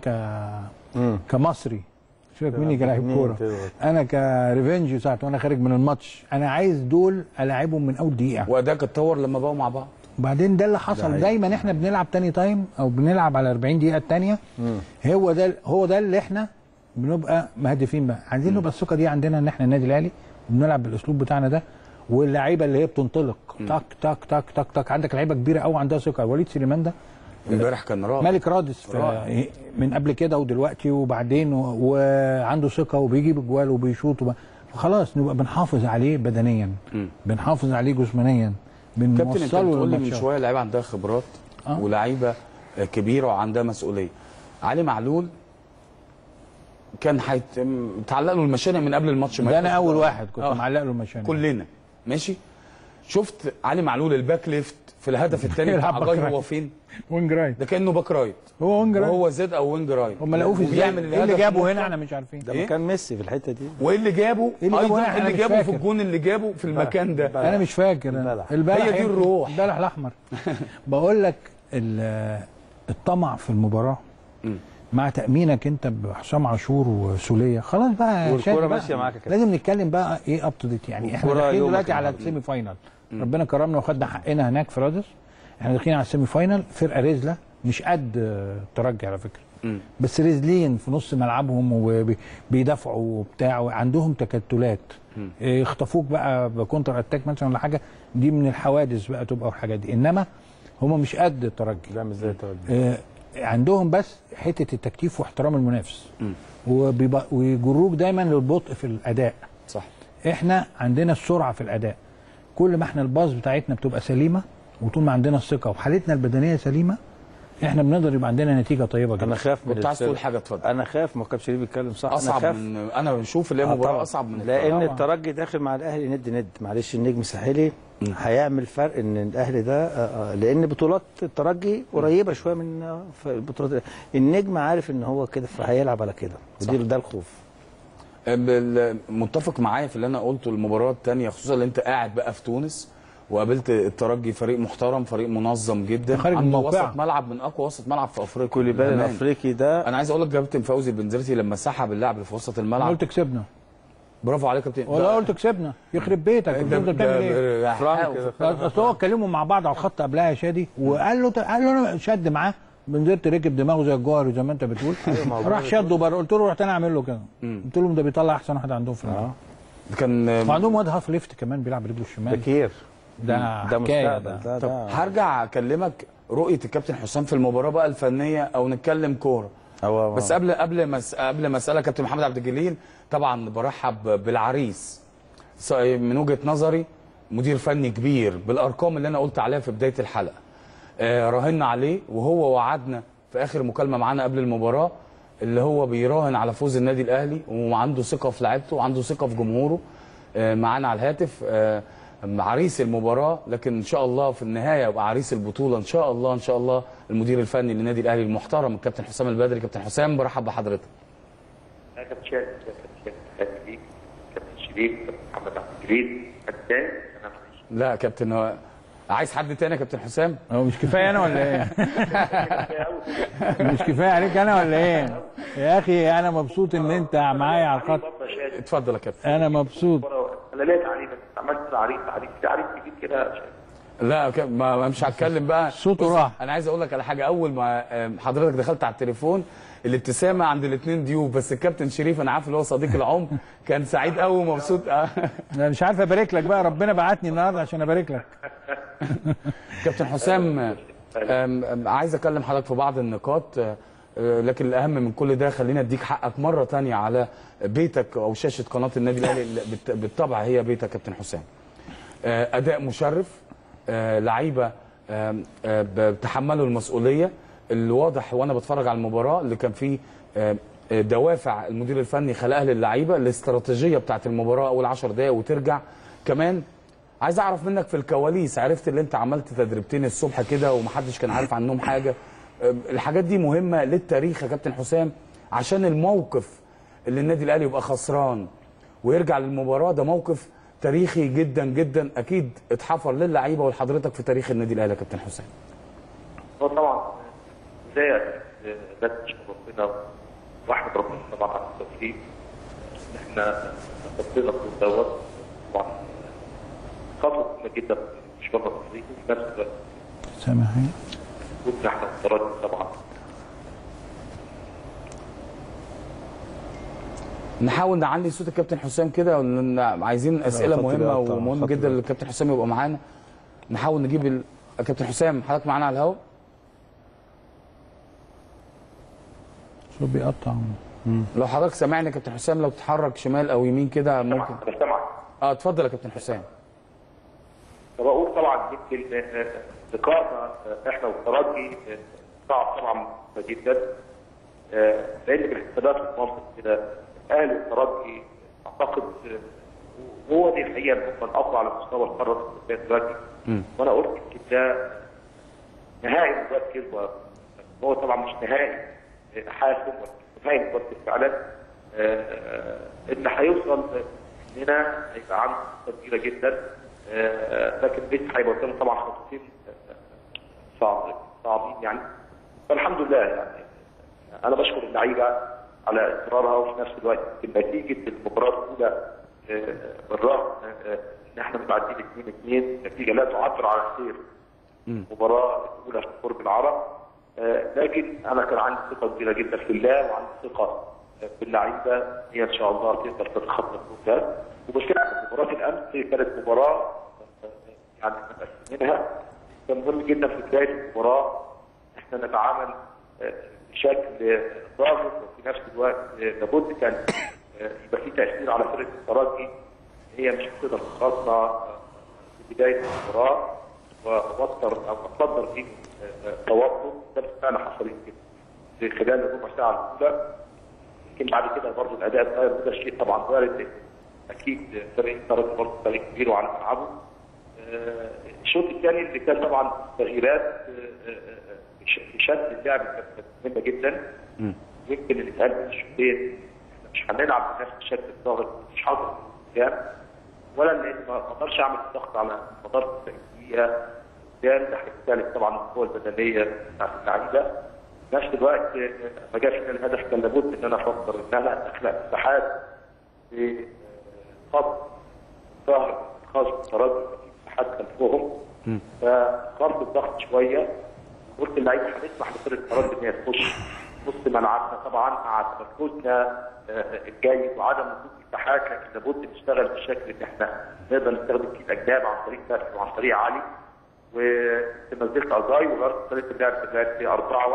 S7: كمصري سيبك مني كلاعب كوره، انا كريفنج ساعه وانا خارج من الماتش انا عايز دول العبهم من اول دقيقه،
S2: واداك اتطور لما بقوا مع بعض.
S7: وبعدين ده اللي حصل. دايما احنا بنلعب تاني تايم او بنلعب على 40 دقيقه الثانيه، هو ده اللي احنا بنبقى مهدفين بقى. عايزين نبقى الثقه دي عندنا ان احنا النادي الاهلي بنلعب بالاسلوب بتاعنا ده، واللعيبه اللي هي بتنطلق تك تك تك تك تك. عندك لعيبه كبيره قوي عندها ثقه. وليد سليمان ده
S2: امبارح كان رائع،
S7: ملك رادس من قبل كده ودلوقتي وبعدين، وعنده ثقه وبيجيب اجوال وبيشوط خلاص نبقى بنحافظ عليه بدنيا، بنحافظ عليه جسمانيا،
S2: بنوصله. كابتن انت بتقول لي من شويه لعيبه عندها خبرات ولاعيبه كبيره وعندها مسؤوليه. علي معلول كان هيتعلق له المشانق من قبل الماتش.
S7: ده انا اول واحد كنت معلق له المشانق
S2: كلنا ماشي. شفت علي معلول الباك ليفت في الهدف الثاني بتاع جاي هو فين؟
S7: وينج رايت.
S2: ده كانه باك رايت،
S7: هو وينج رايت،
S2: وهو زد او وينج رايت.
S7: هم لقوه في ايه اللي جابه هنا احنا مش عارفين.
S8: ده مكان ميسي في الحته دي.
S2: وايه اللي جابه ايضا اللي جابه في الجون اللي جابه في المكان ده.
S7: انا مش فاكر.
S2: البلح هي دي الروح،
S7: البلح الاحمر. بقول لك الطمع في المباراه مع تامينك انت بحسام عاشور وسوليه خلاص بقى،
S8: والكوره ماشيه معاك كده.
S7: لازم نتكلم بقى ايه اب تو ديت. يعني احنا داخلين دلوقتي على السيمي فاينال، ربنا كرمنا وخدنا حقنا هناك في رادس. احنا داخلين على السيمي فاينال، فرقه رزله مش قد الترجي على فكره، بس رزلين في نص ملعبهم وبيدافعوا وبتاع، وعندهم تكتلات. يخطفوك بقى بكونتر اتاك مثلا ولا حاجه، دي من الحوادث بقى تبقى والحاجات دي. انما هم مش قد الترجي.
S8: لا مش زي الترجي.
S7: عندهم بس حته التكتيف واحترام المنافس ويجروك دايما للبطء في الاداء.
S2: صح.
S7: احنا عندنا السرعه في الاداء، كل ما احنا الباص بتاعتنا بتبقى سليمه وطول ما عندنا الثقه وحالتنا البدنيه سليمه احنا بنقدر يبقى عندنا نتيجه طيبه جدا.
S8: انا خاف من
S2: كنت عايز تقول حاجه، اتفضل.
S8: انا خاف، ما كان شريف بيتكلم صح،
S2: اصعب انا بشوف اللي هي مباراه اصعب من
S8: لان الترجي داخل مع الاهلي ند معلش النجم الساحلي هيعمل فرق ان الاهلي ده لان بطولات الترجي قريبه شويه من بطولات النجم، عارف ان هو كده فهيلعب على كده، ده الخوف.
S2: متفق معايا في اللي انا قلته. المباراه الثانيه خصوصا اللي انت قاعد بقى في تونس وقابلت الترجي، فريق محترم، فريق منظم جدا، عنده وسط ملعب من اقوى وسط ملعب في افريقيا.
S8: كل بالي الافريقي ده.
S2: انا عايز اقول لك كابتن فوزي البنزرتي لما سحب اللاعب اللي في وسط الملعب
S7: قلت كسبنا.
S2: برافو عليك يا كابتن.
S7: والله قلت كسبنا، يخرب بيتك. انت بتعمل ايه؟ اصل هو اتكلموا مع بعض على الخط قبلها يا شادي وقال له انا شد معاه، بنزرت ركب دماغه زي الجوهري زي ما انت بتقول. راح شده بره، قلت له رحت انا اعمل له كده، قلت لهم ده بيطلع احسن واحد عندهم في الملعب.
S2: كان
S7: وعندهم واد هاف ليفت كمان بيلعب برجله الشمال
S8: بكير،
S7: ده مستقبل.
S2: طب هرجع اكلمك رؤيه الكابتن حسام في المباراه بقى الفنيه او نتكلم كوره. بس قبل ما اسالك كابتن محمد عبد الجليل، طبعا برحب بالعريس من وجهه نظري، مدير فني كبير بالارقام اللي انا قلت عليها في بدايه الحلقه. راهنا عليه وهو وعدنا في اخر مكالمه معانا قبل المباراه اللي هو بيراهن على فوز النادي الاهلي وعنده ثقه في لعيبته وعنده ثقه في جمهوره. معانا على الهاتف عريس المباراه، لكن ان شاء الله في النهايه يبقى عريس البطوله ان شاء الله. ان شاء الله المدير الفني للنادي الاهلي المحترم الكابتن حسام البدري. كابتن حسام برحب بحضرتك.
S9: كابتن شادي، كابتن شريف، كابتن محمد عبد الجليل، كابتن.
S2: لا كابتن، عايز حد تاني يا كابتن حسام؟
S7: هو مش كفايه انا ولا ايه؟ مش كفايه عليك انا ولا ايه؟ يا اخي انا مبسوط ان انت معايا على الخط.
S2: اتفضل يا كابتن.
S7: انا مبسوط.
S9: انا ليه تعريف عملت تعريف جديد كده.
S2: لا ما مش هتكلم بقى،
S7: صوته راح.
S2: انا عايز اقول لك على حاجه. اول ما حضرتك دخلت على التليفون الابتسامه عند الاثنين ضيوف، بس الكابتن شريف انا عارف اللي هو صديق العمر كان سعيد قوي ومبسوط.
S7: انا مش عارف ابارك لك بقى، ربنا بعتني النهارده عشان ابارك لك.
S2: كابتن حسام، عايز اكلم حضرتك في بعض النقاط، لكن الاهم من كل ده خلينا اديك حقك مره ثانيه على بيتك او شاشه قناه النادي الاهلي بالطبع هي بيتك. كابتن حسام، اداء مشرف، لعيبه بتحملوا المسؤوليه. الواضح وانا بتفرج على المباراه اللي كان فيه دوافع المدير الفني خلقها للعيبه، الاستراتيجيه بتاعت المباراه اول 10 دقائق وترجع. كمان عايز اعرف منك في الكواليس، عرفت اللي انت عملت تدريبتين الصبح كده ومحدش كان عارف عنهم حاجه. الحاجات دي مهمه للتاريخ يا كابتن حسام، عشان الموقف اللي النادي الاهلي يبقى خسران ويرجع للمباراه ده موقف تاريخي جدا جدا، اكيد اتحفر للعيبه ولحضرتك في تاريخ النادي الاهلي يا كابتن حسام.
S9: هو طبعا زي ده نشكر ربنا واحمد ربنا طبعا على التوفيق ان احنا خطينا الدور دوت. طبعا خطوه مهمه جدا في مشوارنا التفريطي في نفس الوقت.
S7: سامحني.
S9: كنا احنا افترضنا طبعا.
S2: نحاول نعلي صوت الكابتن حسام كده، عايزين اسئله مهمه ومهم جدا الكابتن حسام يبقى معانا. نحاول نجيب الكابتن حسام، حضرتك معانا على الهواء؟
S7: شو بيقطع؟
S2: لو حضرتك سامعني يا كابتن حسام، لو تتحرك شمال او يمين كده ممكن.
S9: انا سامعك.
S2: اتفضل يا كابتن حسام.
S9: فبقول طبعا يمكن لقائنا احنا والترجي صعب طبعا جدا، لان بالحسابات والمنطق كده اهلي الترجي اعتقد هو دي الحقيقه هم الافضل على مستوى القاره دلوقتي. وانا قلت يمكن ده نهائي مباراه كده، هو طبعا مش نهائي حاسم، نهائي مباراه فعلا. اللي هيوصل هنا هيبقى عنده فرصه كبيره جدا، لكن بيت هيبقى قدامه طبعا خطوتين صعبين يعني. فالحمد لله يعني انا بشكر اللعيبه على اصرارها، وفي نفس الوقت نتيجه المباراه الاولى بالرغم ان احنا متعدين 2-2 نتيجه لا تعبر على خير المباراه الاولى في برج العرب، لكن انا كان عندي ثقه كبيره جدا في الله وعندي ثقه في اللعيبه هي ان شاء الله تقدر تتخطى الظروف ده. وبالفعل مباراه الامس كانت مباراه يعني منها كان مهم جدا في بدايه المباراه احنا نتعامل بشكل ضاغط، وفي نفس الوقت لابد كان يبقى في تاثير على فرقه الترجي. هي مش هتقدر تخلصنا في بدايه المباراه ووتر او تصدر فيه توتر. ده بالفعل حصل يمكن في خلال الربع ساعه الاولى. يمكن بعد كده برضه الاداء اتغير، وده شيء طبعا وارد. اكيد فريق الترجي برضه فريق كبير وعلى ملعبه. الشوط الثاني اللي كان طبعا تغييرات في شكل اللعب كانت مهمه جدا. يمكن اللي اتقال في الشوطين مش هنلعب بنفس الشكل الضاغط، مش حاضر قدام، ولا ان ما اقدرش اعمل ضغط على مدار 90 دقيقه قدام. ده هيختلف طبعا القوه البدنيه بتاعت اللعيبه. في نفس الوقت ما جاش من الهدف، كان لابد ان انا افكر ان انا اخلق مساحات في خط ظهر خاص بالترجي، مساحات خلفهم، فقرب الضغط شويه. قلت اللعيبه هنسمح لفرقه الترجي ان هي تخش نص ملعبنا طبعا مع تمركزنا الجيد وعدم وجود مساحات، لكن لابد نشتغل بالشكل ان احنا نقدر نستخدم فيه الاجناب عن طريق نفسه وعن طريق علي. ونزلت ازاي وغيرت طريقه اللعب في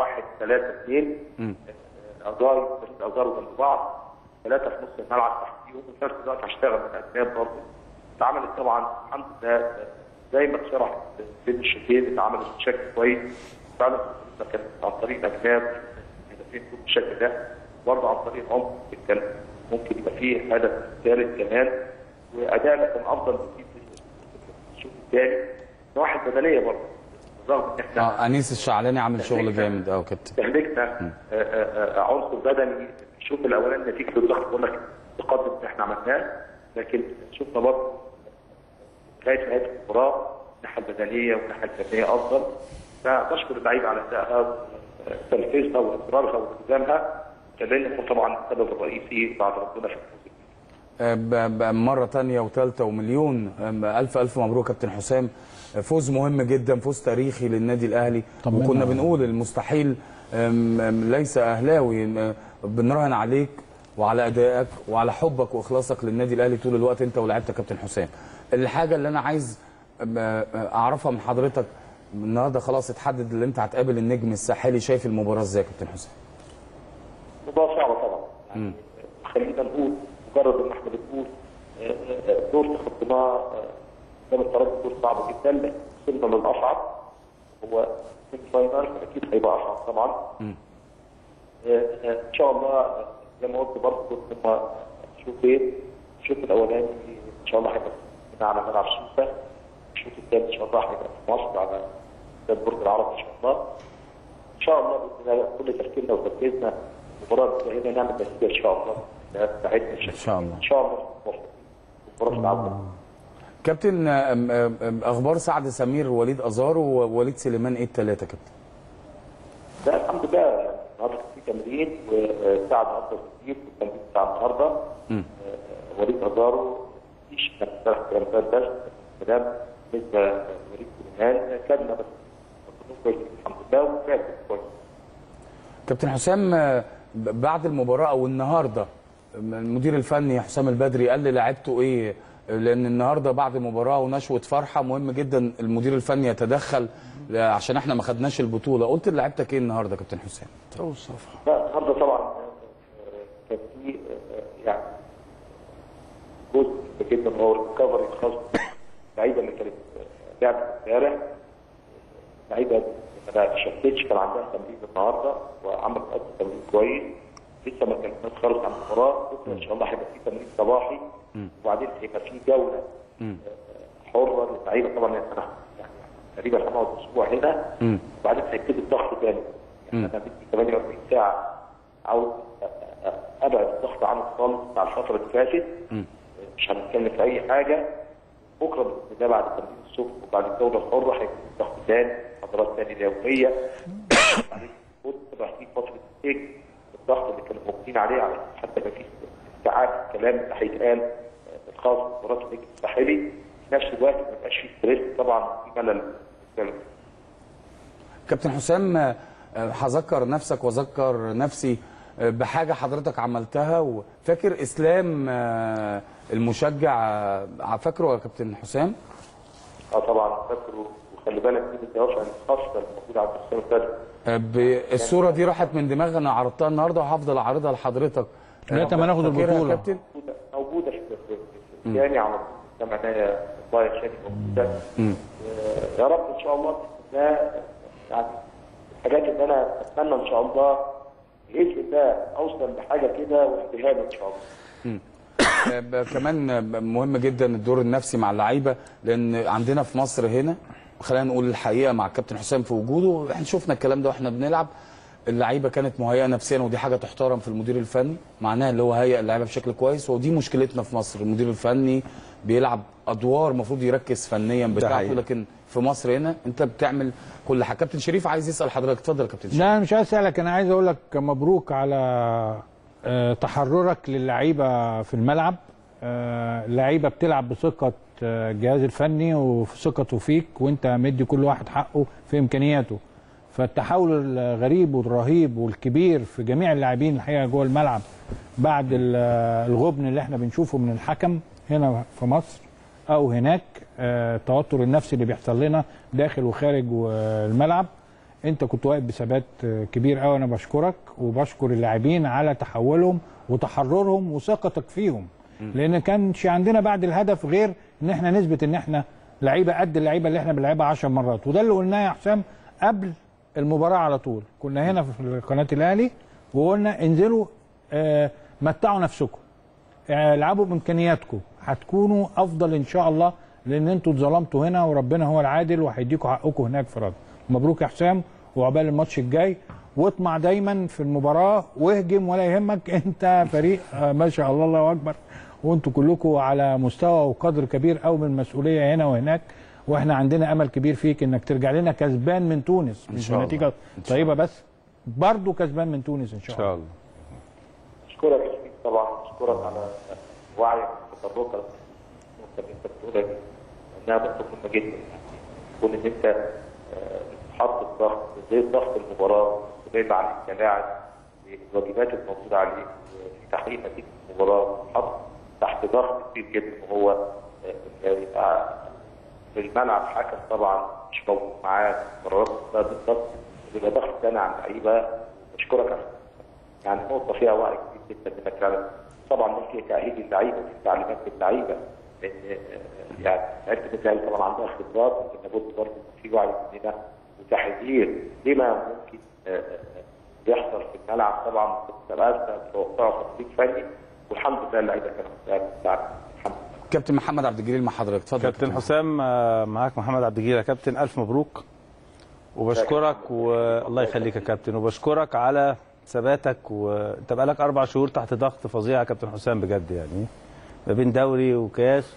S9: 4-1-3-2. ازاي وجنب بعض، 3 في نص الملعب تحتيهم، وفي نفس الوقت هشتغل من الاجناب برضه. اتعملت طبعا الحمد لله زي ما اتشرحت بين الشوطين، اتعملت بشكل كويس. فعلا كانت عن طريق الاجناب بالشكل ده، برضه عن طريق عمق كان ممكن يبقى فيه هدف ثالث كمان. وادائنا كان افضل بكتير في الشوط الثاني. نواحي بدنيه برضه، رغم ان احنا
S2: انيس الشعلاني عامل شغل جامد كابتن.
S9: استهلكنا عنصر بدني في الشوط الاولاني نتيجه الضغط، بقول لك التقدم اللي احنا عملناه، لكن شفنا برضه لغايه نهايه المباراه الناحيه البدنيه والناحيه الفنيه افضل. فبشكر اللعيبه على ادائها تنفيذها واصرارها والتزامها، كان يكون طبعا السبب الرئيسي بعد ربنا في الفوز.
S2: مره ثانيه وثالثه ومليون الف مبروك كابتن حسام. فوز مهم جدا، فوز تاريخي للنادي الاهلي. وكنا بنقول المستحيل ليس اهلاوي. بنراهن عليك وعلى ادائك وعلى حبك واخلاصك للنادي الاهلي طول الوقت انت ولاعيبتك كابتن حسام. الحاجه اللي انا عايز اعرفها من حضرتك، النهارده خلاص اتحدد اللي انت هتقابل النجم الساحلي، شايف المباراه ازاي يا كابتن حسام؟
S9: مباراه صعبه طبعا، يعني خلينا نقول مجرد ان احنا بنقول دور تخطيناه قدام الترجي دور صعب جدا، لكن وصلنا للاصعب هو سيمي فاينال، اكيد هيبقى اصعب طبعا. ان شاء الله زي ما قلت برضه هم شوطين. الشوط الاولاني ان شاء الله هيبقى على ملعب سوسه، الشوط الثاني ان شاء الله هيبقى في مصر على استاد برج العرب ان شاء الله. ان شاء الله باذن الله كل تفكيرنا وتركيزنا المباراه هنا نعمل نتيجه ان شاء الله بتاعتنا ان شاء الله. ان شاء الله مباراه العوده.
S2: كابتن، اخبار سعد سمير ووليد ازارو ووليد سليمان ايه الثلاثه كابتن؟
S9: لا الحمد لله، يعني النهارده في تمرين وسعد افضل كتير في التمرين بتاع النهارده. وليد ازارو مفيش كلام بس كلام بالنسبه لوليد سليمان كلمه بس كويس الحمد لله وفاكر كويس.
S2: كابتن حسام، بعد المباراه او النهارده المدير الفني حسام البدري قال للاعيبته ايه؟ لان النهارده بعد مباراه ونشوه فرحه مهم جدا المدير الفني يتدخل عشان احنا ما خدناش البطوله. قلت للاعيبتك ايه النهارده كابتن حسام؟
S9: لا النهارده طبعا كان في يعني جزء جدا هو الريكفري الخاص باللعيبه اللي كانت لعبت امبارح. اللعيبه ما شفتش، كان عندها تمرين النهارده وعملت تمرين كويس. لسه ما كانتش خالص عن المباراه، بكره ان شاء الله هيبقى في تمرين صباحي وبعدين هيبقى في جوله حره للعيبه. طبعا احنا يعني تقريبا هنقعد اسبوع هنا وبعدين هيبتدي الضغط تاني. يعني انا بدي 48 ساعه عاوز ابعد الضغط عنه خالص بتاع الفتره اللي فاتت. مش هنتكلم في اي حاجه. بكره باذن الله بعد تمرين الصبح وبعد الجوله الحره هيكون الضغط تاني، محاضرات تاني يوميه. بعدين تبقى في فتره الضغط اللي كانوا موجودين عليه على حتى ما فيش استيعاب الكلام اللي هيتقال الخاص بمباراه النجم الساحلي. في نفس الوقت ما يبقاش فيه ستريس طبعا في ملل.
S2: كابتن حسام، هذكر نفسك واذكر نفسي بحاجه حضرتك عملتها. وفاكر اسلام المشجع، فاكره يا كابتن حسام؟
S9: طبعا فاكره خلي بالك دي الدوافع الخاصه الموجوده عند حسام البدري.
S2: الصوره دي راحت من دماغي، انا عرضتها النهارده وهفضل اعرضها لحضرتك
S7: لغايه ما ناخد البطوله.
S9: موجوده في يعني على طول سمعناها والله يا شادي موجوده. يا رب ان شاء الله باذن الله، يعني الحاجات اللي انا اتمنى ان شاء الله باذن الله اوصل لحاجه كده واحتهال ان شاء الله.
S2: كمان مهم جدا الدور النفسي مع اللعيبه، لان عندنا في مصر هنا خلينا نقول الحقيقه مع الكابتن حسام في وجوده، احنا شفنا الكلام ده واحنا بنلعب. اللعيبه كانت مهيئه نفسيا، ودي حاجه تحترم في المدير الفني، معناها اللي هو هيئ اللعيبه بشكل كويس. ودي مشكلتنا في مصر، المدير الفني بيلعب ادوار المفروض يركز فنيا بتاعته، لكن في مصر هنا انت بتعمل كل حاجه. كابتن شريف عايز يسال حضرتك، اتفضل يا كابتن شريف.
S7: لا مش عايز اسالك، انا عايز اقول لك مبروك على تحررك للعيبه في الملعب. اللعيبه بتلعب بثقه الجهاز الفني وفي ثقته فيك، وانت مدي كل واحد حقه في امكانياته. فالتحول الغريب والرهيب والكبير في جميع اللاعبين الحقيقه جوه الملعب بعد الغبن اللي احنا بنشوفه من الحكم هنا في مصر او هناك، التوتر النفسي اللي بيحصل لنا داخل وخارج الملعب، انت كنت واقف بثبات كبير قوي. انا بشكرك وبشكر اللاعبين على تحولهم وتحررهم وثقتك فيهم، لان كانش عندنا بعد الهدف غير ان احنا نثبت ان احنا لعيبه قد اللعيبه اللي احنا بنلعبها 10 مرات. وده اللي قلناه يا حسام قبل المباراه على طول. كنا هنا في قناه الاهلي وقلنا انزلوا متعوا نفسكم، العبوا بامكانياتكم، هتكونوا افضل ان شاء الله، لان انتوا اتظلمتوا هنا وربنا هو العادل وهيديكم حقكم هناك في رد. مبروك يا حسام، وعقبال الماتش الجاي، واطمع دايما في المباراه واهجم ولا يهمك، انت فريق ما شاء الله الله اكبر، وانتوا كلكم على مستوى وقدر كبير قوي من المسؤوليه هنا وهناك، واحنا عندنا امل كبير فيك انك ترجع لنا كسبان من تونس، مش بنتيجه طيبه بس، برضه كسبان من تونس ان شاء الله.
S9: اشكرك طبعا، اشكرك على وعيك وتطرقك النقطه اللي انت بتقولها دي، انها نقطه مهمه جدا. كون ان انت تحط الضغط زي ضغط المباراه وزي عليك كلاعب، الواجبات الموجوده عليك في تحقيق نتيجه المباراه، تحط تحت ضغط كبير جدا، وهو يبقى في الملعب حكم طبعا مش موجود معاه قرارات بالضبط، بيبقى ضغط ثاني على اللعيبه. بشكرك يعني نقطه فيها وعي كبير جدا انك فعلا طبعا في تاهيل اللعيبه وفي تعليمات للعيبه، لان يعني لعيبه النادي طبعا عندها خبرات، لكن لابد برضه في وعي مننا وتحذير لما ممكن يحصل في الملعب. طبعا تبقى توقع تطبيق فني، والحمد لله اللعيبه كانت بتاعت الحمد لله.
S2: كابتن محمد عبد الجليل مع حضرتك، اتفضل.
S8: كابتن حسام معاك محمد عبد الجليل. يا كابتن الف مبروك، وبشكرك والله يخليك يا كابتن، وبشكرك على ثباتك، وانت بقالك 4 شهور تحت ضغط فظيع يا كابتن حسام بجد، يعني ما بين دوري وكاس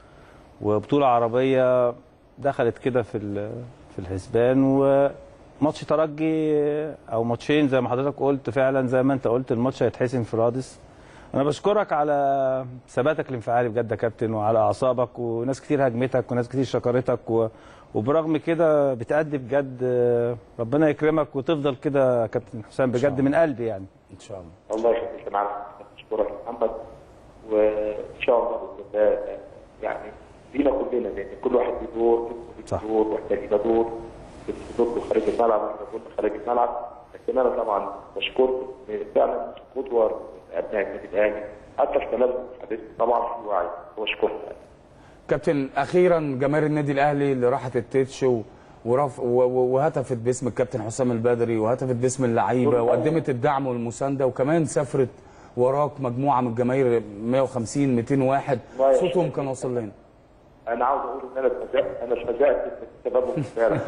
S8: وبطوله عربيه دخلت كده في الحسبان، وماتش ترجي او ماتشين زي ما حضرتك قلت، فعلا زي ما انت قلت الماتش هيتحسم في رادس. انا بشكرك على ثباتك الانفعالي بجد يا كابتن، وعلى اعصابك، وناس كتير هاجمتك وناس كتير شكرتك، وبرغم كده بتأدي بجد. ربنا يكرمك وتفضل كده يا كابتن حسام بجد من قلبي يعني.
S2: ان شاء الله.
S9: الله يخليك معاك، اشكرك يا محمد، وان شاء الله باذن الله يعني لينا كلنا، لان كل واحد له دور، دور واحنا لينا دور في الدور خارج الملعب واحنا دور خارج الملعب. لكن انا طبعا بشكركم فعلا قدوه ابناء النادي الاهلي، حتى في كلامكم حديث طبعا في وعي، واشكرك.
S2: كابتن اخيرا جماهير النادي الاهلي اللي راحت التتش وهتفت باسم الكابتن حسام البدري، وهتفت باسم اللعيبه، وقدمت الدعم والمسانده، وكمان سافرت وراك مجموعه من الجماهير 150 200 واحد، صوتهم كان واصل لنا.
S9: انا عاوز اقول ان انا اتفاجأت بسببهم فعلا.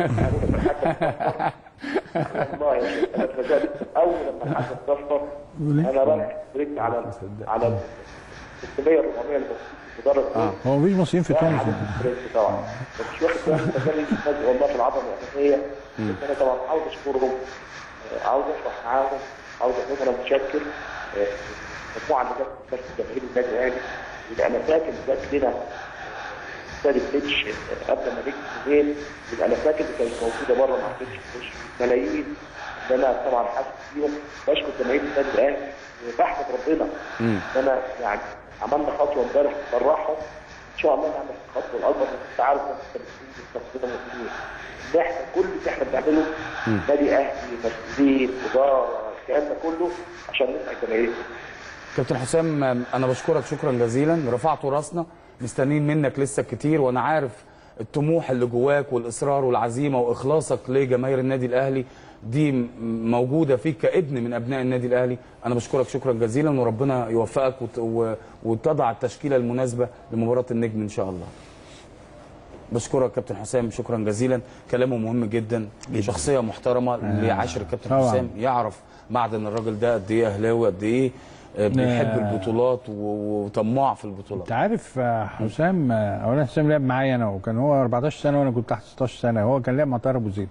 S9: والله انا اتفاجأت اول لما الحكم صفر، انا رايح بريك على 600 400 المدرب.
S7: هو مفيش مصريين في تونس
S9: طبعا، مش واخد بالي والله في العظمه الاساسيه. انا طبعا عاوز اشكرهم، عاوز افرح معاهم، عاوز اقول انا متشكر. مجموعه اللي جت جماهير النادي الاهلي، والالافات اللي جت لنا استاد التتش قبل ما نيجي بيومين، والالافات اللي كانت موجوده بره مع التتش، ملايين اللي انا طبعا حاسس بيهم. بشكر جماهير النادي الاهلي وبحمد ربنا ان انا يعني عملنا خطوه امبارح تفرحهم. ان شاء الله نعمل الخطوه الاكبر. انت عارف ان احنا كل اللي احنا بنعمله نادي اهلي، مسؤولين، اداره، الكلام ده كله عشان نسعد جماهيرنا.
S2: كابتن حسام انا بشكرك شكرا جزيلا، رفعتوا راسنا، مستنيين منك لسه كتير، وانا عارف الطموح اللي جواك والاصرار والعزيمه واخلاصك لجماهير النادي الاهلي دي موجوده فيك كابن من ابناء النادي الاهلي. انا بشكرك شكرا جزيلا، وربنا يوفقك وتضع التشكيله المناسبه لمباراه النجم ان شاء الله. بشكرك كابتن حسام شكرا جزيلا، كلامه مهم جدا، شخصيه محترمه اللي عاشر الكابتن حسام يعرف معدن الراجل ده قد ايه اهلاوي، قد ايه بيحب البطولات وطماع في البطولات.
S7: انت عارف حسام، اولا حسام لعب معايا انا، وكان هو 14 سنه وانا كنت تحت 16 سنه، هو كان لعب مع طاهر ابو زيد.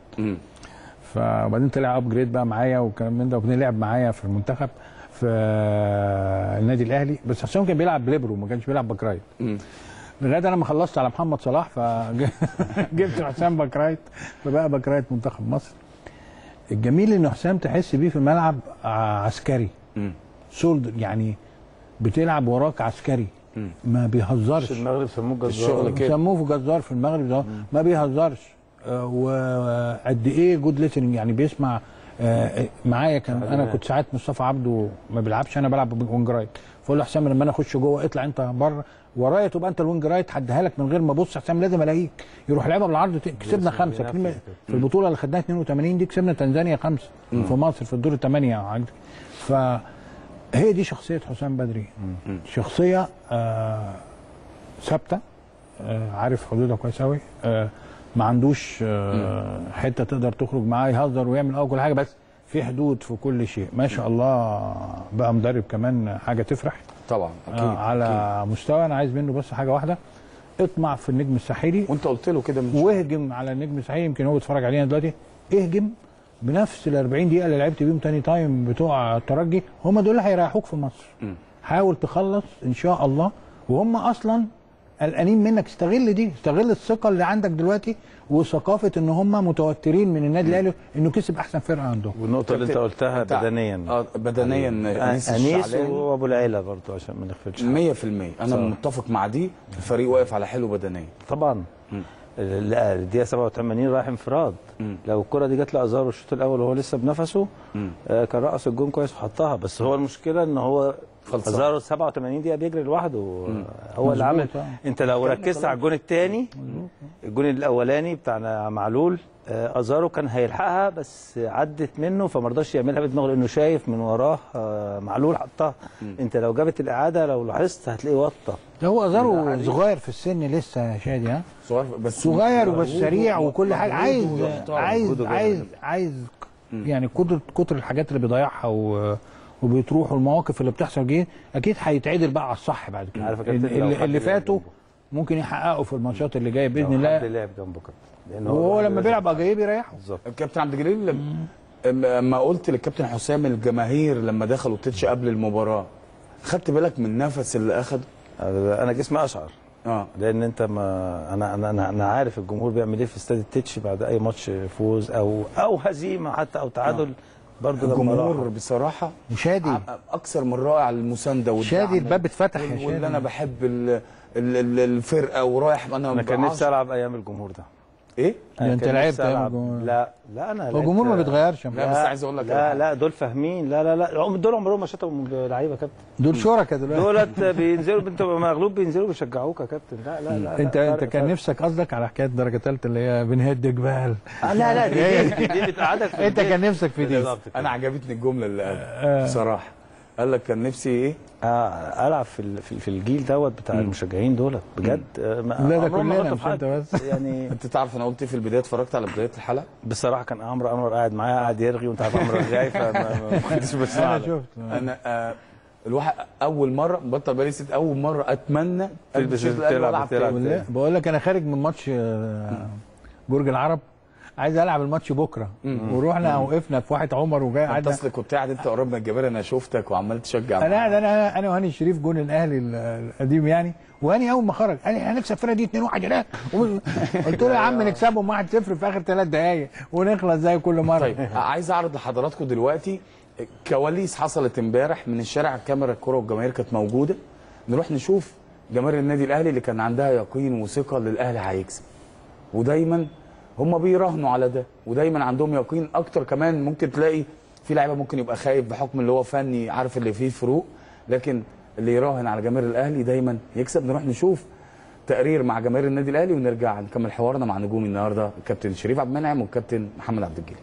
S7: فبعدين طلع ابجريد بقى معايا وكان من ده، وكان لعب معايا في المنتخب في النادي الاهلي، بس حسام كان بيلعب بليبرو ما كانش بيلعب باك رايت. لغايه انا ما خلصت على محمد صلاح فجبت حسام باك رايت، فبقى باك رايت منتخب مصر. الجميل ان حسام تحس بيه في الملعب عسكري، سولدر، يعني بتلعب وراك عسكري، ما بيهزرش.
S8: في المغرب سموه جزار،
S7: سموه جزار في المغرب، ما بيهزرش. وقد ايه جود ليسننج، يعني بيسمع معايا. كان انا كنت ساعات مصطفى عبده ما بيلعبش، انا بلعب وينج رايت، فاقول له حسام لما انا اخش جوه اطلع انت بره ورايا تبقى انت الوينج رايت، هديها لك من غير ما ابص. حسام لازم الاقيك، يروح لعبها بالعرض. كسبنا 5 في البطوله اللي خدناها 82 دي، كسبنا تنزانيا 5 في مصر في الدور الثمانيه. فهي دي شخصيه حسام بدري، شخصيه ثابته، عارف حدودها كويس قوي، ما عندوش حته تقدر تخرج معاه، يهزر ويعمل كل حاجه، بس في حدود في كل شيء. ما شاء الله بقى مدرب كمان، حاجه تفرح
S2: طبعا. اكيد
S7: على
S2: أكيد.
S7: مستوى. انا عايز منه بس حاجه واحده، اطمع في النجم الساحلي،
S2: وانت قلت له كده
S7: واهجم على النجم الساحلي. يمكن هو بيتفرج علينا دلوقتي، اهجم بنفس ال 40 دقيقه اللي لعبت بيهم تاني تايم بتوع الترجي، هم دول اللي هيريحوك في مصر. حاول تخلص ان شاء الله، وهم اصلا قلقانين منك. استغل دي، استغل الثقه اللي عندك دلوقتي، وثقافه ان هم متوترين من النادي الاهلي انه كسب احسن فرقه عندهم.
S8: والنقطه اللي انت قلتها بدنيا،
S2: بدنيا
S8: انيس وابو العيله برضه عشان ما نغفلش
S2: 100%. انا متفق مع دي، الفريق واقف على حلو بدنيا
S8: طبعا. لا الدقيقه 87 رايح انفراد، لو الكره دي جت لازارو الشوط الاول وهو لسه بنفسه كان رقص الجون كويس وحطها، بس هو المشكله ان هو ازارو 87 دقيقه بيجري لوحده، هو اللي عمل. انت لو ركزت على الجون الثاني، الجون الاولاني بتاع معلول، ازارو كان هيلحقها بس عدت منه، فما رضاش يعملها بدماغه لانه شايف من وراه معلول حطها. انت لو جابت الاعاده لو لاحظت هتلاقيه وطه.
S7: هو ازارو صغير في السن لسه يا شادي، ها
S2: صغير بس
S7: صغير وبس سريع وكل حاجه. عايز يعني كتر الحاجات اللي بيضيعها وبتروح، والمواقف اللي بتحصل دي اكيد هيتعدل بقى على الصح بعد كده. اللي فاتوا ممكن يحققوا في الماتشات اللي جايه باذن الله.
S8: حد لعب جنبه كابتن،
S7: وهو لما بيلعب اجايب بيريحه.
S2: الكابتن عبد الجليل لما قلت للكابتن حسام الجماهير لما دخلوا التتش قبل المباراه، خدت بالك من النفس اللي اخده؟
S8: انا جسمي اشعر، لان انت ما انا عارف الجمهور بيعمل ايه في استاد التتش بعد اي ماتش فوز او هزيمه حتى او تعادل. برضه
S2: الجمهور بصراحه
S7: شادي
S2: اكثر من رائع، المسانده والدعم.
S7: شادي الباب اتفتح يا شادي،
S2: واللي انا بحب الفرقه ورايح.
S8: انا كان نفسي العب ايام الجمهور ده.
S2: ايه؟
S7: انت لعبت ايام
S8: الجمهور؟ لا انا
S7: الجمهور ما بيتغيرش.
S2: لا بس عايز اقول لك
S8: لا دول فاهمين. لا دول عمرهم ما شتموا لعيبه كابتن،
S7: دول شركاء دلوقتي.
S8: دولت بينزلوا، انت مغلوب بينزلوا بيشجعوك يا كابتن. لا
S7: انت كان نفسك قصدك على حكايه درجه ثالثه اللي هي بنهد جبال.
S8: لا دي بتقعدك في
S7: انت كان نفسك في دي.
S2: انا عجبتني الجمله اللي قالها بصراحه. قال لك كان نفسي ايه؟
S8: العب في الجيل دوت بتاع المشجعين دولت بجد.
S7: لا ده كلنا مش انت بس.
S2: يعني انت تعرف انا قلت ايه في البدايه؟ اتفرجت على بدايه الحلقه
S8: بصراحه كان عمرو قاعد معايا قاعد يرغي، وانت عارف عمرو جاي فما كنتش بسمع.
S7: انا شفت.
S2: انا الواحد اول مره بطل بقالي اول مره اتمنى البس
S7: تلعب. بقول لك انا خارج من ماتش برج العرب، عايز العب الماتش بكره، ورحنا وقفنا في واحد عمر وجاي
S2: قعدنا. انت كنت قاعد انت قريب من الجبال، انا شفتك وعمال تشجع.
S7: انا قاعد انا وهاني الشريف جون الاهلي القديم يعني، وهاني اول ما خرج قال لي هنكسب الفرقه دي 2-1 هناك. قلت له يا عم نكسبهم 1-0 في اخر 3 دقائق ونخلص زي كل مره.
S2: طيب عايز اعرض لحضراتكم دلوقتي كواليس حصلت امبارح من الشارع. الكاميرا الكره والجماهير كانت موجوده، نروح نشوف جماهير النادي الاهلي اللي كان عندها يقين وثقه ان الاهلي هيكسب، ودايما هم بيراهنوا على ده، ودايما عندهم يقين اكتر. كمان ممكن تلاقي في لعيبه ممكن يبقى خايف بحكم اللي هو فني، عارف اللي فيه فروق، لكن اللي يراهن على جماهير الاهلي دايما يكسب. نروح نشوف تقرير مع جماهير النادي الاهلي ونرجع نكمل حوارنا مع نجوم النهارده الكابتن شريف عبد المنعم والكابتن محمد عبد الجليل.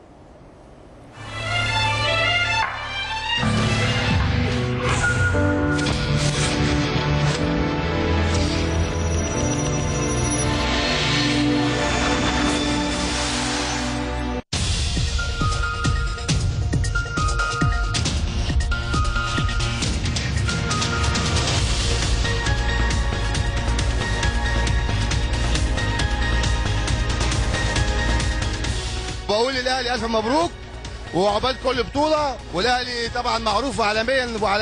S3: بقول للاهلي الف مبروك وعقبال كل بطوله، والاهلي طبعا معروف عالميا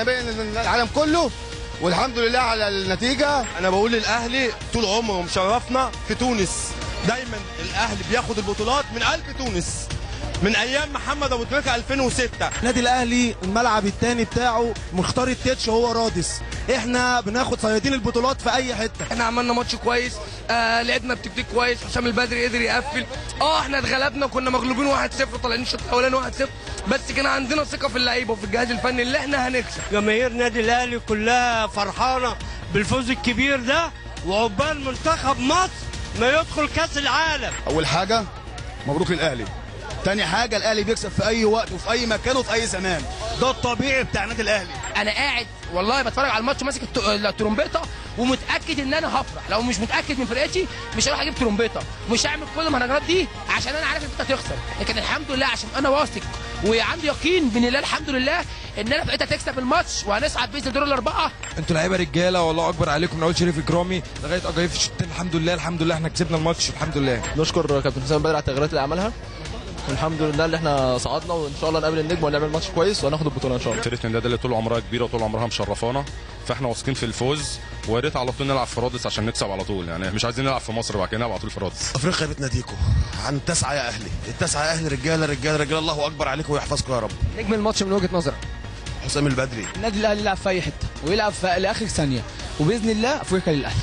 S3: العالم كله، والحمد لله على النتيجه.
S10: انا بقول للاهلي طول عمره مشرفنا في تونس، دايما الاهلي بياخد البطولات من قلب تونس من ايام محمد ابو تريكه 2006.
S11: النادي الاهلي الملعب الثاني بتاعه مختار التتش هو رادس، احنا بناخد صيادين البطولات في اي حته.
S12: احنا عملنا ماتش كويس، لعبنا بتكتيك كويس، حسام البدري قدر يقفل. احنا اتغلبنا، كنا مغلوبين 1-0 طالعين الشوط الاولاني 1-0، بس كان عندنا ثقه في اللعيبه وفي الجهاز الفني اللي احنا هنكسب.
S13: جماهير النادي الاهلي كلها فرحانه بالفوز الكبير ده، وعقبال منتخب مصر ما يدخل كاس العالم.
S3: اول حاجه مبروك للاهلي، تاني حاجه الاهلي بيكسب في اي وقت وفي اي مكان وفي اي زمان، ده الطبيعي بتاع النادي الاهلي.
S12: انا قاعد والله بتفرج على الماتش ماسك الترومبيطه ومتاكد ان انا هفرح، لو مش متاكد من فرقتي مش هروح اجيب ترومبيطه، مش هعمل كل المهرجانات دي عشان انا عارف ان انت هتخسر، لكن الحمد لله عشان انا واثق وعندي يقين من الله الحمد لله ان انا فرقتي هتكسب الماتش وهنصعد باذن دور الاربعه.
S14: انتوا لعيبه رجاله والله اكبر عليكم من اول شريف اكرامي لغايه اجايب في الشوط. الحمد لله احنا كسبنا الماتش الحمد لله.
S15: نشكر كابتن حسام البدري على التغييرات اللي عملها، الحمد لله اللي احنا صعدنا، وان شاء الله نقابل النجم ونعمل ماتش كويس وهناخد البطوله ان شاء الله.
S16: فرقه النادي اللي طول عمرها كبيره وطول عمرها مشرفانا، فاحنا واثقين في الفوز، ويا ريت على طول نلعب في رادس عشان نكسب على طول، يعني مش عايزين نلعب في مصر بعد كده نلعب على طول في رادس.
S3: افريقيا بتناديكم عن تسعه يا اهلي، التسعه يا اهلي رجاله رجاله رجاله، الله اكبر عليكم ويحفظكم يا رب.
S15: نجم الماتش من وجهه نظرك
S3: حسام البدري.
S15: النادي الاهلي يلعب في اي حته ويلعب في لاخر ثانيه، وباذن الله افريقيا للاهلي.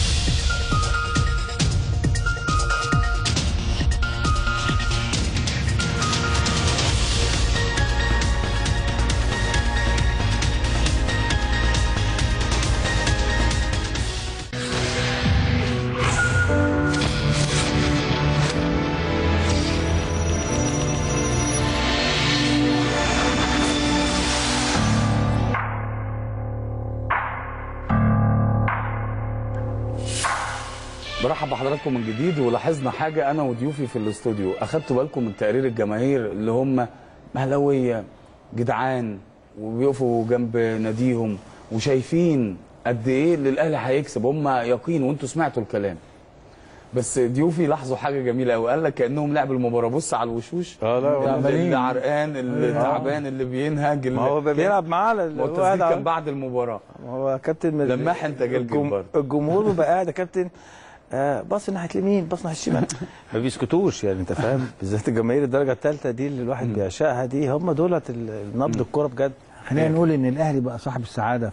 S2: برحب بحضراتكم من جديد. ولاحظنا حاجه انا وضيوفي في الاستوديو، اخدتوا بالكم من تقرير الجماهير اللي هم مهلاويه جدعان وبيقفوا جنب ناديهم وشايفين قد ايه اللي الاهلي هيكسب، هم يقين وانتوا سمعتوا الكلام. بس ضيوفي لاحظوا حاجه جميله قوي، قال لك كانهم لعبوا المباراه، بص على الوشوش، اللي عرقان اللي تعبان اللي بينهج،
S8: ما هو بيلعب معاه
S2: التسديد كان بعد المباراه.
S8: ما هو كابتن
S2: لماح انت جلجل برضه
S8: الجمهور بيبقى قاعد يا كابتن باص ناحيه اليمين باص ناحيه الشمال ما بيسكتوش، يعني انت فاهم، بالذات الجماهير الدرجه الثالثه دي اللي الواحد بيعشقها دي، هم دولت النبض الكوره بجد.
S7: خلينا نقول ان الاهلي بقى صاحب السعاده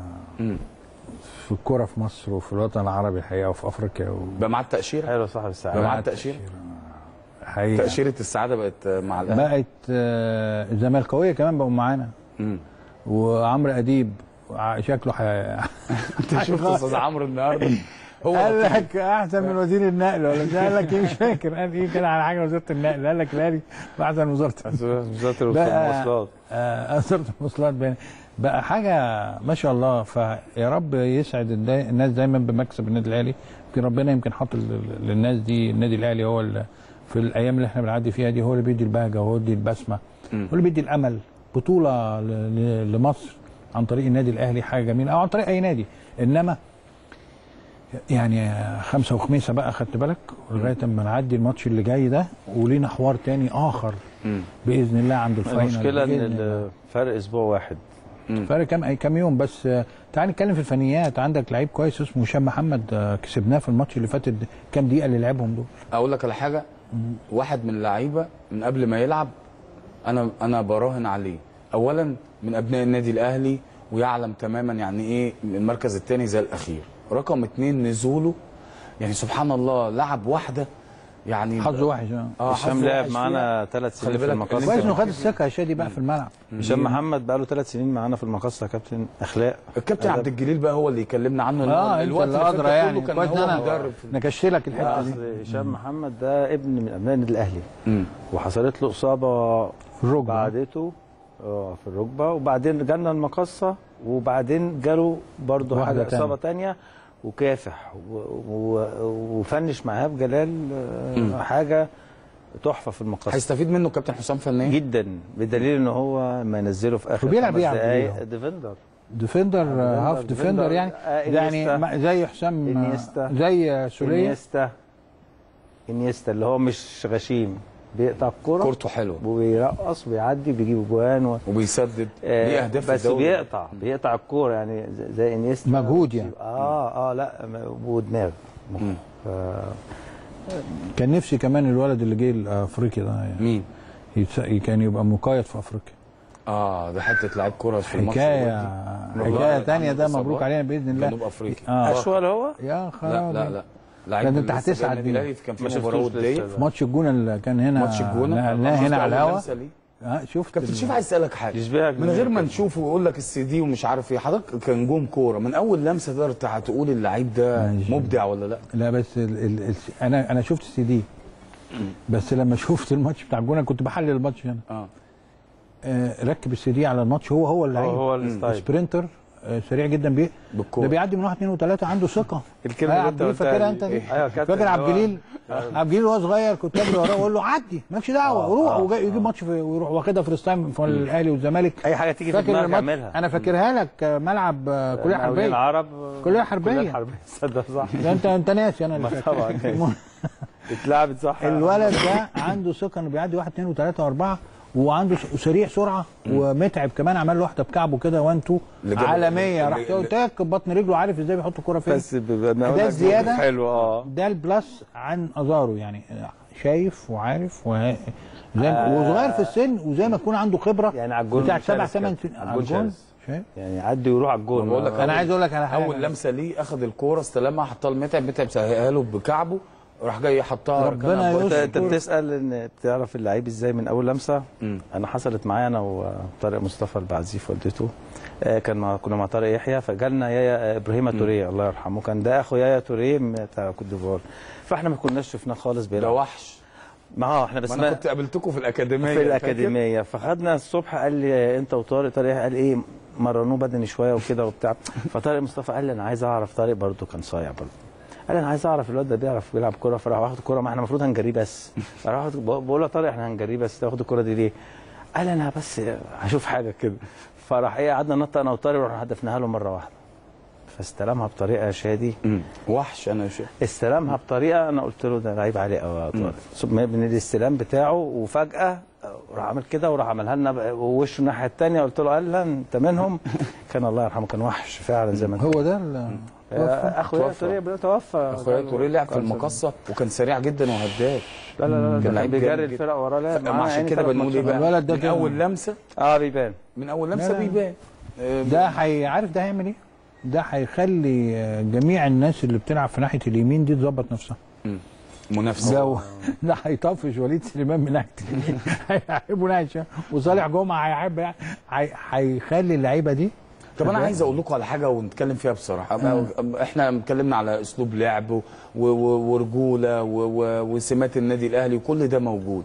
S7: في الكوره في مصر وفي الوطن العربي الحقيقه وفي افريقيا
S2: بقى معاه التاشيره.
S8: حلو صاحب السعاده،
S2: بقى معاه التاشيره حقيقه، تاشيره السعاده بقت مع الاهلي،
S7: بقت الزمالكاويه كمان بقوا معانا، وعمرو اديب شكله
S2: انت شفت استاذ عمرو النهارده
S7: هو قال لك احسن من وزير النقل ولا قال لك ايه مش فاكر، قال ايه كده على حاجه وزاره النقل، قال لك الاهلي احسن من وزاره
S8: المواصلات.
S7: وزاره المواصلات بقى حاجه ما شاء الله. فيا رب يسعد الناس دايما بمكسب النادي الاهلي. يمكن ربنا يمكن حاطط للناس دي النادي الاهلي هو في الايام اللي احنا بنعدي فيها دي هو اللي بيدي البهجه وهو اللي بيدي البسمه هو اللي بيدي الامل. بطوله لمصر عن طريق النادي الاهلي حاجه جميله، او عن طريق اي نادي، انما يعني خمسه وخميسه بقى خدت بالك لغايه اما نعدي الماتش اللي جاي ده، ولينا حوار تاني اخر باذن الله عند الفاينل.
S8: المشكله ان الفرق اسبوع واحد،
S7: فرق كام يوم بس. تعال نتكلم في الفنيات. عندك لعيب كويس اسمه هشام محمد، كسبناه في الماتش اللي فات، كام دقيقه اللي لعبهم دول.
S2: اقول لك على حاجه، واحد من اللعيبه من قبل ما يلعب انا براهن عليه، اولا من ابناء النادي الاهلي ويعلم تماما يعني ايه المركز الثاني زي الاخير. رقم 2 نزوله، يعني سبحان الله لعب واحده يعني
S7: حظه وحش.
S8: هشام لعب معانا 3 سنين في المقصه.
S7: كويس انه خد الثقه يا شادي بقى في الملعب.
S8: هشام محمد بقى له 3 سنين معانا في المقصه يا كابتن اخلاق.
S2: الكابتن عبد الجليل بقى هو اللي يكلمنا عنه.
S7: الوقت اللي ادرى يعني كويس ان انا نكشلك الحته دي.
S8: هشام محمد ده ابن من ابناء النادي الاهلي وحصلت له اصابه
S7: في الركبه
S8: بعدته في الركبه، وبعدين جالنا المقصه، وبعدين جاله برضه حاجه اصابه ثانيه وكافح وفنش معاه بجلال حاجه تحفه في المقصه.
S2: هيستفيد منه كابتن حسام فنيا
S8: جدا، بدليل ان هو ما ينزله في اخر
S7: وبيلعب
S8: 5 دقايق ديفندر
S7: هاف ديفندر يعني زي حسام
S8: انيستا،
S7: زي سوليه
S8: انيستا اللي هو مش غشيم، بيقطع الكوره
S2: كورته حلوه
S8: وبيرقص وبيعدي وبيجيب اجوان
S2: وبيسدد ليه اهداف
S8: بس بيقطع الكوره يعني زي انيستا
S7: مجهود يعني.
S8: لا ودماغ.
S7: كان نفسي كمان الولد اللي جه الافريقي ده يعني
S2: مين
S7: كان يبقى مقيد في افريقيا.
S2: ده حته لعيب كوره في الماتش
S7: حكايه ثانيه ده مبروك علينا باذن الله.
S2: جنوب افريقيا
S8: اشول هو
S7: يا خراب.
S2: لا
S7: لعيب انت هتسعد بيه.
S2: كان في مباراه وديه
S7: في ماتش الجونه اللي كان هنا،
S2: ماتش الجونه
S7: هنا على الهوا.
S2: شفت كابتن شريف عايز اسالك حاجه من غير ما نشوفه ويقول لك السي دي ومش عارف ايه. حضرتك كان جون كوره من اول لمسه تقدر تقول اللعيب ده مبدع ولا لا؟
S7: لا بس انا شفت السي دي بس لما شفت الماتش بتاع الجونه كنت بحلل الماتش هنا. ركب السي دي على الماتش. هو اللعيب
S8: هو الستايل
S7: سبرينتر سريع جدا بالكوره، ده بيعدي من 1 2 و3 عنده ثقه.
S8: الكلمه اللي انت
S7: فاكرها انت دي؟ فاكر عبد الجليل؟ عبد الجليل وهو صغير كنت اجري وراه واقول له عدي مالكش دعوه وروح ويجيب ماتش ويروح واخدها فريست تايم في الاهلي والزمالك.
S8: اي حاجه تيجي في دماغك اعملها.
S7: انا فاكرها لك ملعب كليه حربيه.
S8: العرب
S7: كليه حربيه.
S8: صدق صح.
S7: ده انت ناسي انا اللي فاكر.
S8: طبعا اتلعبت صح.
S7: الولد ده عنده ثقه انه بيعدي 1 2 و3 و4 وعنده سريع سرعه ومتعب كمان. عمل له واحده بكعبه كده 1 2 عالميه راح تاك ببطن رجله عارف ازاي بيحط الكوره فين.
S8: بس
S7: ده الزياده
S8: حلو
S7: ده البلس عن ازارو يعني شايف وعارف وصغير في السن وزي ما يكون عنده خبره
S8: يعني على الجون
S7: بتاع 7 8 سنين على الجون
S8: يعني يعدي ويروح على الجون.
S2: بقول لك
S7: انا عايز اقول لك على حاجه.
S2: اول لمسه ليه اخذ الكوره استلمها حطها لمتعب سهلها له بكعبه راح جاي حطها.
S7: ربنا يستر.
S8: انت بتسال ان تعرف اللعيب ازاي من اول لمسه. انا حصلت معايا انا وطارق مصطفى البعزيف والدته. كنا مع طارق يحيى فجالنا يايا ابراهيم توريه الله يرحمه. كان ده اخو يايا توريه بتاع كوت ديفوار. فاحنا ما كناش شفناه خالص بيلعب.
S2: ده وحش.
S8: ما احنا بس
S2: انا كنت قابلتكم في
S8: الاكاديميه فخدنا الصبح يقال لي انت وطارق. طارق قال ايه مرنوه بدني شويه وكده وبتاع. فطارق مصطفى قال لي انا عايز اعرف. طارق برده كان صايع برده. قال انا عايز اعرف الواد ده بيعرف بيلعب كوره. فراح واخد الكوره. ما احنا المفروض هنجريه بس. فراح بقول له طارق احنا هنجريه بس تاخد الكوره دي ليه؟ قال انا بس هشوف حاجه كده. فراح قعدنا نط انا وطارق ورحنا هدفناها له مره واحده. فاستلمها بطريقه شادي
S2: وحش. انا
S8: استلمها بطريقه انا قلت له ده لعيب عالي قوي يا طارق من الاستلام بتاعه. وفجاه راح عمل كده وراح عملها لنا ووشه الناحيه الثانيه. قلت له قال انت منهم. كان الله يرحمه كان وحش فعلا زي ما
S7: هو ده
S8: اخويا توريه توفى.
S2: اخويا توريه لعب في المقصه وكان سريع جدا وهداف.
S8: لا كان لعيب بيجري الفرق وراه. لا
S2: عشان كده بنقول ايه بقى
S7: الولد ده
S2: من اول لمسه
S8: بيبان.
S2: من اول لمسه بيبان.
S7: ده عارف ده هيعمل ايه؟ ده هيخلي جميع الناس اللي بتلعب في ناحيه اليمين دي تظبط نفسها.
S2: منافسه.
S7: ده هيطفش وليد سليمان من ناحيه اليمين هيلعبوا ناحيه وصالح جمعه هيخلي اللعيبه دي.
S2: طب انا عايز اقول لكم على حاجه ونتكلم فيها بصراحه. احنا اتكلمنا على اسلوب لعب ورجوله وسمات النادي الاهلي وكل ده موجود.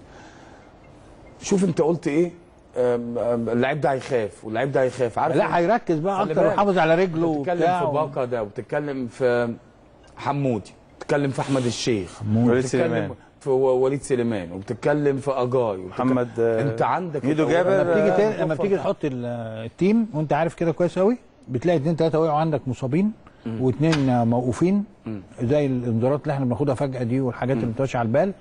S2: شوف انت قلت ايه؟ اللعيب ده هيخاف واللعيب ده هيخاف. عارف
S7: لا هيركز بقى اكتر ويحافظ على رجله
S2: وبتتكلم في باقه ده وبتتكلم في حمودي وبتتكلم في احمد الشيخ
S8: وبتتكلم
S2: في وليد سليمان وبتتكلم في اجاي
S8: محمد
S2: انت عندك
S8: ميدو جابر.
S7: لما بتيجي تحط التيم وانت عارف كده كويس قوي بتلاقي 2 3 وقعوا عندك مصابين و2 موقوفين زي الانذارات اللي احنا بناخدها فجاه دي والحاجات اللي بتوش على البال.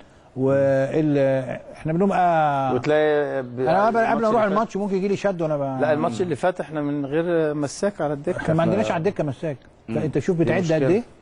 S7: احنا بنبقى
S8: وتلاقي
S7: انا قبل ما اروح الماتش ممكن يجي لي شد وانا
S8: لا الماتش اللي فات احنا من غير مساك على الدكه.
S7: احنا ما عندناش على الدكه مساك. فانت شوف بتعد قد ايه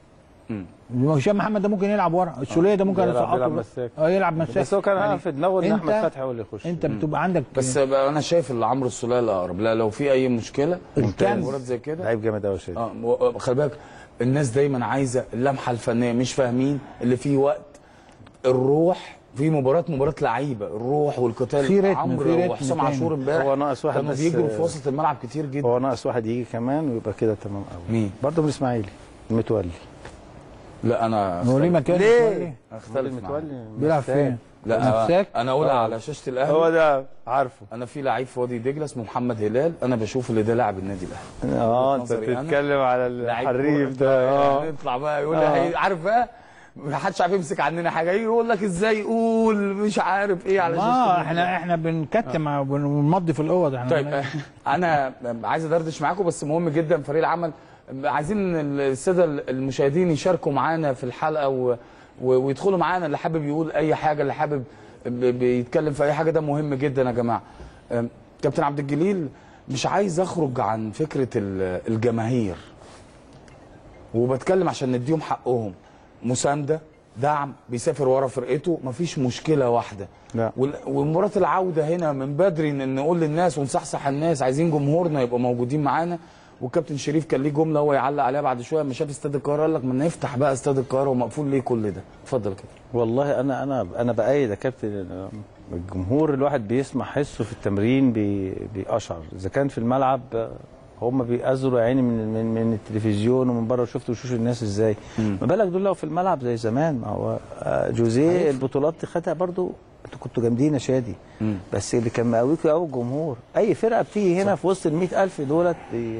S7: هشام محمد ده ممكن يلعب ورا، السوليه ده ممكن
S8: يلعب مساك.
S7: يلعب مساك،
S8: بس هو كان في دماغه ان احمد فتحي هو اللي يخش.
S7: انت بتبقى عندك
S2: بس انا شايف ان عمرو السوليه الاقرب. لا لو في اي مشكله
S7: ممتاز
S2: زي كده
S8: لعيب جامد قوي شادي.
S2: خلي بالك الناس دايما عايزه اللمحه الفنيه، مش فاهمين اللي فيه وقت الروح في مباراه لعيبه، الروح والقتال.
S7: في رتم،
S2: عمرو وحسام عاشور امبارح
S8: هو ناقص واحد
S2: كانوا
S8: بس
S2: بيجروا في وسط الملعب كتير جدا.
S8: هو ناقص واحد يجي كمان ويبقى كده تمام قوي.
S2: مين؟
S8: برضه من الاسماعيلي المتولي.
S2: لا انا
S7: هو ليه مكان
S8: ليه؟
S2: اختلف
S8: المتولي
S7: بيلعب فين؟
S2: لا
S7: مساك؟
S2: انا اقولها على شاشه الاهلي.
S8: هو ده عارفه.
S2: انا في لعيب في وادي دجله اسمه محمد هلال، انا بشوف اللي ده لاعب النادي الاهلي.
S8: انت بتتكلم على الحريف ده.
S2: نطلع بقى يقول لي عارف بقى ما حدش عارف يمسك عننا حاجه، يجي يقول لك ازاي يقول مش عارف ايه على شاشه.
S7: احنا بنكتم ونمضي في الاوض.
S2: طيب انا عايز ادردش معاكم، بس مهم جدا فريق العمل. عايزين الساده المشاهدين يشاركوا معانا في الحلقه ويدخلوا معانا، اللي حابب يقول اي حاجه، اللي حابب بيتكلم في اي حاجه، ده مهم جدا يا جماعه. كابتن عبد الجليل، مش عايز اخرج عن فكره الجماهير، وبتكلم عشان نديهم حقهم، مسانده، دعم، بيسافر ورا فرقته، مفيش مشكله واحده.
S8: لا.
S2: ومباراه العوده هنا من بدري ان نقول للناس ونصحصح الناس، عايزين جمهورنا يبقوا موجودين معانا. والكابتن شريف كان ليه جمله هو يعلق عليها بعد شويه لما شاف استاد القاهره، قال لك ما نفتح بقى استاد القاهره ومقفول ليه كل ده؟ اتفضل كده.
S8: والله انا بايد يا كابتن. الجمهور الواحد بيسمع حسه في التمرين بيقشعر، اذا كان في الملعب هم بيأذروا يا عيني من التلفزيون ومن بره، شفت وشوش الناس ازاي. ما بالك دول لو في الملعب زي زمان. ما هو جوزيه البطولات دي خدها برضو، انتوا كنتوا جامدين يا شادي. بس اللي كان مقاويكوا قوي الجمهور. اي فرقه بتيجي هنا في وسط ال 100,000 دولت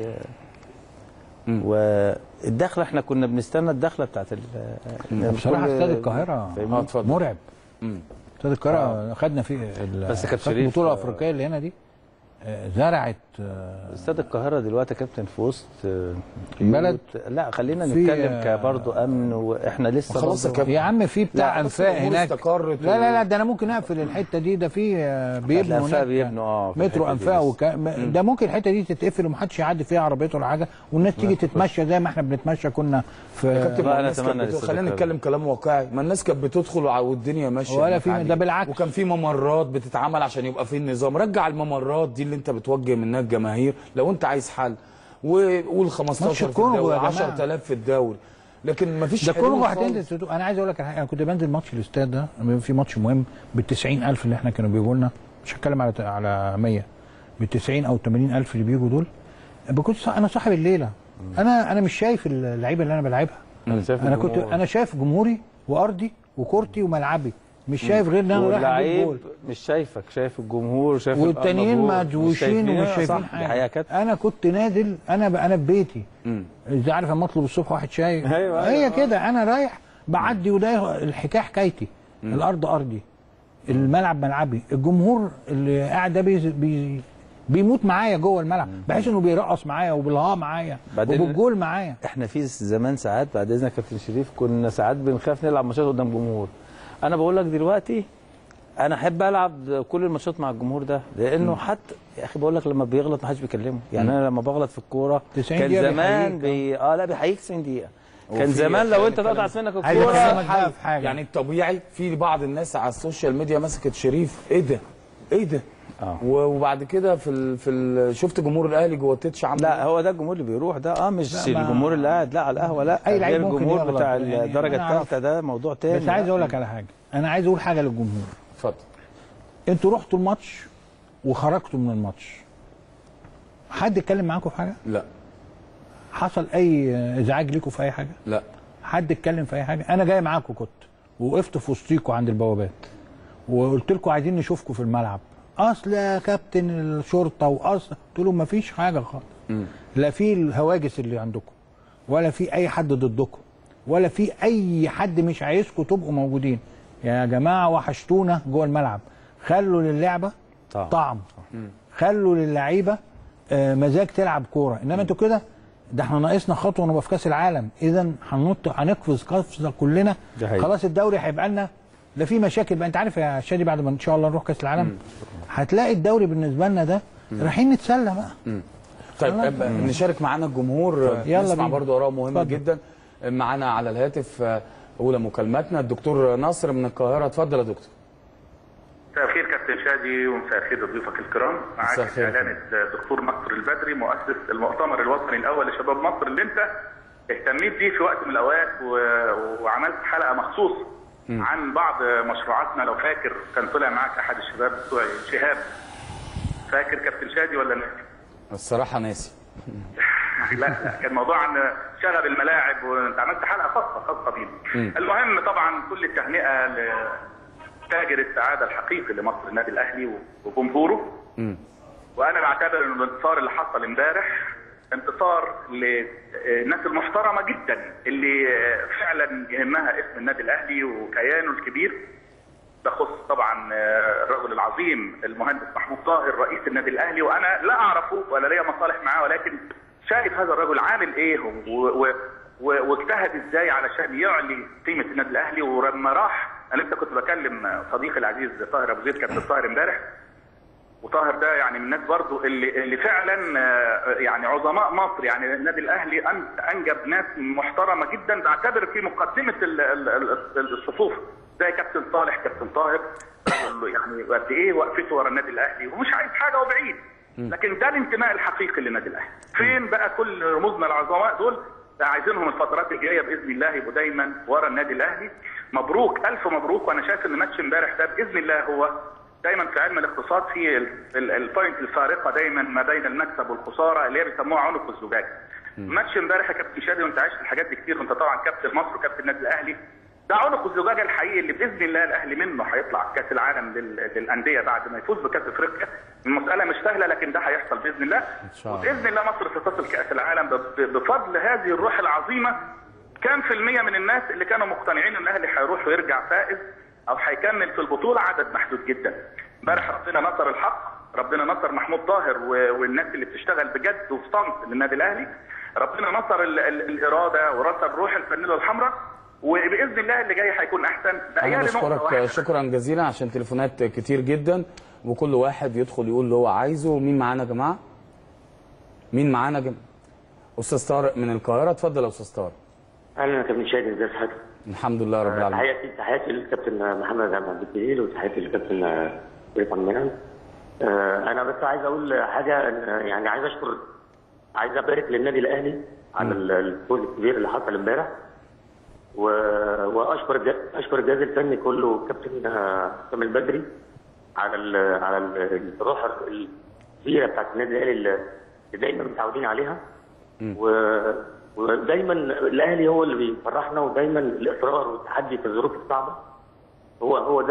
S8: والدخله احنا كنا بنستنى الدخله بتاعت
S7: بصراحه استاد القاهره مرعب. استاد القاهره خدنا فيه
S8: بس كابتن شريف
S7: البطوله الافريقيه اللي هنا دي زرعت
S8: استاد القاهره دلوقتي يا كابتن في وسط
S7: بلد.
S8: لا خلينا نتكلم كبرضه امن، واحنا لسه
S2: خلاص
S7: يا عم في بتاع انفاق هناك. لا ده انا ممكن اقفل الحته دي، ده في بيبنوا هناك مترو انفاق ده ممكن الحته دي تتقفل ومحدش يعدي فيها عربيته ولا حاجه، والناس تيجي تتمشى زي ما احنا بنتمشى كنا في.
S2: خلينا نتكلم كلام واقعي. ما الناس كانت بتدخل والدنيا ماشيه
S7: ولا في ده بالعكس.
S2: وكان في ممرات بتتعمل عشان يبقى في النظام. رجع الممرات دي اللي انت بتوجه منها الجماهير لو انت عايز حل، وقول 15 في الدوري، 10,000 في الدوري، لكن مفيش
S7: ده كونغو هتنزل. انا عايز اقول لك انا كنت بنزل ماتش الاستاد ده، في ماتش مهم بال90,000 اللي احنا كانوا بيجوا لنا، مش هتكلم على 100، بال90 او 80,000 اللي بيجوا دول. كنت انا صاحب الليله. انا مش شايف اللعيبه اللي انا بلعبها. انا شايف جمهوري وارضي وكورتي وملعبي، مش شايف غير ان انا رايح اجيب جول.
S8: مش شايفك، شايف الجمهور، شايف
S7: والتانيين مدوشين ومش شايفين حاجه. انا كنت نازل، انا في بيتي. اذا عارف اما اطلب الصبح واحد شاي، هي كده. انا رايح بعدي، وده الحكايه حكايتي. الارض ارضي، الملعب ملعبي، الجمهور اللي قاعد ده بيموت معايا جوه الملعب، بحيث انه بيرقص معايا وبالها معايا وبالجول معايا.
S8: احنا في زمان ساعات بعد اذنك يا كابتن شريف كنا ساعات بنخاف نلعب ماتشات قدام جمهور. انا بقول لك دلوقتي انا احب العب كل الماتشات مع الجمهور ده، لانه حتى يا اخي بقول لك لما بيغلط ما حدش بيكلمه. يعني انا لما بغلط في الكوره كان زمان لا بيحييك 90 دقيقه. كان زمان لو انت تقطع منك الكوره
S2: يعني الطبيعي في بعض الناس على السوشيال ميديا مسكت شريف ايه ده وبعد كده في شفت جمهور الاهلي جوه التتش عامل.
S8: لا هو ده الجمهور اللي بيروح ده مش الجمهور اللي قاعد لا على القهوه، لا غير الجمهور بتاع الدرجه الثالثه ده موضوع تاني.
S7: بس عايز اقول لك على حاجه، انا عايز اقول حاجه للجمهور.
S2: اتفضل.
S7: انتوا رحتوا الماتش وخرجتوا من الماتش، حد اتكلم معاكم في حاجه؟
S2: لا.
S7: حصل اي ازعاج ليكم في اي حاجه؟
S2: لا.
S7: حد اتكلم في اي حاجه؟ انا جاي معاكم كنت ووقفت في وسطيكم عند البوابات وقلت لكم عايزين نشوفكم في الملعب. اصل يا كابتن الشرطه واصل، قلت لهم مفيش حاجه خالص. لا في الهواجس اللي عندكم، ولا في اي حد ضدكم، ولا في اي حد مش عايزكم تبقوا موجودين. يا جماعه وحشتونا جوه الملعب، خلوا للعبه طعم، خلوا للعيبه مزاج تلعب كوره. انما انتوا كده، ده احنا ناقصنا خطوه ونبقى في كاس العالم، اذا هنقفز قفزه كلنا. خلاص الدوري هيبقى لنا، لا في مشاكل بقى. انت عارف يا شادي بعد ما ان شاء الله نروح كاس العالم هتلاقي الدوري بالنسبه لنا ده رايحين نتسلى بقى.
S2: طيب نشارك معانا الجمهور، نسمع برضه اراء مهمه جدا. معانا على الهاتف اولى مكالماتنا الدكتور ناصر من القاهره. اتفضل يا دكتور.
S17: مساء الخير كابتن شادي ومساء الخير لضيوفك الكرام. معاك اعلان الدكتور نصر البدري مؤسس المؤتمر الوطني الاول لشباب مصر اللي انت اهتميت بيه في وقت من الاوقات وعملت حلقه مخصوص عن بعض مشروعاتنا. لو فاكر كان طلع معاك احد الشباب بتوع شهاب. فاكر كابتن شادي ولا ناسي؟
S2: الصراحه ناسي.
S17: لا كان موضوع عن شغب الملاعب وانت عملت حلقه خاصه بينا. المهم طبعا كل التهنئه لتاجر السعاده الحقيقي لمصر النادي الاهلي وجمهوره. وانا بعتبر ان الانتصار اللي حصل امبارح انتصار للناس المحترمه جدا اللي فعلا يهمها اسم النادي الاهلي وكيانه الكبير. بخص طبعا الرجل العظيم المهندس محمود طاهر رئيس النادي الاهلي، وانا لا اعرفه ولا ليا مصالح معاه، ولكن شايف هذا الرجل عامل ايه واجتهد ازاي علشان يعلي قيمه النادي الاهلي. ولما راح انا لسه كنت بكلم صديقي العزيز طاهر ابو زيد كابتن طاهر امبارح، وطاهر ده يعني من الناس برضو اللي فعلا يعني عظماء مصر. يعني النادي الاهلي انجب ناس محترمه جدا، بعتبر في مقدمه الصفوف زي كابتن صالح كابتن طاهر، يعني قد ايه وقفته ورا النادي الاهلي ومش عايز حاجه وبعيد، لكن ده الانتماء الحقيقي للنادي الاهلي. فين بقى كل رموزنا العظماء دول؟ عايزينهم الفترات الجايه باذن الله يبقوا دايما ورا النادي الاهلي. مبروك الف مبروك. وانا شايف ان ماتش امبارح ده باذن الله هو دايما في علم الاقتصاد في البوينت الفارقه دايما ما بين المكسب والخساره اللي هي بيسموها عنق الزجاج. ماتش امبارح يا كابتن شادي وانت عايش الحاجات دي كتير وانت طبعا كابتن مصر وكابتن النادي الاهلي، ده عنق الزجاج الحقيقي اللي باذن الله الاهلي منه هيطلع كاس العالم للانديه بعد ما يفوز بكاس افريقيا. المساله مش سهله لكن ده هيحصل باذن الله. وباذن الله مصر ستصل كاس العالم بفضل هذه الروح العظيمه. كام في المية من الناس اللي كانوا مقتنعين ان الاهلي هيروح ويرجع فائز او هيكمل في البطوله؟ عدد محدود جدا. امبارح ربنا نصر الحق، ربنا نصر محمود طاهر والناس اللي بتشتغل بجد وفي صمت للنادي الاهلي. ربنا نصر الاراده ونصر روح الفانيلا الحمراء، وباذن الله اللي جاي هيكون احسن.
S2: انا بشكرك شكرا جزيلا عشان تليفونات كتير جدا وكل واحد يدخل يقول اللي هو عايزه. مين معانا يا جماعه؟ مين معانا يا جماعه؟ استاذ طارق من القاهره. اتفضل يا استاذ طارق.
S18: اهلا يا كابتن شادي، ازي حضرتك؟
S2: الحمد لله رب العالمين.
S18: تحياتي للكابتن محمد عبد الجليل وتحياتي للكابتن ريفان منعم. انا بس عايز اقول حاجه، يعني عايز ابارك للنادي الاهلي على الفوز الكبير اللي حصل امبارح، واشكر الجهاز الفني كله كابتن حسام البدري على الروح الكبيره بتاعت النادي الاهلي اللي دايما متعودين عليها. ودايما الاهلي هو اللي بيفرحنا، ودايما الاصرار والتحدي في الظروف الصعبه هو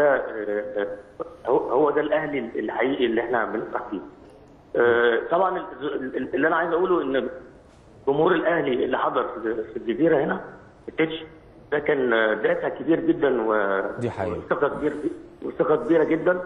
S18: ده الاهلي الحقيقي اللي احنا بنفرح فيه. طبعا اللي انا عايز اقوله ان جمهور الاهلي اللي حضر في الجزيره هنا في التتش ده كان دافع كبير جدا وثقه كبيره جدا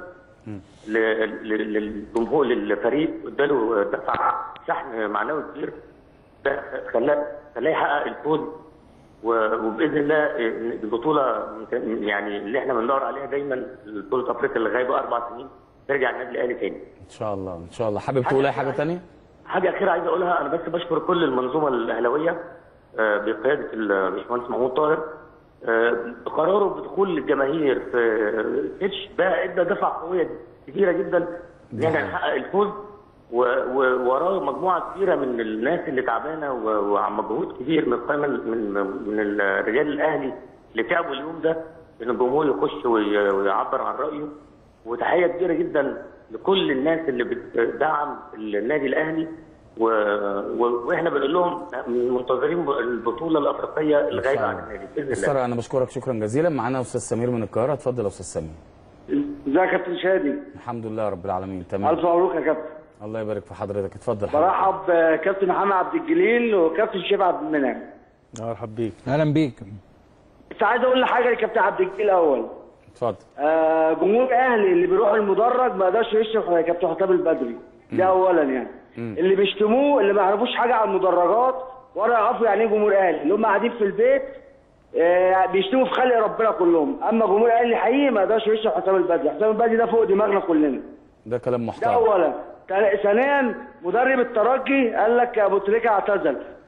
S18: للجمهور للفريق، اداله دفع شحن معنوي كبير ده خلاه يحقق الفوز. وباذن الله البطوله يعني اللي احنا بندور عليها دايما بطوله افريقيا اللي غايبه 4 سنين ترجع النادي الاهلي تاني
S2: ان شاء الله. ان شاء الله. حابب تقول اي حاجه ثانيه؟
S18: حاجه اخيره عايز اقولها، انا بس بشكر كل المنظومه الاهلاويه بقياده الباشمهندس محمود طاهر بقراره بدخول الجماهير في تتش ده ادى دفعه قويه كبيره جدا ان احنا نحقق الفوز. ووراه مجموعه كبيره من الناس اللي تعبانه وعم مجهود كبير من الرجال الاهلي اللي تعبوا اليوم ده ان الجمهور يخش ويعبر عن رايه. وتحيه كبيره جدا لكل الناس اللي بتدعم النادي الاهلي واحنا بنقول لهم منتظرين البطوله الافريقيه الغايبه عن النادي باذن الله.
S2: استاذ انا بشكرك شكرا جزيلا. معانا استاذ سمير من القاهره. اتفضل يا استاذ سمير.
S19: ازيك يا كابتن شادي؟
S2: الحمد لله رب العالمين تمام.
S19: الف مبروك يا كابتن.
S2: الله يبارك في حضرتك. اتفضل.
S19: برحب بكابتن محمد عبد الجليل وكابتن شيب عبد المنعم.
S7: مرحب بيك. اهلا بيك.
S19: بس عايز اقول حاجه لكابتن عبد الجليل الاول.
S2: اتفضل.
S19: جمهور الاهلي اللي بيروح المدرج ما يقدرش يشرح كابتن حسام البدري ده اولا يعني. اللي بيشتموه اللي ما يعرفوش حاجه عن المدرجات ولا يعرفوا يعني ايه جمهور اهلي، اللي هم قاعدين في البيت بيشتموا في خلق ربنا كلهم. اما جمهور الاهلي حقيقي ما يقدرش يشرح حسام البدري. حسام البدري ده فوق دماغنا كلنا.
S2: ده كلام محترم.
S19: ده اولا. ثانيا مدرب الترجي قال لك ابو تريكه اعتزل.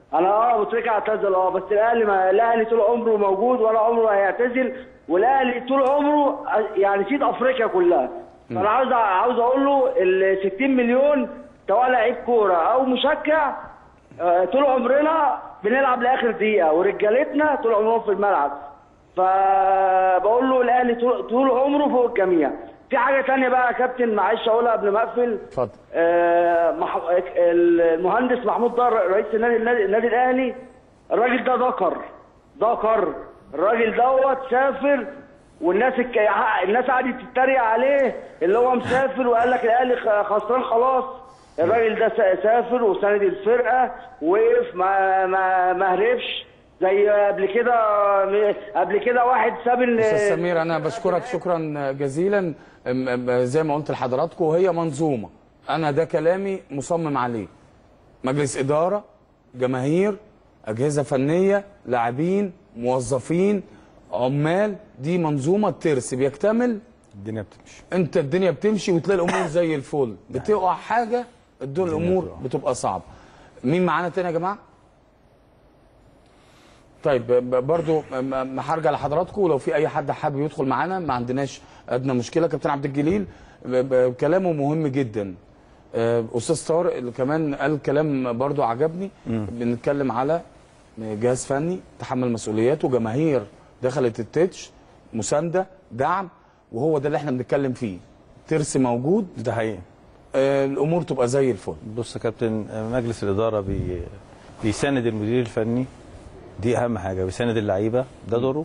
S19: انا ابو تريكه اعتزل بس الاهلي طول عمره موجود ولا عمره هيعتزل، والاهلي طول عمره يعني سيد افريقيا كلها. فانا عاوز اقول له ال 60 مليون سواء لعيب كوره او مشجع، طول عمرنا بنلعب لاخر دقيقه، ورجالتنا طول عمرهم في الملعب. فبقول له الاهلي طول عمره فوق الجميع. في حاجه ثانيه بقى يا كابتن معلش اقولها قبل ما اقفل.
S2: اتفضل.
S19: المهندس محمود ضر رئيس النادي الاهلي، الراجل ده ذكر الراجل دوت سافر، والناس قعدت تتريق عليه اللي هو مسافر وقال لك الاهلي خسران خلاص. الراجل ده سافر وساند الفرقه، وقف ما هربش زي قبل كده واحد ساب.
S2: استاذ سمير انا بشكرك شكرا جزيلا. زي ما قلت لحضراتكم هي منظومه، انا ده كلامي مصمم عليه. مجلس اداره، جماهير، اجهزه فنيه، لاعبين، موظفين، عمال، دي منظومه الترس بيكتمل
S8: الدنيا بتمشي.
S2: انت الدنيا بتمشي وتلاقي الامور زي الفل. بتقع حاجه الامور بتبقى صعبه. مين معانا تاني يا جماعه؟ طيب برضو هرجع لحضراتكم، ولو في اي حد حابب يدخل معانا ما عندناش ادنى مشكله. كابتن عبد الجليل كلامه مهم جدا. استاذ طارق اللي كمان قال كلام برضو عجبني. بنتكلم على جهاز فني تحمل مسؤولياته، جماهير دخلت التتش، مسانده، دعم، وهو ده اللي احنا بنتكلم فيه. ترس موجود،
S8: ده حقيقي.
S2: الامور تبقى زي الفل.
S8: بص يا كابتن، مجلس الاداره بيساند المدير الفني، دي اهم حاجه، بيساند اللعيبه ده دوره،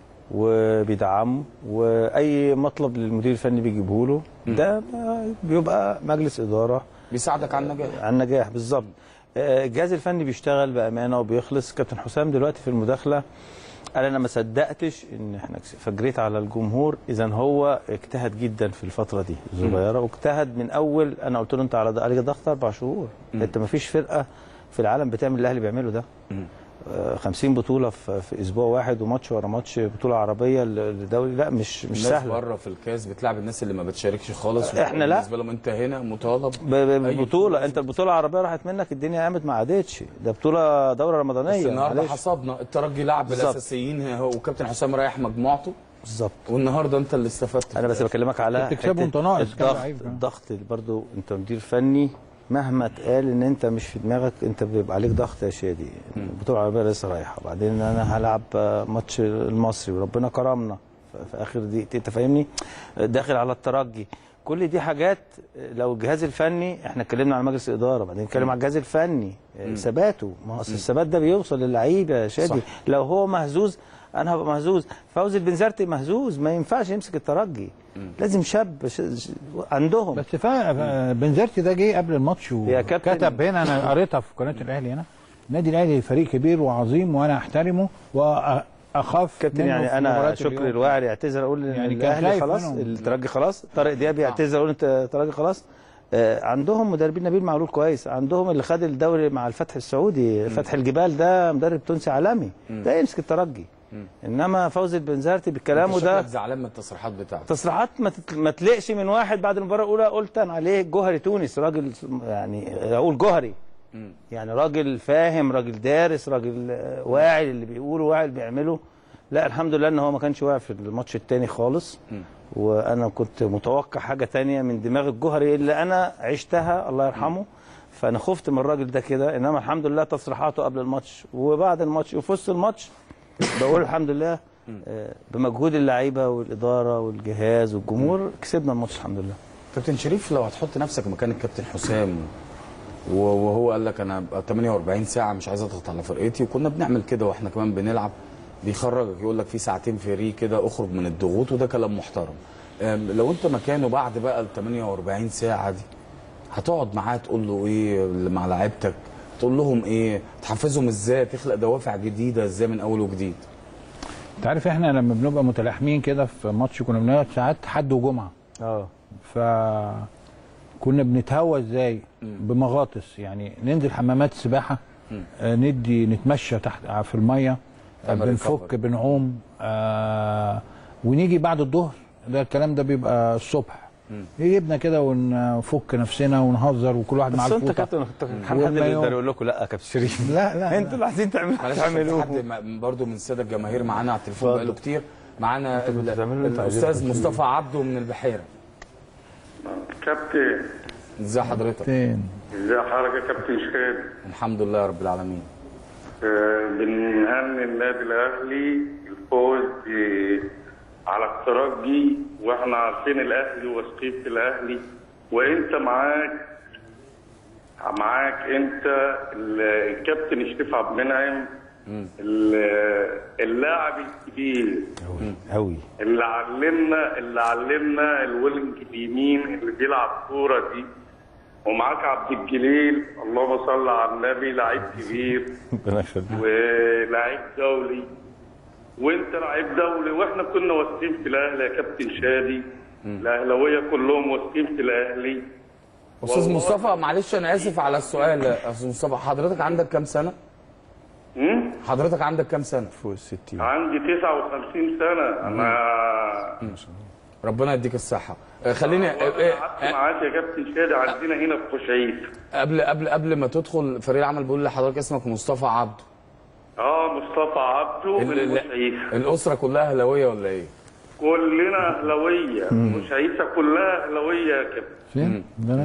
S8: وبيدعمه، واي مطلب للمدير الفني بيجيبه له ده بيبقى مجلس اداره
S2: بيساعدك على النجاح.
S8: على النجاح بالظبط. الجهاز الفني بيشتغل بامانه وبيخلص. كابتن حسام دلوقتي في المداخله قال انا ما صدقتش ان احنا فجريت على الجمهور. اذا هو اجتهد جدا في الفتره دي الصغيره، واجتهد من اول. انا قلت له انت على ضغط 4 شهور، انت ما فيش فرقه في العالم بتعمل اللي الاهلي بيعمله ده. 50 بطوله في اسبوع واحد، وماتش ورا ماتش، بطوله عربيه للدوري، لا مش سهله.
S2: الناس بره في الكاس بتلعب الناس اللي ما بتشاركش خالص.
S8: احنا لا،
S2: بالنسبه لهم انت هنا مطالب
S8: ببطوله. انت البطوله العربيه راحت منك، الدنيا قامت ما عادتش، ده بطوله دوره رمضانيه.
S2: بس النهارده حصدنا الترجي لعب بالاساسيين وكابتن حسام رايح مجموعته
S8: بالظبط،
S2: والنهارده انت اللي استفدت.
S8: انا بس بكلمك على
S7: تكسبه وانت ناقص
S8: الضغط برضو. انت مدير فني مهما اتقال ان انت مش في دماغك، انت بيبقى عليك ضغط يا شادي. البطوله العربيه لسه رايحه، وبعدين انا هلعب ماتش المصري وربنا كرمنا في اخر دقيقتين، انت فاهمني، داخل على الترجي. كل دي حاجات لو الجهاز الفني، احنا اتكلمنا على مجلس الاداره، بعدين نتكلم على الجهاز الفني ثباته. ما اصل الثبات ده بيوصل للعيبه يا شادي. صح. لو هو مهزوز انا هبقى مهزوز. فوزي البنزرتي مهزوز، ما ينفعش يمسك الترجي. لازم شاب عندهم.
S7: بس بنزرتي ده جه قبل الماتش وكتب هنا، انا قريتها في قناه الاهلي هنا، النادي الاهلي فريق كبير وعظيم وانا احترمه واخاف
S8: كابتن. يعني انا شكري الواعر يعتذر اقول يعني الاهلي خلاص، الترجي خلاص، طارق دياب يعتذر اقول انت الترجي خلاص. عندهم مدربين، نبيل معلول كويس، عندهم اللي خد الدوري مع الفتح السعودي، فتح الجبال ده مدرب تونسي عالمي، ده يمسك الترجي. انما فوزي البنزرتي بكلامه ده
S2: زعلان من التصريحات بتاعته.
S8: تصريحات ما تلقش من واحد بعد المباراه الاولى قلت انا عليه جوهري تونس، راجل يعني اقول جوهري، يعني راجل فاهم، راجل دارس، راجل واعي اللي بيقوله، واعي اللي بيعمله. لا الحمد لله ان هو ما كانش واقع في الماتش الثاني خالص. وانا كنت متوقع حاجه ثانيه من دماغ الجوهري اللي انا عشتها الله يرحمه، فانا خفت من الراجل ده كده. انما الحمد لله تصريحاته قبل الماتش وبعد الماتش وفي وسط الماتش بقول الحمد لله بمجهود اللعيبه والاداره والجهاز والجمهور كسبنا الماتش الحمد لله.
S2: كابتن شريف، لو هتحط نفسك مكان الكابتن حسام وهو قال لك انا 48 ساعه مش عايز اضغط على فرقتي، وكنا بنعمل كده واحنا كمان بنلعب، بيخرجك يقول لك في ساعتين فري كده اخرج من الضغوط، وده كلام محترم. لو انت مكانه بعد بقى ال 48 ساعه دي هتقعد معاه تقول له ايه مع لعيبتك؟ تقول لهم ايه؟ تحفزهم ازاي؟ تخلق دوافع جديده ازاي من اول وجديد؟
S7: انت عارف احنا لما بنبقى متلاحمين كده في ماتش كنا بنقعد ساعات حد وجمعه. فكنا بنتهوى ازاي؟ بمغاطس، يعني ننزل حمامات سباحه، نتمشى تحت في الميه، بنفك، بنعوم، ونيجي بعد الظهر. ده الكلام ده بيبقى الصبح، يجيبنا كده ونفك نفسنا ونهزر وكل واحد مع
S8: بس
S7: الفوطه.
S8: انت كابتن حد يقدر يقول لكم لا يا كابتن شريف؟
S7: لا
S8: انتوا اللي عايزين تعملوا
S2: حد برضه من الساده الجماهير معانا على التليفون بقاله كتير. معانا الاستاذ مصطفى عبده من البحيره.
S20: كابتن
S2: ازي حضرتك؟
S20: ازي حضرتك يا كابتن شهاب؟
S2: الحمد لله رب العالمين.
S20: بنهني النادي الاهلي الفوز على الترجي، واحنا عارفين الاهلي وواثقين في الاهلي، وانت معاك انت الكابتن شريف عبد المنعم اللاعب الكبير
S8: قوي
S20: اللي علمنا الوينج اليمين اللي بيلعب كوره دي، ومعاك عبد الجليل اللهم صل على النبي لعيب كبير ولاعيب دولي، وانت لعيب دولي، واحنا كنا واثقين في الاهلي يا كابتن شادي. الاهلاويه كلهم واثقين في الاهلي.
S2: استاذ مصطفى معلش انا اسف على السؤال يا استاذ مصطفى، حضرتك عندك كام سنه؟ حضرتك عندك كام سنه؟
S8: فوق 60.
S20: عندي 59 سنه انا.
S2: ربنا يديك الصحه. خليني
S20: قعدت معاك يا كابتن شادي عندنا هنا في خشعيف.
S2: قبل ما تدخل فريق العمل بيقول لحضرتك اسمك مصطفى عبده.
S20: مصطفى عبده من خشعيف.
S2: الاسره كلها اهلاويه ولا ايه؟
S20: كلنا اهلاويه، خشعيف كلها اهلاويه يا كابتن.
S7: فين؟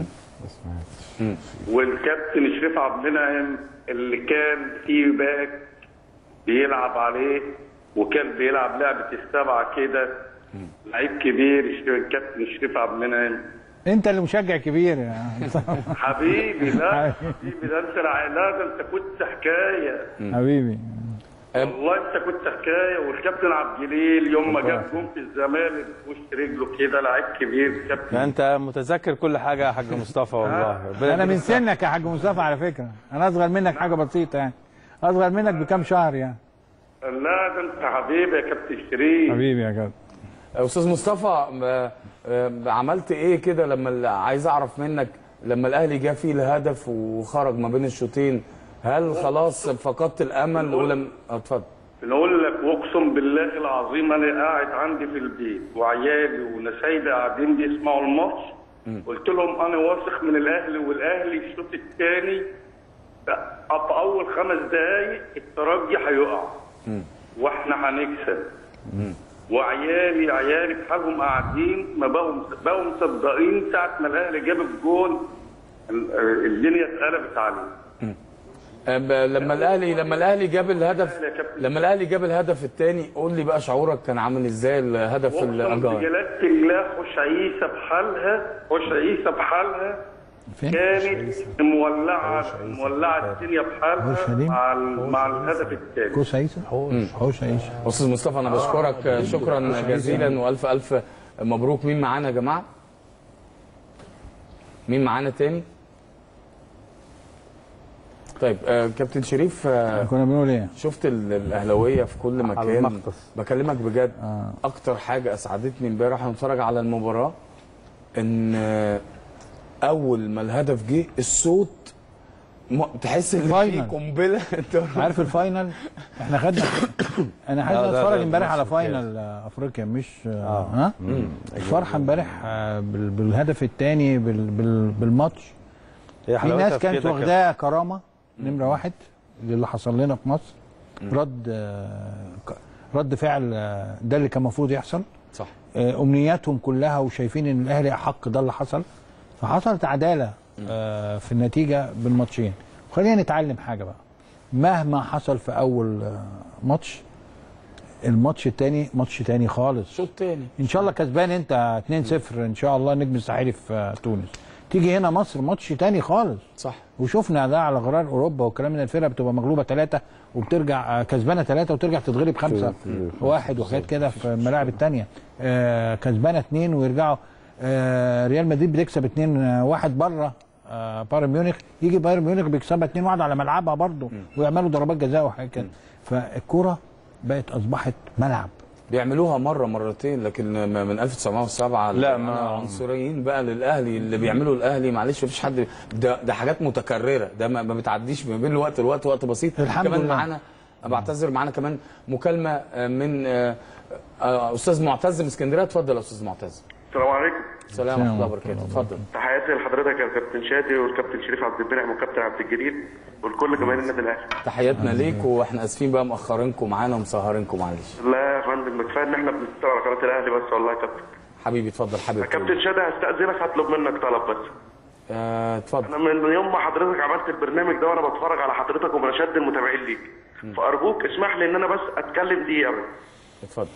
S20: والكابتن شريف عبد المنعم اللي كان فيه باك بيلعب عليه، وكان بيلعب لعبه السبعه كده، لعيب كبير الكابتن شريف عبد المنعم.
S7: انت اللي مشجع كبير يا
S20: حبيبي. لا حبيبي ده انت كنت حكايه
S7: حبيبي،
S20: والله انت كنت حكايه. والكابتن عبد الجليل يوم ما جاب جون في الزمالك وش رجله كده، لعيب كبير كابتن.
S8: انت متذكر كل حاجه يا حاج مصطفى والله.
S7: انا من سنك يا حاج مصطفى على فكره، انا اصغر منك حاجه بسيطه يعني، اصغر منك بكام شهر يعني.
S20: لا ده انت حبيبي يا كابتن شريف.
S7: حبيبي يا كابتن.
S2: استاذ مصطفى عملت ايه كده لما عايز اعرف منك لما الاهلي جه فيه الهدف وخرج ما بين الشوطين، هل خلاص فقدت الامل ولم اتفضل؟
S20: بنقول لك واقسم بالله العظيم انا قاعد عندي في البيت وعيالي ونسايبي قاعدين بيسمعوا الماتش، قلت لهم انا واثق من الاهلي، والاهلي الشوط الثاني في اول 5 دقائق الترجي هيقع واحنا هنكسب. وعيالي بحالهم قاعدين ما بقوا مصدقين ساعه ما الاهلي جاب الجون الدنيا اتقلبت عليه.
S2: لما الاهلي جاب الهدف الثاني، قول لي بقى شعورك كان عامل ازاي الهدف الاجار؟
S20: جلالة الله خشعيسه بحالها كانت مولعه الدنيا بحالها مع الهدف الثاني.
S7: خشعيسه.
S2: استاذ مصطفى انا بشكرك شكرا جزيلا والف الف مبروك. مين معانا يا جماعه؟ مين معانا تاني؟ طيب كابتن شريف،
S7: كنا بنقول ايه؟
S2: شفت الاهلاويه في كل مكان. بكلمك بجد. اكتر حاجه اسعدتني امبارح وانا بتفرج على المباراه ان اول ما الهدف جه الصوت تحس ان في قنبله.
S7: عارف الفاينل احنا خدنا انا عايز اتفرج امبارح على فاينل افريقيا مش الفرحه امبارح بالهدف الثاني بالماتش. في ناس كانت واخداها كرامه نمره 1 اللي حصل لنا في مصر. رد فعل ده اللي كان المفروض يحصل.
S2: صح.
S7: امنياتهم كلها وشايفين ان الاهلي احق ده اللي حصل، فحصلت عداله في النتيجه بالماتشين. وخلينا نتعلم حاجه بقى، مهما حصل في اول ماتش الماتش الثاني ماتش ثاني خالص.
S2: شوط ثاني
S7: ان شاء الله كسبان انت 2-0 ان شاء الله النجم الساحلي في تونس، تيجي هنا مصر ماتش ثاني خالص.
S2: صح. وشفنا
S7: ده على غرار اوروبا والكلام من الفرقه بتبقى مغلوبه 3 وبترجع كسبانه 3 وترجع تتغلب 5-1 وحاجات كده في الملاعب الثانيه. كسبانه 2 ويرجعوا. ريال مدريد بتكسب 2-1 بره بايرن ميونخ، يجي بايرن ميونخ بيكسبها 2-1 على ملعبها برضه ويعملوا ضربات جزاء وحاجات كده. فالكوره بقت اصبحت ملعب.
S2: بيعملوها مرتين لكن من 1907
S8: لا
S2: عنصريين بقى للاهلي اللي بيعملوا الاهلي. معلش مفيش حد ده حاجات متكرره، ده ما بتعديش ما بين الوقت وقت بسيط. كمان معانا بعتذر معانا كمان مكالمه من استاذ معتز من اسكندريه. اتفضل يا استاذ معتز.
S20: السلام عليكم.
S2: السلام ورحمه الله وبركاته. اتفضل.
S20: تحياتي لحضرتك يا كابتن شادي والكابتن شريف عبد المنعم والكابتن عبد الجليل ولكل جماهير النادي الاهلي.
S2: تحياتنا ليك، واحنا اسفين بقى مأخرينكم معانا ومسهرينكم، معلش.
S20: لا يا فندم، كفايه ان احنا بنشتغل على قناه الاهلي بس. والله يا كابتن
S2: حبيبي اتفضل. حبيبي
S20: يا كابتن شادي، هستأذنك هطلب منك طلب بس.
S2: اتفضل.
S20: انا من يوم ما حضرتك عملت البرنامج ده وانا بتفرج على حضرتك ومن اشد المتابعين ليك، فارجوك اسمح لي ان انا بس اتكلم دقيقه بس.
S2: اتفضل.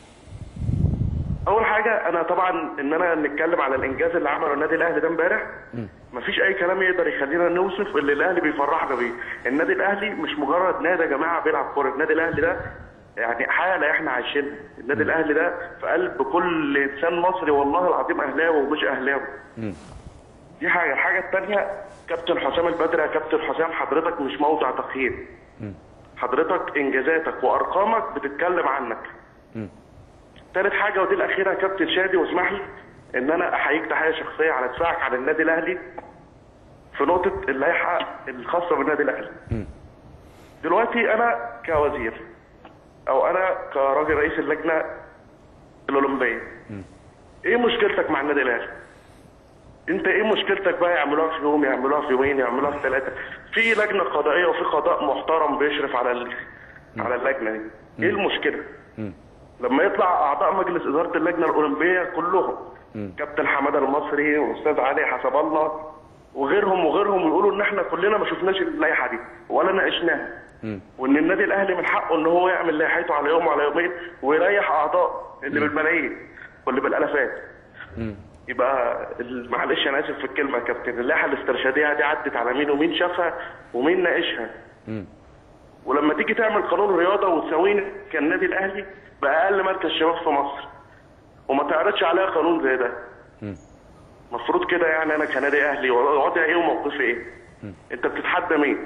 S20: اول حاجه، انا طبعا ان انا نتكلم على الانجاز اللي عمله النادي الاهلي ده امبارح، مفيش اي كلام يقدر يخلينا نوصف اللي الاهلي بيفرحنا بيه. النادي الاهلي مش مجرد نادي يا جماعه بيلعب كوره، النادي الاهلي ده يعني حاله احنا عايشينها. النادي الاهلي ده في قلب كل انسان مصري والله العظيم، اهلاوي ومش اهلاوي. دي حاجه. الحاجه الثانيه، كابتن حسام البدري، يا كابتن حسام حضرتك مش موضع تقييم. حضرتك انجازاتك وارقامك بتتكلم عنك. ثالث حاجه ودي الاخيره يا كابتن شادي، واسمح لي ان انا احييك تحيه شخصيه على دفاعك عن النادي الاهلي في نقطه اللائحه الخاصه بالنادي الاهلي. دلوقتي انا كوزير او انا كراجل رئيس اللجنه الاولمبيه، ايه مشكلتك مع النادي الاهلي؟ انت ايه مشكلتك بقى؟ يعملوها في يوم، يعملوها في يومين، يعملوها في 3. في لجنه قضائيه وفي قضاء محترم بيشرف على اللجنه دي. ايه المشكله؟ لما يطلع اعضاء مجلس اداره اللجنه الاولمبيه كلهم، كابتن حماده المصري واستاذ علي حسب الله وغيرهم يقولوا ان احنا كلنا ما شفناش اللائحه دي ولا ناقشناها، وان النادي الاهلي من حقه ان هو يعمل لائحته على يوم وعلى يومين ويريح اعضاء اللي بالملايين واللي بالالافات. يبقى معلش انا اسف في الكلمه يا كابتن، اللائحه الاسترشاديه دي عدت على مين ومين شافها ومين ناقشها؟ ولما تيجي تعمل قانون رياضه وتساويني كالنادي الاهلي باقل مركز شباب في مصر وما تعرضش عليها قانون زي ده، المفروض كده يعني انا كنادي اهلي وضعي ايه وموقفي ايه؟ انت بتتحدى مين؟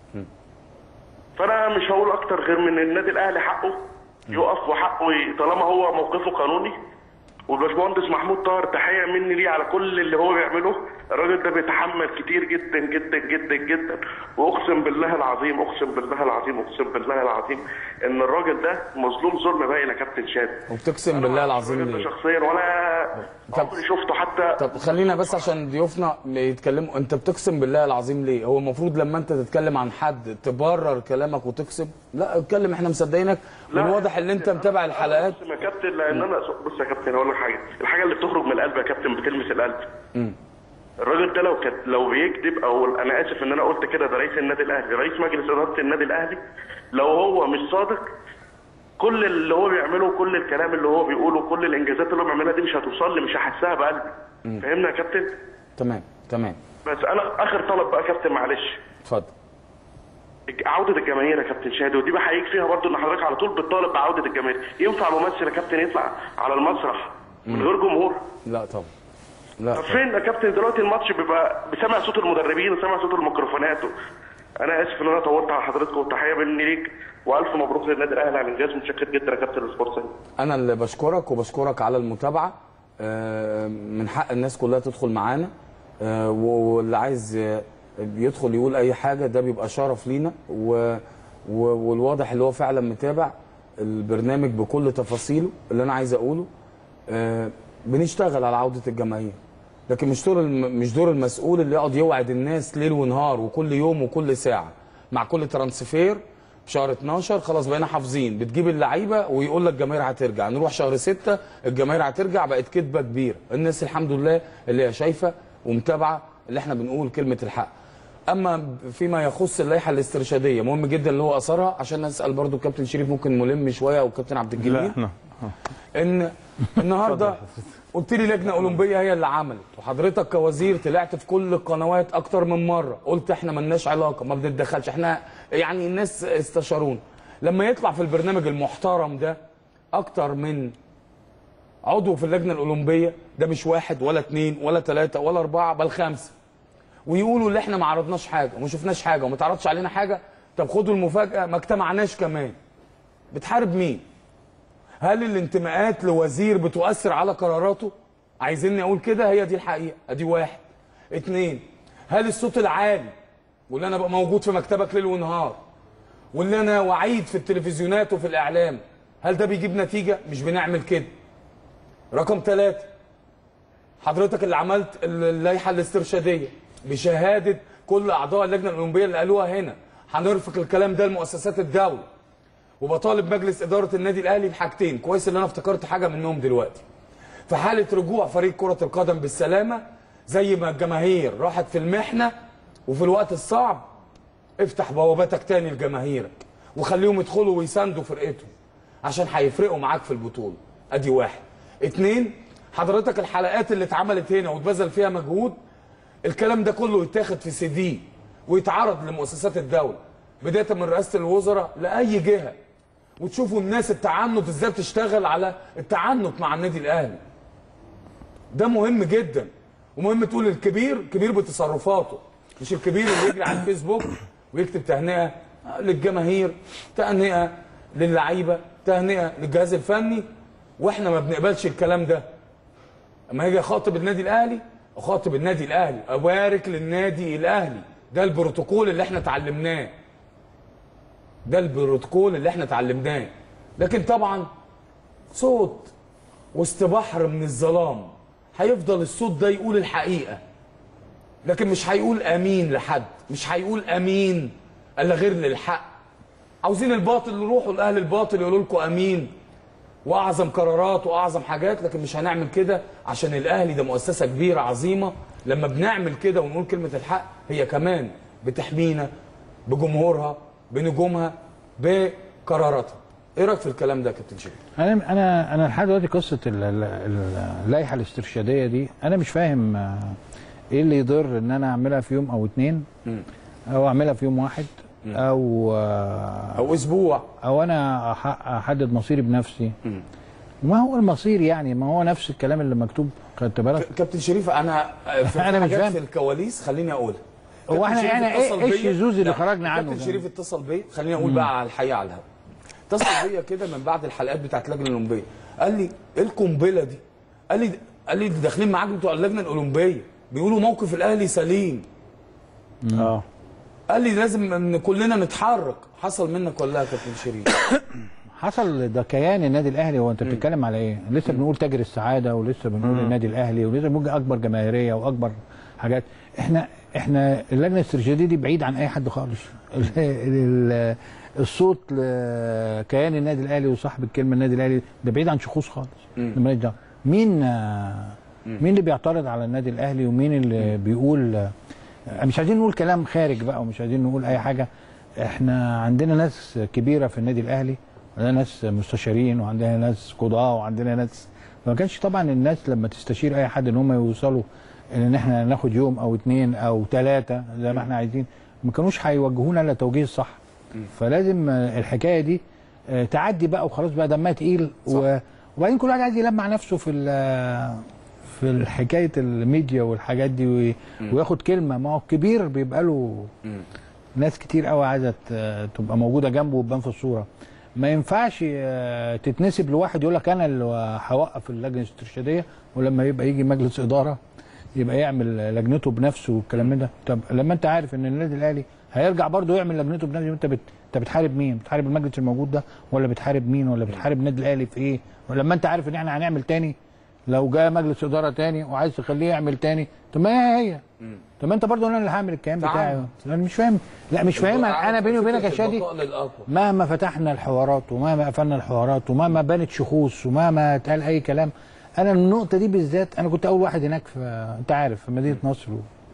S20: فانا مش هقول اكتر غير من النادي الاهلي حقه يقف وحقه طالما هو موقفه قانوني. والباشمهندس محمود طاهر تحيه مني ليه على كل اللي هو بيعمله. الراجل ده بيتحمل كتير جدا جدا جدا جدا، واقسم بالله العظيم ان الراجل ده مظلوم ظلم باين يا كابتن شادي.
S2: وبتقسم بالله العظيم ليه؟
S20: شخصيا ولا عمري شفته حتى.
S2: طب خلينا بس عشان ضيوفنا يتكلموا، انت بتقسم بالله العظيم ليه؟ هو المفروض لما انت تتكلم عن حد تبرر كلامك وتقسم؟ لا اتكلم، احنا مصدقينك، والواضح ان انت متابع الحلقات.
S20: بص يا كابتن، لان انا بص يا كابتن اقول لك حاجه، الحاجه اللي بتخرج من القلب يا كابتن بتلمس القلب. الراجل ده لو بيكذب، او انا اسف ان انا قلت كده، ده رئيس النادي الاهلي، رئيس مجلس اداره النادي الاهلي، لو هو مش صادق كل اللي هو بيعمله، كل الكلام اللي هو بيقوله، كل الانجازات اللي هو بيعملها دي مش هتوصل لي، مش هحسها بقلبي. فاهمنا يا كابتن؟
S2: تمام.
S20: بس انا اخر طلب بقى يا كابتن، معلش.
S2: اتفضل.
S20: عوده الجماهير يا كابتن شادي، ودي بحييك فيها برضه ان حضرتك على طول بتطالب بعوده الجماهير. ينفع ممثل يا كابتن يطلع على المسرح من غير جمهور؟
S2: لا طبعا.
S20: طب فين يا كابتن دلوقتي الماتش بيبقى بسمع صوت المدربين وسمع صوت الميكروفونات انا اسف ان انا طولت على حضرتك، والتحيه مني ليك والف مبروك للنادي الاهلي على الانجاز. متشكر جدا يا كابتن السبورت.
S2: انا اللي بشكرك وبشكرك على المتابعه. من حق الناس كلها تدخل معانا، واللي عايز يدخل يقول اي حاجه ده بيبقى شرف لينا، والواضح اللي هو فعلا متابع البرنامج بكل تفاصيله. اللي انا عايز اقوله بنشتغل على عوده الجماهير، لكن مش دور المسؤول اللي يقعد يوعد الناس ليل ونهار وكل يوم وكل ساعه. مع كل ترانسفير في شهر 12 خلاص بقينا حافظين، بتجيب اللعيبه ويقول لك الجماهير هترجع، نروح شهر 6 الجماهير هترجع، بقت كذبه كبيره. الناس الحمد لله اللي هي شايفه ومتابعه اللي احنا بنقول كلمه الحق. اما فيما يخص اللائحه الاسترشاديه، مهم جدا اللي هو اثرها، عشان نسال برضو الكابتن شريف ممكن ملم شويه او الكابتن عبد الجليل. ان النهارده قلت لي لجنه اولمبيه هي اللي عملت، وحضرتك كوزير طلعت في كل القنوات اكتر من مره قلت احنا مالناش علاقه، ما بنتدخلش، احنا يعني الناس استشارونا. لما يطلع في البرنامج المحترم ده اكتر من عضو في اللجنه الاولمبيه، ده مش واحد ولا اثنين ولا ثلاثه ولا اربعه بل 5، ويقولوا اللي احنا ما عرضناش حاجه وما شفناش حاجه وما تعرضش علينا حاجه، طب خدوا المفاجاه ما اجتمعناش كمان. بتحارب مين؟ هل الانتماءات لوزير بتؤثر على قراراته؟ عايزيني اقول كده؟ هي دي الحقيقه. ادي 1. 2، هل الصوت العالي واللي انا بقى موجود في مكتبك ليل ونهار واللي انا وعيد في التلفزيونات وفي الاعلام، هل ده بيجيب نتيجه؟ مش بنعمل كده. رقم 3، حضرتك اللي عملت اللائحه الاسترشاديه بشهاده كل اعضاء اللجنه الاولمبيه اللي قالوها هنا، هنرفق الكلام ده لمؤسسات الدوله. وبطالب مجلس اداره النادي الاهلي بحاجتين، كويس ان انا افتكرت حاجه منهم دلوقتي. في حاله رجوع فريق كره القدم بالسلامه، زي ما الجماهير راحت في المحنه وفي الوقت الصعب، افتح بوابتك تاني لجماهيرك وخليهم يدخلوا ويساندوا فرقتهم عشان هيفرقوا معاك في البطوله. ادي واحد. اتنين، حضرتك الحلقات اللي اتعملت هنا واتبذل فيها مجهود، الكلام ده كله يتاخد في سي دي ويتعرض لمؤسسات الدوله بدايه من رئاسه الوزراء لاي جهه، وتشوفوا الناس التعنت ازاي بتشتغل على التعنت مع النادي الاهلي. ده مهم جدا، ومهم تقول الكبير كبير بتصرفاته، مش الكبير اللي يجري على الفيسبوك ويكتب تهنئه للجماهير، تهنئه للعيبه، تهنئه للجهاز الفني، واحنا ما بنقبلش الكلام ده. اما هاجي اخاطب النادي الاهلي، اخاطب النادي الاهلي، ابارك للنادي الاهلي. ده البروتوكول اللي احنا اتعلمناه. ده البروتوكول اللي احنا اتعلمناه. لكن طبعا صوت وسط بحر من الظلام، هيفضل الصوت ده يقول الحقيقه، لكن مش هيقول امين لحد، مش هيقول امين الا غير للحق. عاوزين الباطل يروحوا لاهل الباطل يقولوا لكم امين واعظم قرارات واعظم حاجات، لكن مش هنعمل كده عشان الاهلي ده مؤسسه كبيره عظيمه. لما بنعمل كده ونقول كلمه الحق، هي كمان بتحمينا بجمهورها، بنجومها، بقراراتها. ايه رايك في الكلام ده يا كابتن شريف؟
S7: انا لحد دلوقتي قصه اللائحه الاسترشاديه دي انا مش فاهم ايه اللي يضر ان انا اعملها في يوم او اتنين، او اعملها في يوم واحد، او
S2: اسبوع،
S7: او انا احدد مصيري بنفسي. ما هو المصير يعني، ما هو نفس الكلام اللي مكتوب. خدت بالك
S2: كابتن شريف؟ انا في
S7: أنا مش فاهم
S2: في الكواليس، خليني اقولها.
S7: هو احنا يعني ايه الشذوذ اللي خرجنا عنه؟
S2: كابتن شريف اتصل بيا، خليني اقول بقى على الحقيقه على الهواء. اتصل بيا كده من بعد الحلقات بتاعت اللجنه الاولمبيه، قال لي ايه القنبله دي؟ قال لي داخلين معاك بتوع اللجنه الاولمبيه بيقولوا موقف الاهلي سليم. قال لي لازم ان كلنا نتحرك. حصل منك ولا لا يا كابتن شريف؟
S7: حصل. ده كيان النادي الاهلي. هو انت بتتكلم على ايه؟ لسه بنقول تاجر السعاده، ولسه بنقول النادي الاهلي، ولسه بنقول اكبر جماهيريه واكبر حاجات. احنا اللجنه الاسترشاديه دي بعيد عن اي حد خالص. الصوت لكيان النادي الاهلي وصاحب الكلمه النادي الاهلي ده بعيد عن شخوص خالص. مين اللي بيعترض على النادي الاهلي، ومين اللي بيقول؟ مش عايزين نقول كلام خارج بقى، ومش عايزين نقول اي حاجه. احنا عندنا ناس كبيره في النادي الاهلي، عندنا ناس مستشارين، وعندنا ناس قضاه، وعندنا ناس. ما كانش طبعا الناس لما تستشير اي حد ان هم يوصلوا ان احنا ناخد يوم او اتنين او تلاته زي ما احنا عايزين، ما كانوش هيوجهونا الا توجيه الصح. فلازم الحكايه دي تعدي بقى وخلاص، بقى دمها تقيل. وبعدين كل واحد عايز يلمع نفسه في حكايه الميديا والحاجات دي، وياخد كلمه. ما هو الكبير بيبقى له ناس كتير قوي عايزه تبقى موجوده جنبه وتبان في الصوره. ما ينفعش تتنسب لواحد يقول لك انا اللي هوقف اللجنه الاسترشاديه، ولما يبقى يجي مجلس اداره يبقى يعمل لجنته بنفسه والكلام ده. طب لما انت عارف ان النادي الاهلي هيرجع برضه يعمل لجنته بنفسه، انت بتحارب مين؟ بتحارب المجلس الموجود ده، ولا بتحارب مين؟ ولا بتحارب النادي الاهلي في ايه؟ ولما انت عارف ان احنا هنعمل تاني، لو جاء مجلس اداره تاني وعايز تخليه يعمل تاني، طب ما هي طب ما انت برضه انا اللي هعمل الكلام بتاعي. انا مش فاهم. لا مش فاهم. انا بيني وبينك يا شادي، مهما فتحنا الحوارات ومهما قفلنا الحوارات ومهما بانت شخوص ومهما اتقال اي كلام، انا النقطه دي بالذات انا كنت اول واحد هناك انت عارف في مدينه نصر،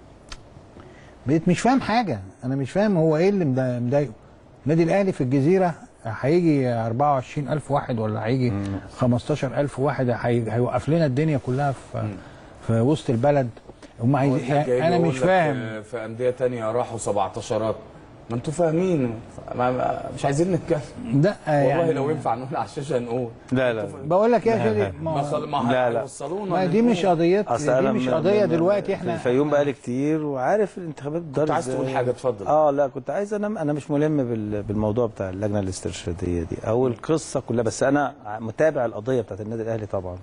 S7: بقيت مش فاهم حاجه. انا مش فاهم هو ايه اللي مضايقه. النادي الاهلي في الجزيره هيجي 24,000 واحد ولا هيجي 15,000 واحد، هيوقف لنا الدنيا كلها في وسط البلد. هم عايزين. انا مش فاهم.
S2: في انديه ثانيه راحوا 17. ما انتوا فاهمين، مش عايزين نتكلم.
S7: لا
S2: والله
S7: يعني
S2: لو ينفع نقول على الشاشه نقول.
S8: لا
S7: بقول لك يا شادي، ما دي مش قضيتنا، دي مش قضيه دلوقتي. احنا
S8: في الفيوم بقالي كتير وعارف الانتخابات
S2: كنت عايز تقول حاجه، اتفضل.
S8: لا كنت عايز انا مش ملم بالموضوع بتاع اللجنه الاسترشاديه دي او القصه كلها، بس انا متابع القضيه بتاعت النادي الاهلي طبعا.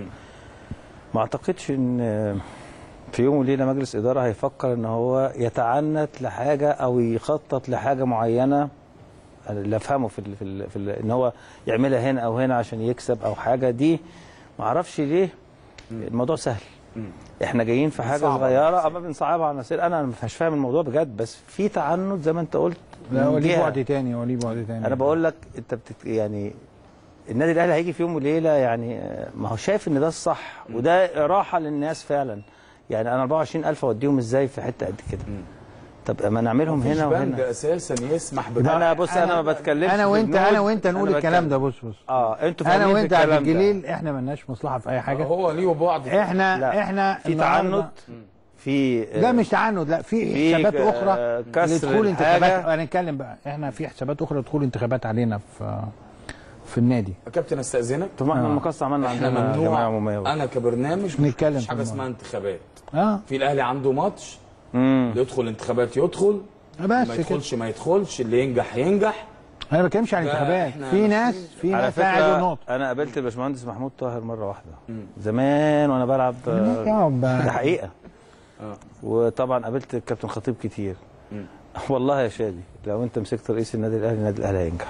S8: ما اعتقدش ان في يوم وليله مجلس اداره هيفكر ان هو يتعنت لحاجه او يخطط لحاجه معينه. اللي افهمه في ان هو يعملها هنا او هنا عشان يكسب او حاجه دي. ما اعرفش ليه. الموضوع سهل. احنا جايين في حاجه صغيره اما بنصعبها على الناس. انا مش فاهم الموضوع بجد، بس في تعنت زي ما انت قلت.
S7: لا وليه بعد تاني، وليه بعد تاني.
S8: انا بقول لك انت يعني النادي الاهلي هيجي في يوم وليله، يعني ما هو شايف ان ده الصح وده راحه للناس فعلا. يعني انا 24,000 اوديهم ازاي في حته قد كده؟ طب ما نعملهم هنا وهنا.
S2: بنك اساسا يسمح بده.
S8: انا بص انا ما بتكلمش.
S7: انا وانت نقول الكلام ده. بص
S8: انتوا
S7: انا وانت عبد الجليل احنا مالناش مصلحه في اي حاجه.
S2: هو ليه بعض.
S7: احنا
S8: في تعنت، في
S7: لا مش تعنت، لا في حسابات اخرى لدخول انتخابات. هنتكلم بقى احنا في حسابات اخرى لدخول انتخابات علينا في النادي.
S2: يا كابتن استاذنك.
S8: طب احنا المقص عملنا
S2: عندنا جماعه عموميه. انا كبرنامج
S7: نتكلم
S2: مش حاجه اسمها انتخابات. في الاهلي عنده ماتش يدخل انتخابات يدخل، ما يدخلش ما يدخلش، اللي ينجح ينجح.
S7: انا ما بتكلمش عن انتخابات. في ناس
S8: على فكره انا قابلت الباشمهندس محمود طاهر مره واحده زمان وانا بلعب. ده حقيقه. وطبعا قابلت الكابتن خطيب كتير. والله يا شادي لو انت مسكت رئيس النادي الاهلي هينجح.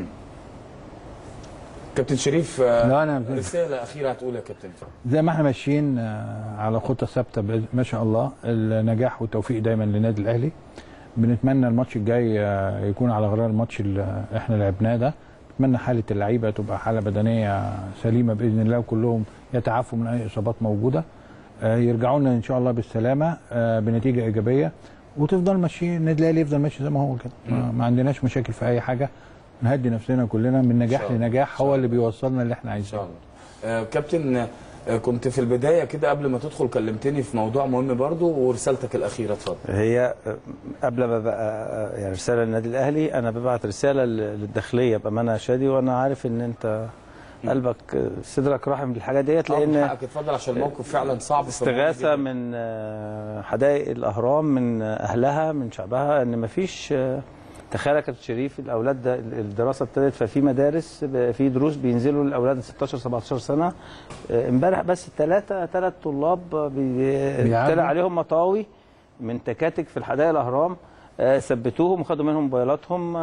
S2: كابتن شريف، رساله اخيره هتقولها يا كابتن.
S7: زي ما احنا ماشيين على خطه ثابته ما شاء الله، النجاح والتوفيق دايما للنادي الاهلي. بنتمنى الماتش الجاي يكون على غرار الماتش اللي احنا لعبناه ده. نتمنى حاله اللعيبه تبقى حاله بدنيه سليمه باذن الله، وكلهم يتعافوا من اي اصابات موجوده، يرجعوا لنا ان شاء الله بالسلامه بنتيجه ايجابيه، وتفضل ماشيين النادي الاهلي يفضل ماشي زي ما هو كده. ما عندناش مشاكل في اي حاجه. نهدي نفسنا كلنا من نجاح لنجاح، هو اللي بيوصلنا اللي احنا عايزينه. ان
S2: شاء الله. كابتن، كنت في البدايه كده قبل ما تدخل كلمتني في موضوع مهم برضو، ورسالتك الاخيره اتفضل.
S8: هي قبل ما بقى يعني رساله للنادي الاهلي، انا ببعت رساله للداخليه بامانه يا شادي، وانا عارف ان انت قلبك صدرك رحم بالحاجه ديت، لان
S2: حقك اتفضل عشان الموقف فعلا صعب.
S8: استغاثه من حدائق الاهرام، من اهلها، من شعبها، ان مفيش. تخيل يا كابتن شريف الاولاد ده الدراسه ابتدت، ففي مدارس في دروس بينزلوا الاولاد 16 17 سنه. امبارح بس ثلاث طلاب طلع عليهم مطاوي من تكاتك في الحدائق الاهرام، ثبتوهم وخدوا منهم موبايلاتهم،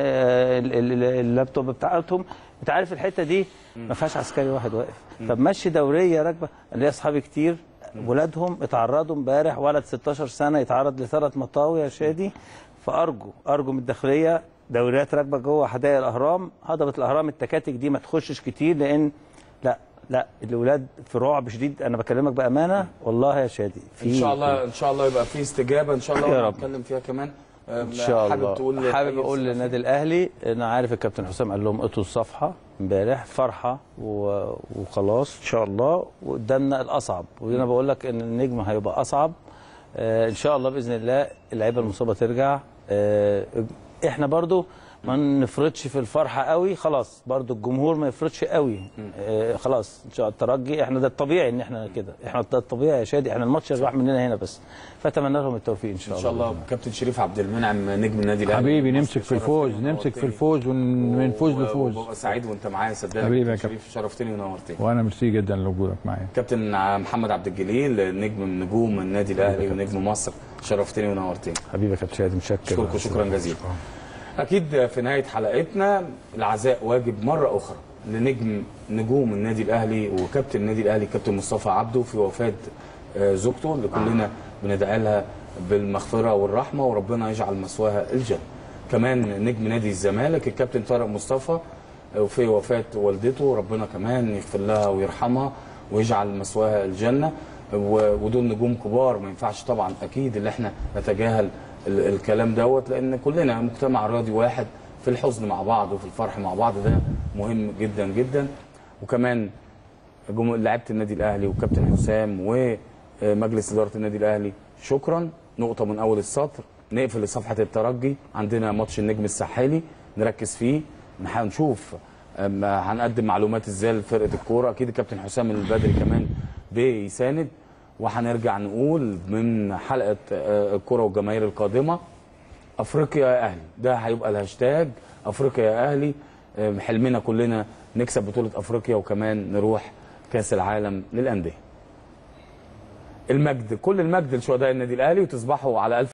S8: اللابتوب بتاعتهم. انت عارف الحته دي ما فيهاش عسكري واحد واقف. طب مشي دوريه راكبه. ليا اصحابي كتير ولادهم اتعرضوا امبارح، ولد 16 سنه يتعرض ل3 مطاوي يا شادي. فارجو من الداخليه دوريات راكبه جوه حدائق الاهرام، هضبه الاهرام، التكاتك دي ما تخشش كتير، لان لا الاولاد في رعب شديد. انا بكلمك بامانه والله يا شادي.
S2: ان شاء الله يبقى في استجابه ان شاء الله، ونتكلم فيها كمان
S8: ان شاء الله. حابب اقول للنادي الاهلي، انا عارف الكابتن حسام قال لهم اطوا الصفحه امبارح، فرحه وخلاص ان شاء الله. وقدامنا الاصعب، وانا بقول لك ان النجم هيبقى اصعب ان شاء الله باذن الله. اللعيبه المصابه ترجع. احنا برضو ما نفرطش في الفرحه قوي، خلاص برضو الجمهور ما يفرطش قوي. خلاص ان شاء الله الترجي، احنا ده الطبيعي ان احنا كده، احنا ده الطبيعي يا شادي، احنا الماتش راح مننا هنا بس. فاتمنى لهم التوفيق ان شاء الله.
S2: ان شاء الله. كابتن شريف عبد المنعم نجم النادي الاهلي
S7: حبيبي، نمسك في الفوز، نمسك في الفوز من فوز لفوز.
S2: وببقى سعيد وانت معايا صدقني
S7: حبيبي يا
S2: شريف، شرفتني ونورتني.
S7: وانا ميرسي جدا لوجودك معايا.
S2: كابتن محمد عبد الجليل نجم من نجوم النادي الاهلي ونجم مصر، شرفتني ونورتني.
S8: حبيبي يا كابتن شادي، متشكر.
S2: شكرا جزيلا. أكيد في نهاية حلقتنا العزاء واجب مرة أخرى نجوم النادي الأهلي وكابتن النادي الأهلي كابتن مصطفى عبده في وفاة زوجته، اللي كلنا بندعي لها بالمغفرة والرحمة وربنا يجعل مثواها الجنة. كمان نجم نادي الزمالك الكابتن طارق مصطفى في وفاة والدته، ربنا كمان يغفر لها ويرحمها ويجعل مثواها الجنة. ودول نجوم كبار، ما ينفعش طبعا أكيد اللي احنا نتجاهل الكلام دوت، لان كلنا مجتمع رياضي واحد، في الحزن مع بعض وفي الفرح مع بعض، ده مهم جدا جدا. وكمان لعيبه النادي الاهلي وكابتن حسام ومجلس اداره النادي الاهلي، شكرا. نقطه من اول السطر، نقفل صفحه الترجي، عندنا ماتش النجم الساحلي نركز فيه، نشوف هنقدم معلومات ازاي لفرقه الكوره. اكيد الكابتن حسام البدري كمان بيساند. وهنرجع نقول من حلقه الكره والجماهير القادمه، افريقيا يا اهلي، ده هيبقى الهاشتاج افريقيا يا اهلي. حلمنا كلنا نكسب بطوله افريقيا وكمان نروح كاس العالم للانديه. المجد، كل المجد لشهداء النادي الاهلي، وتصبحوا على الف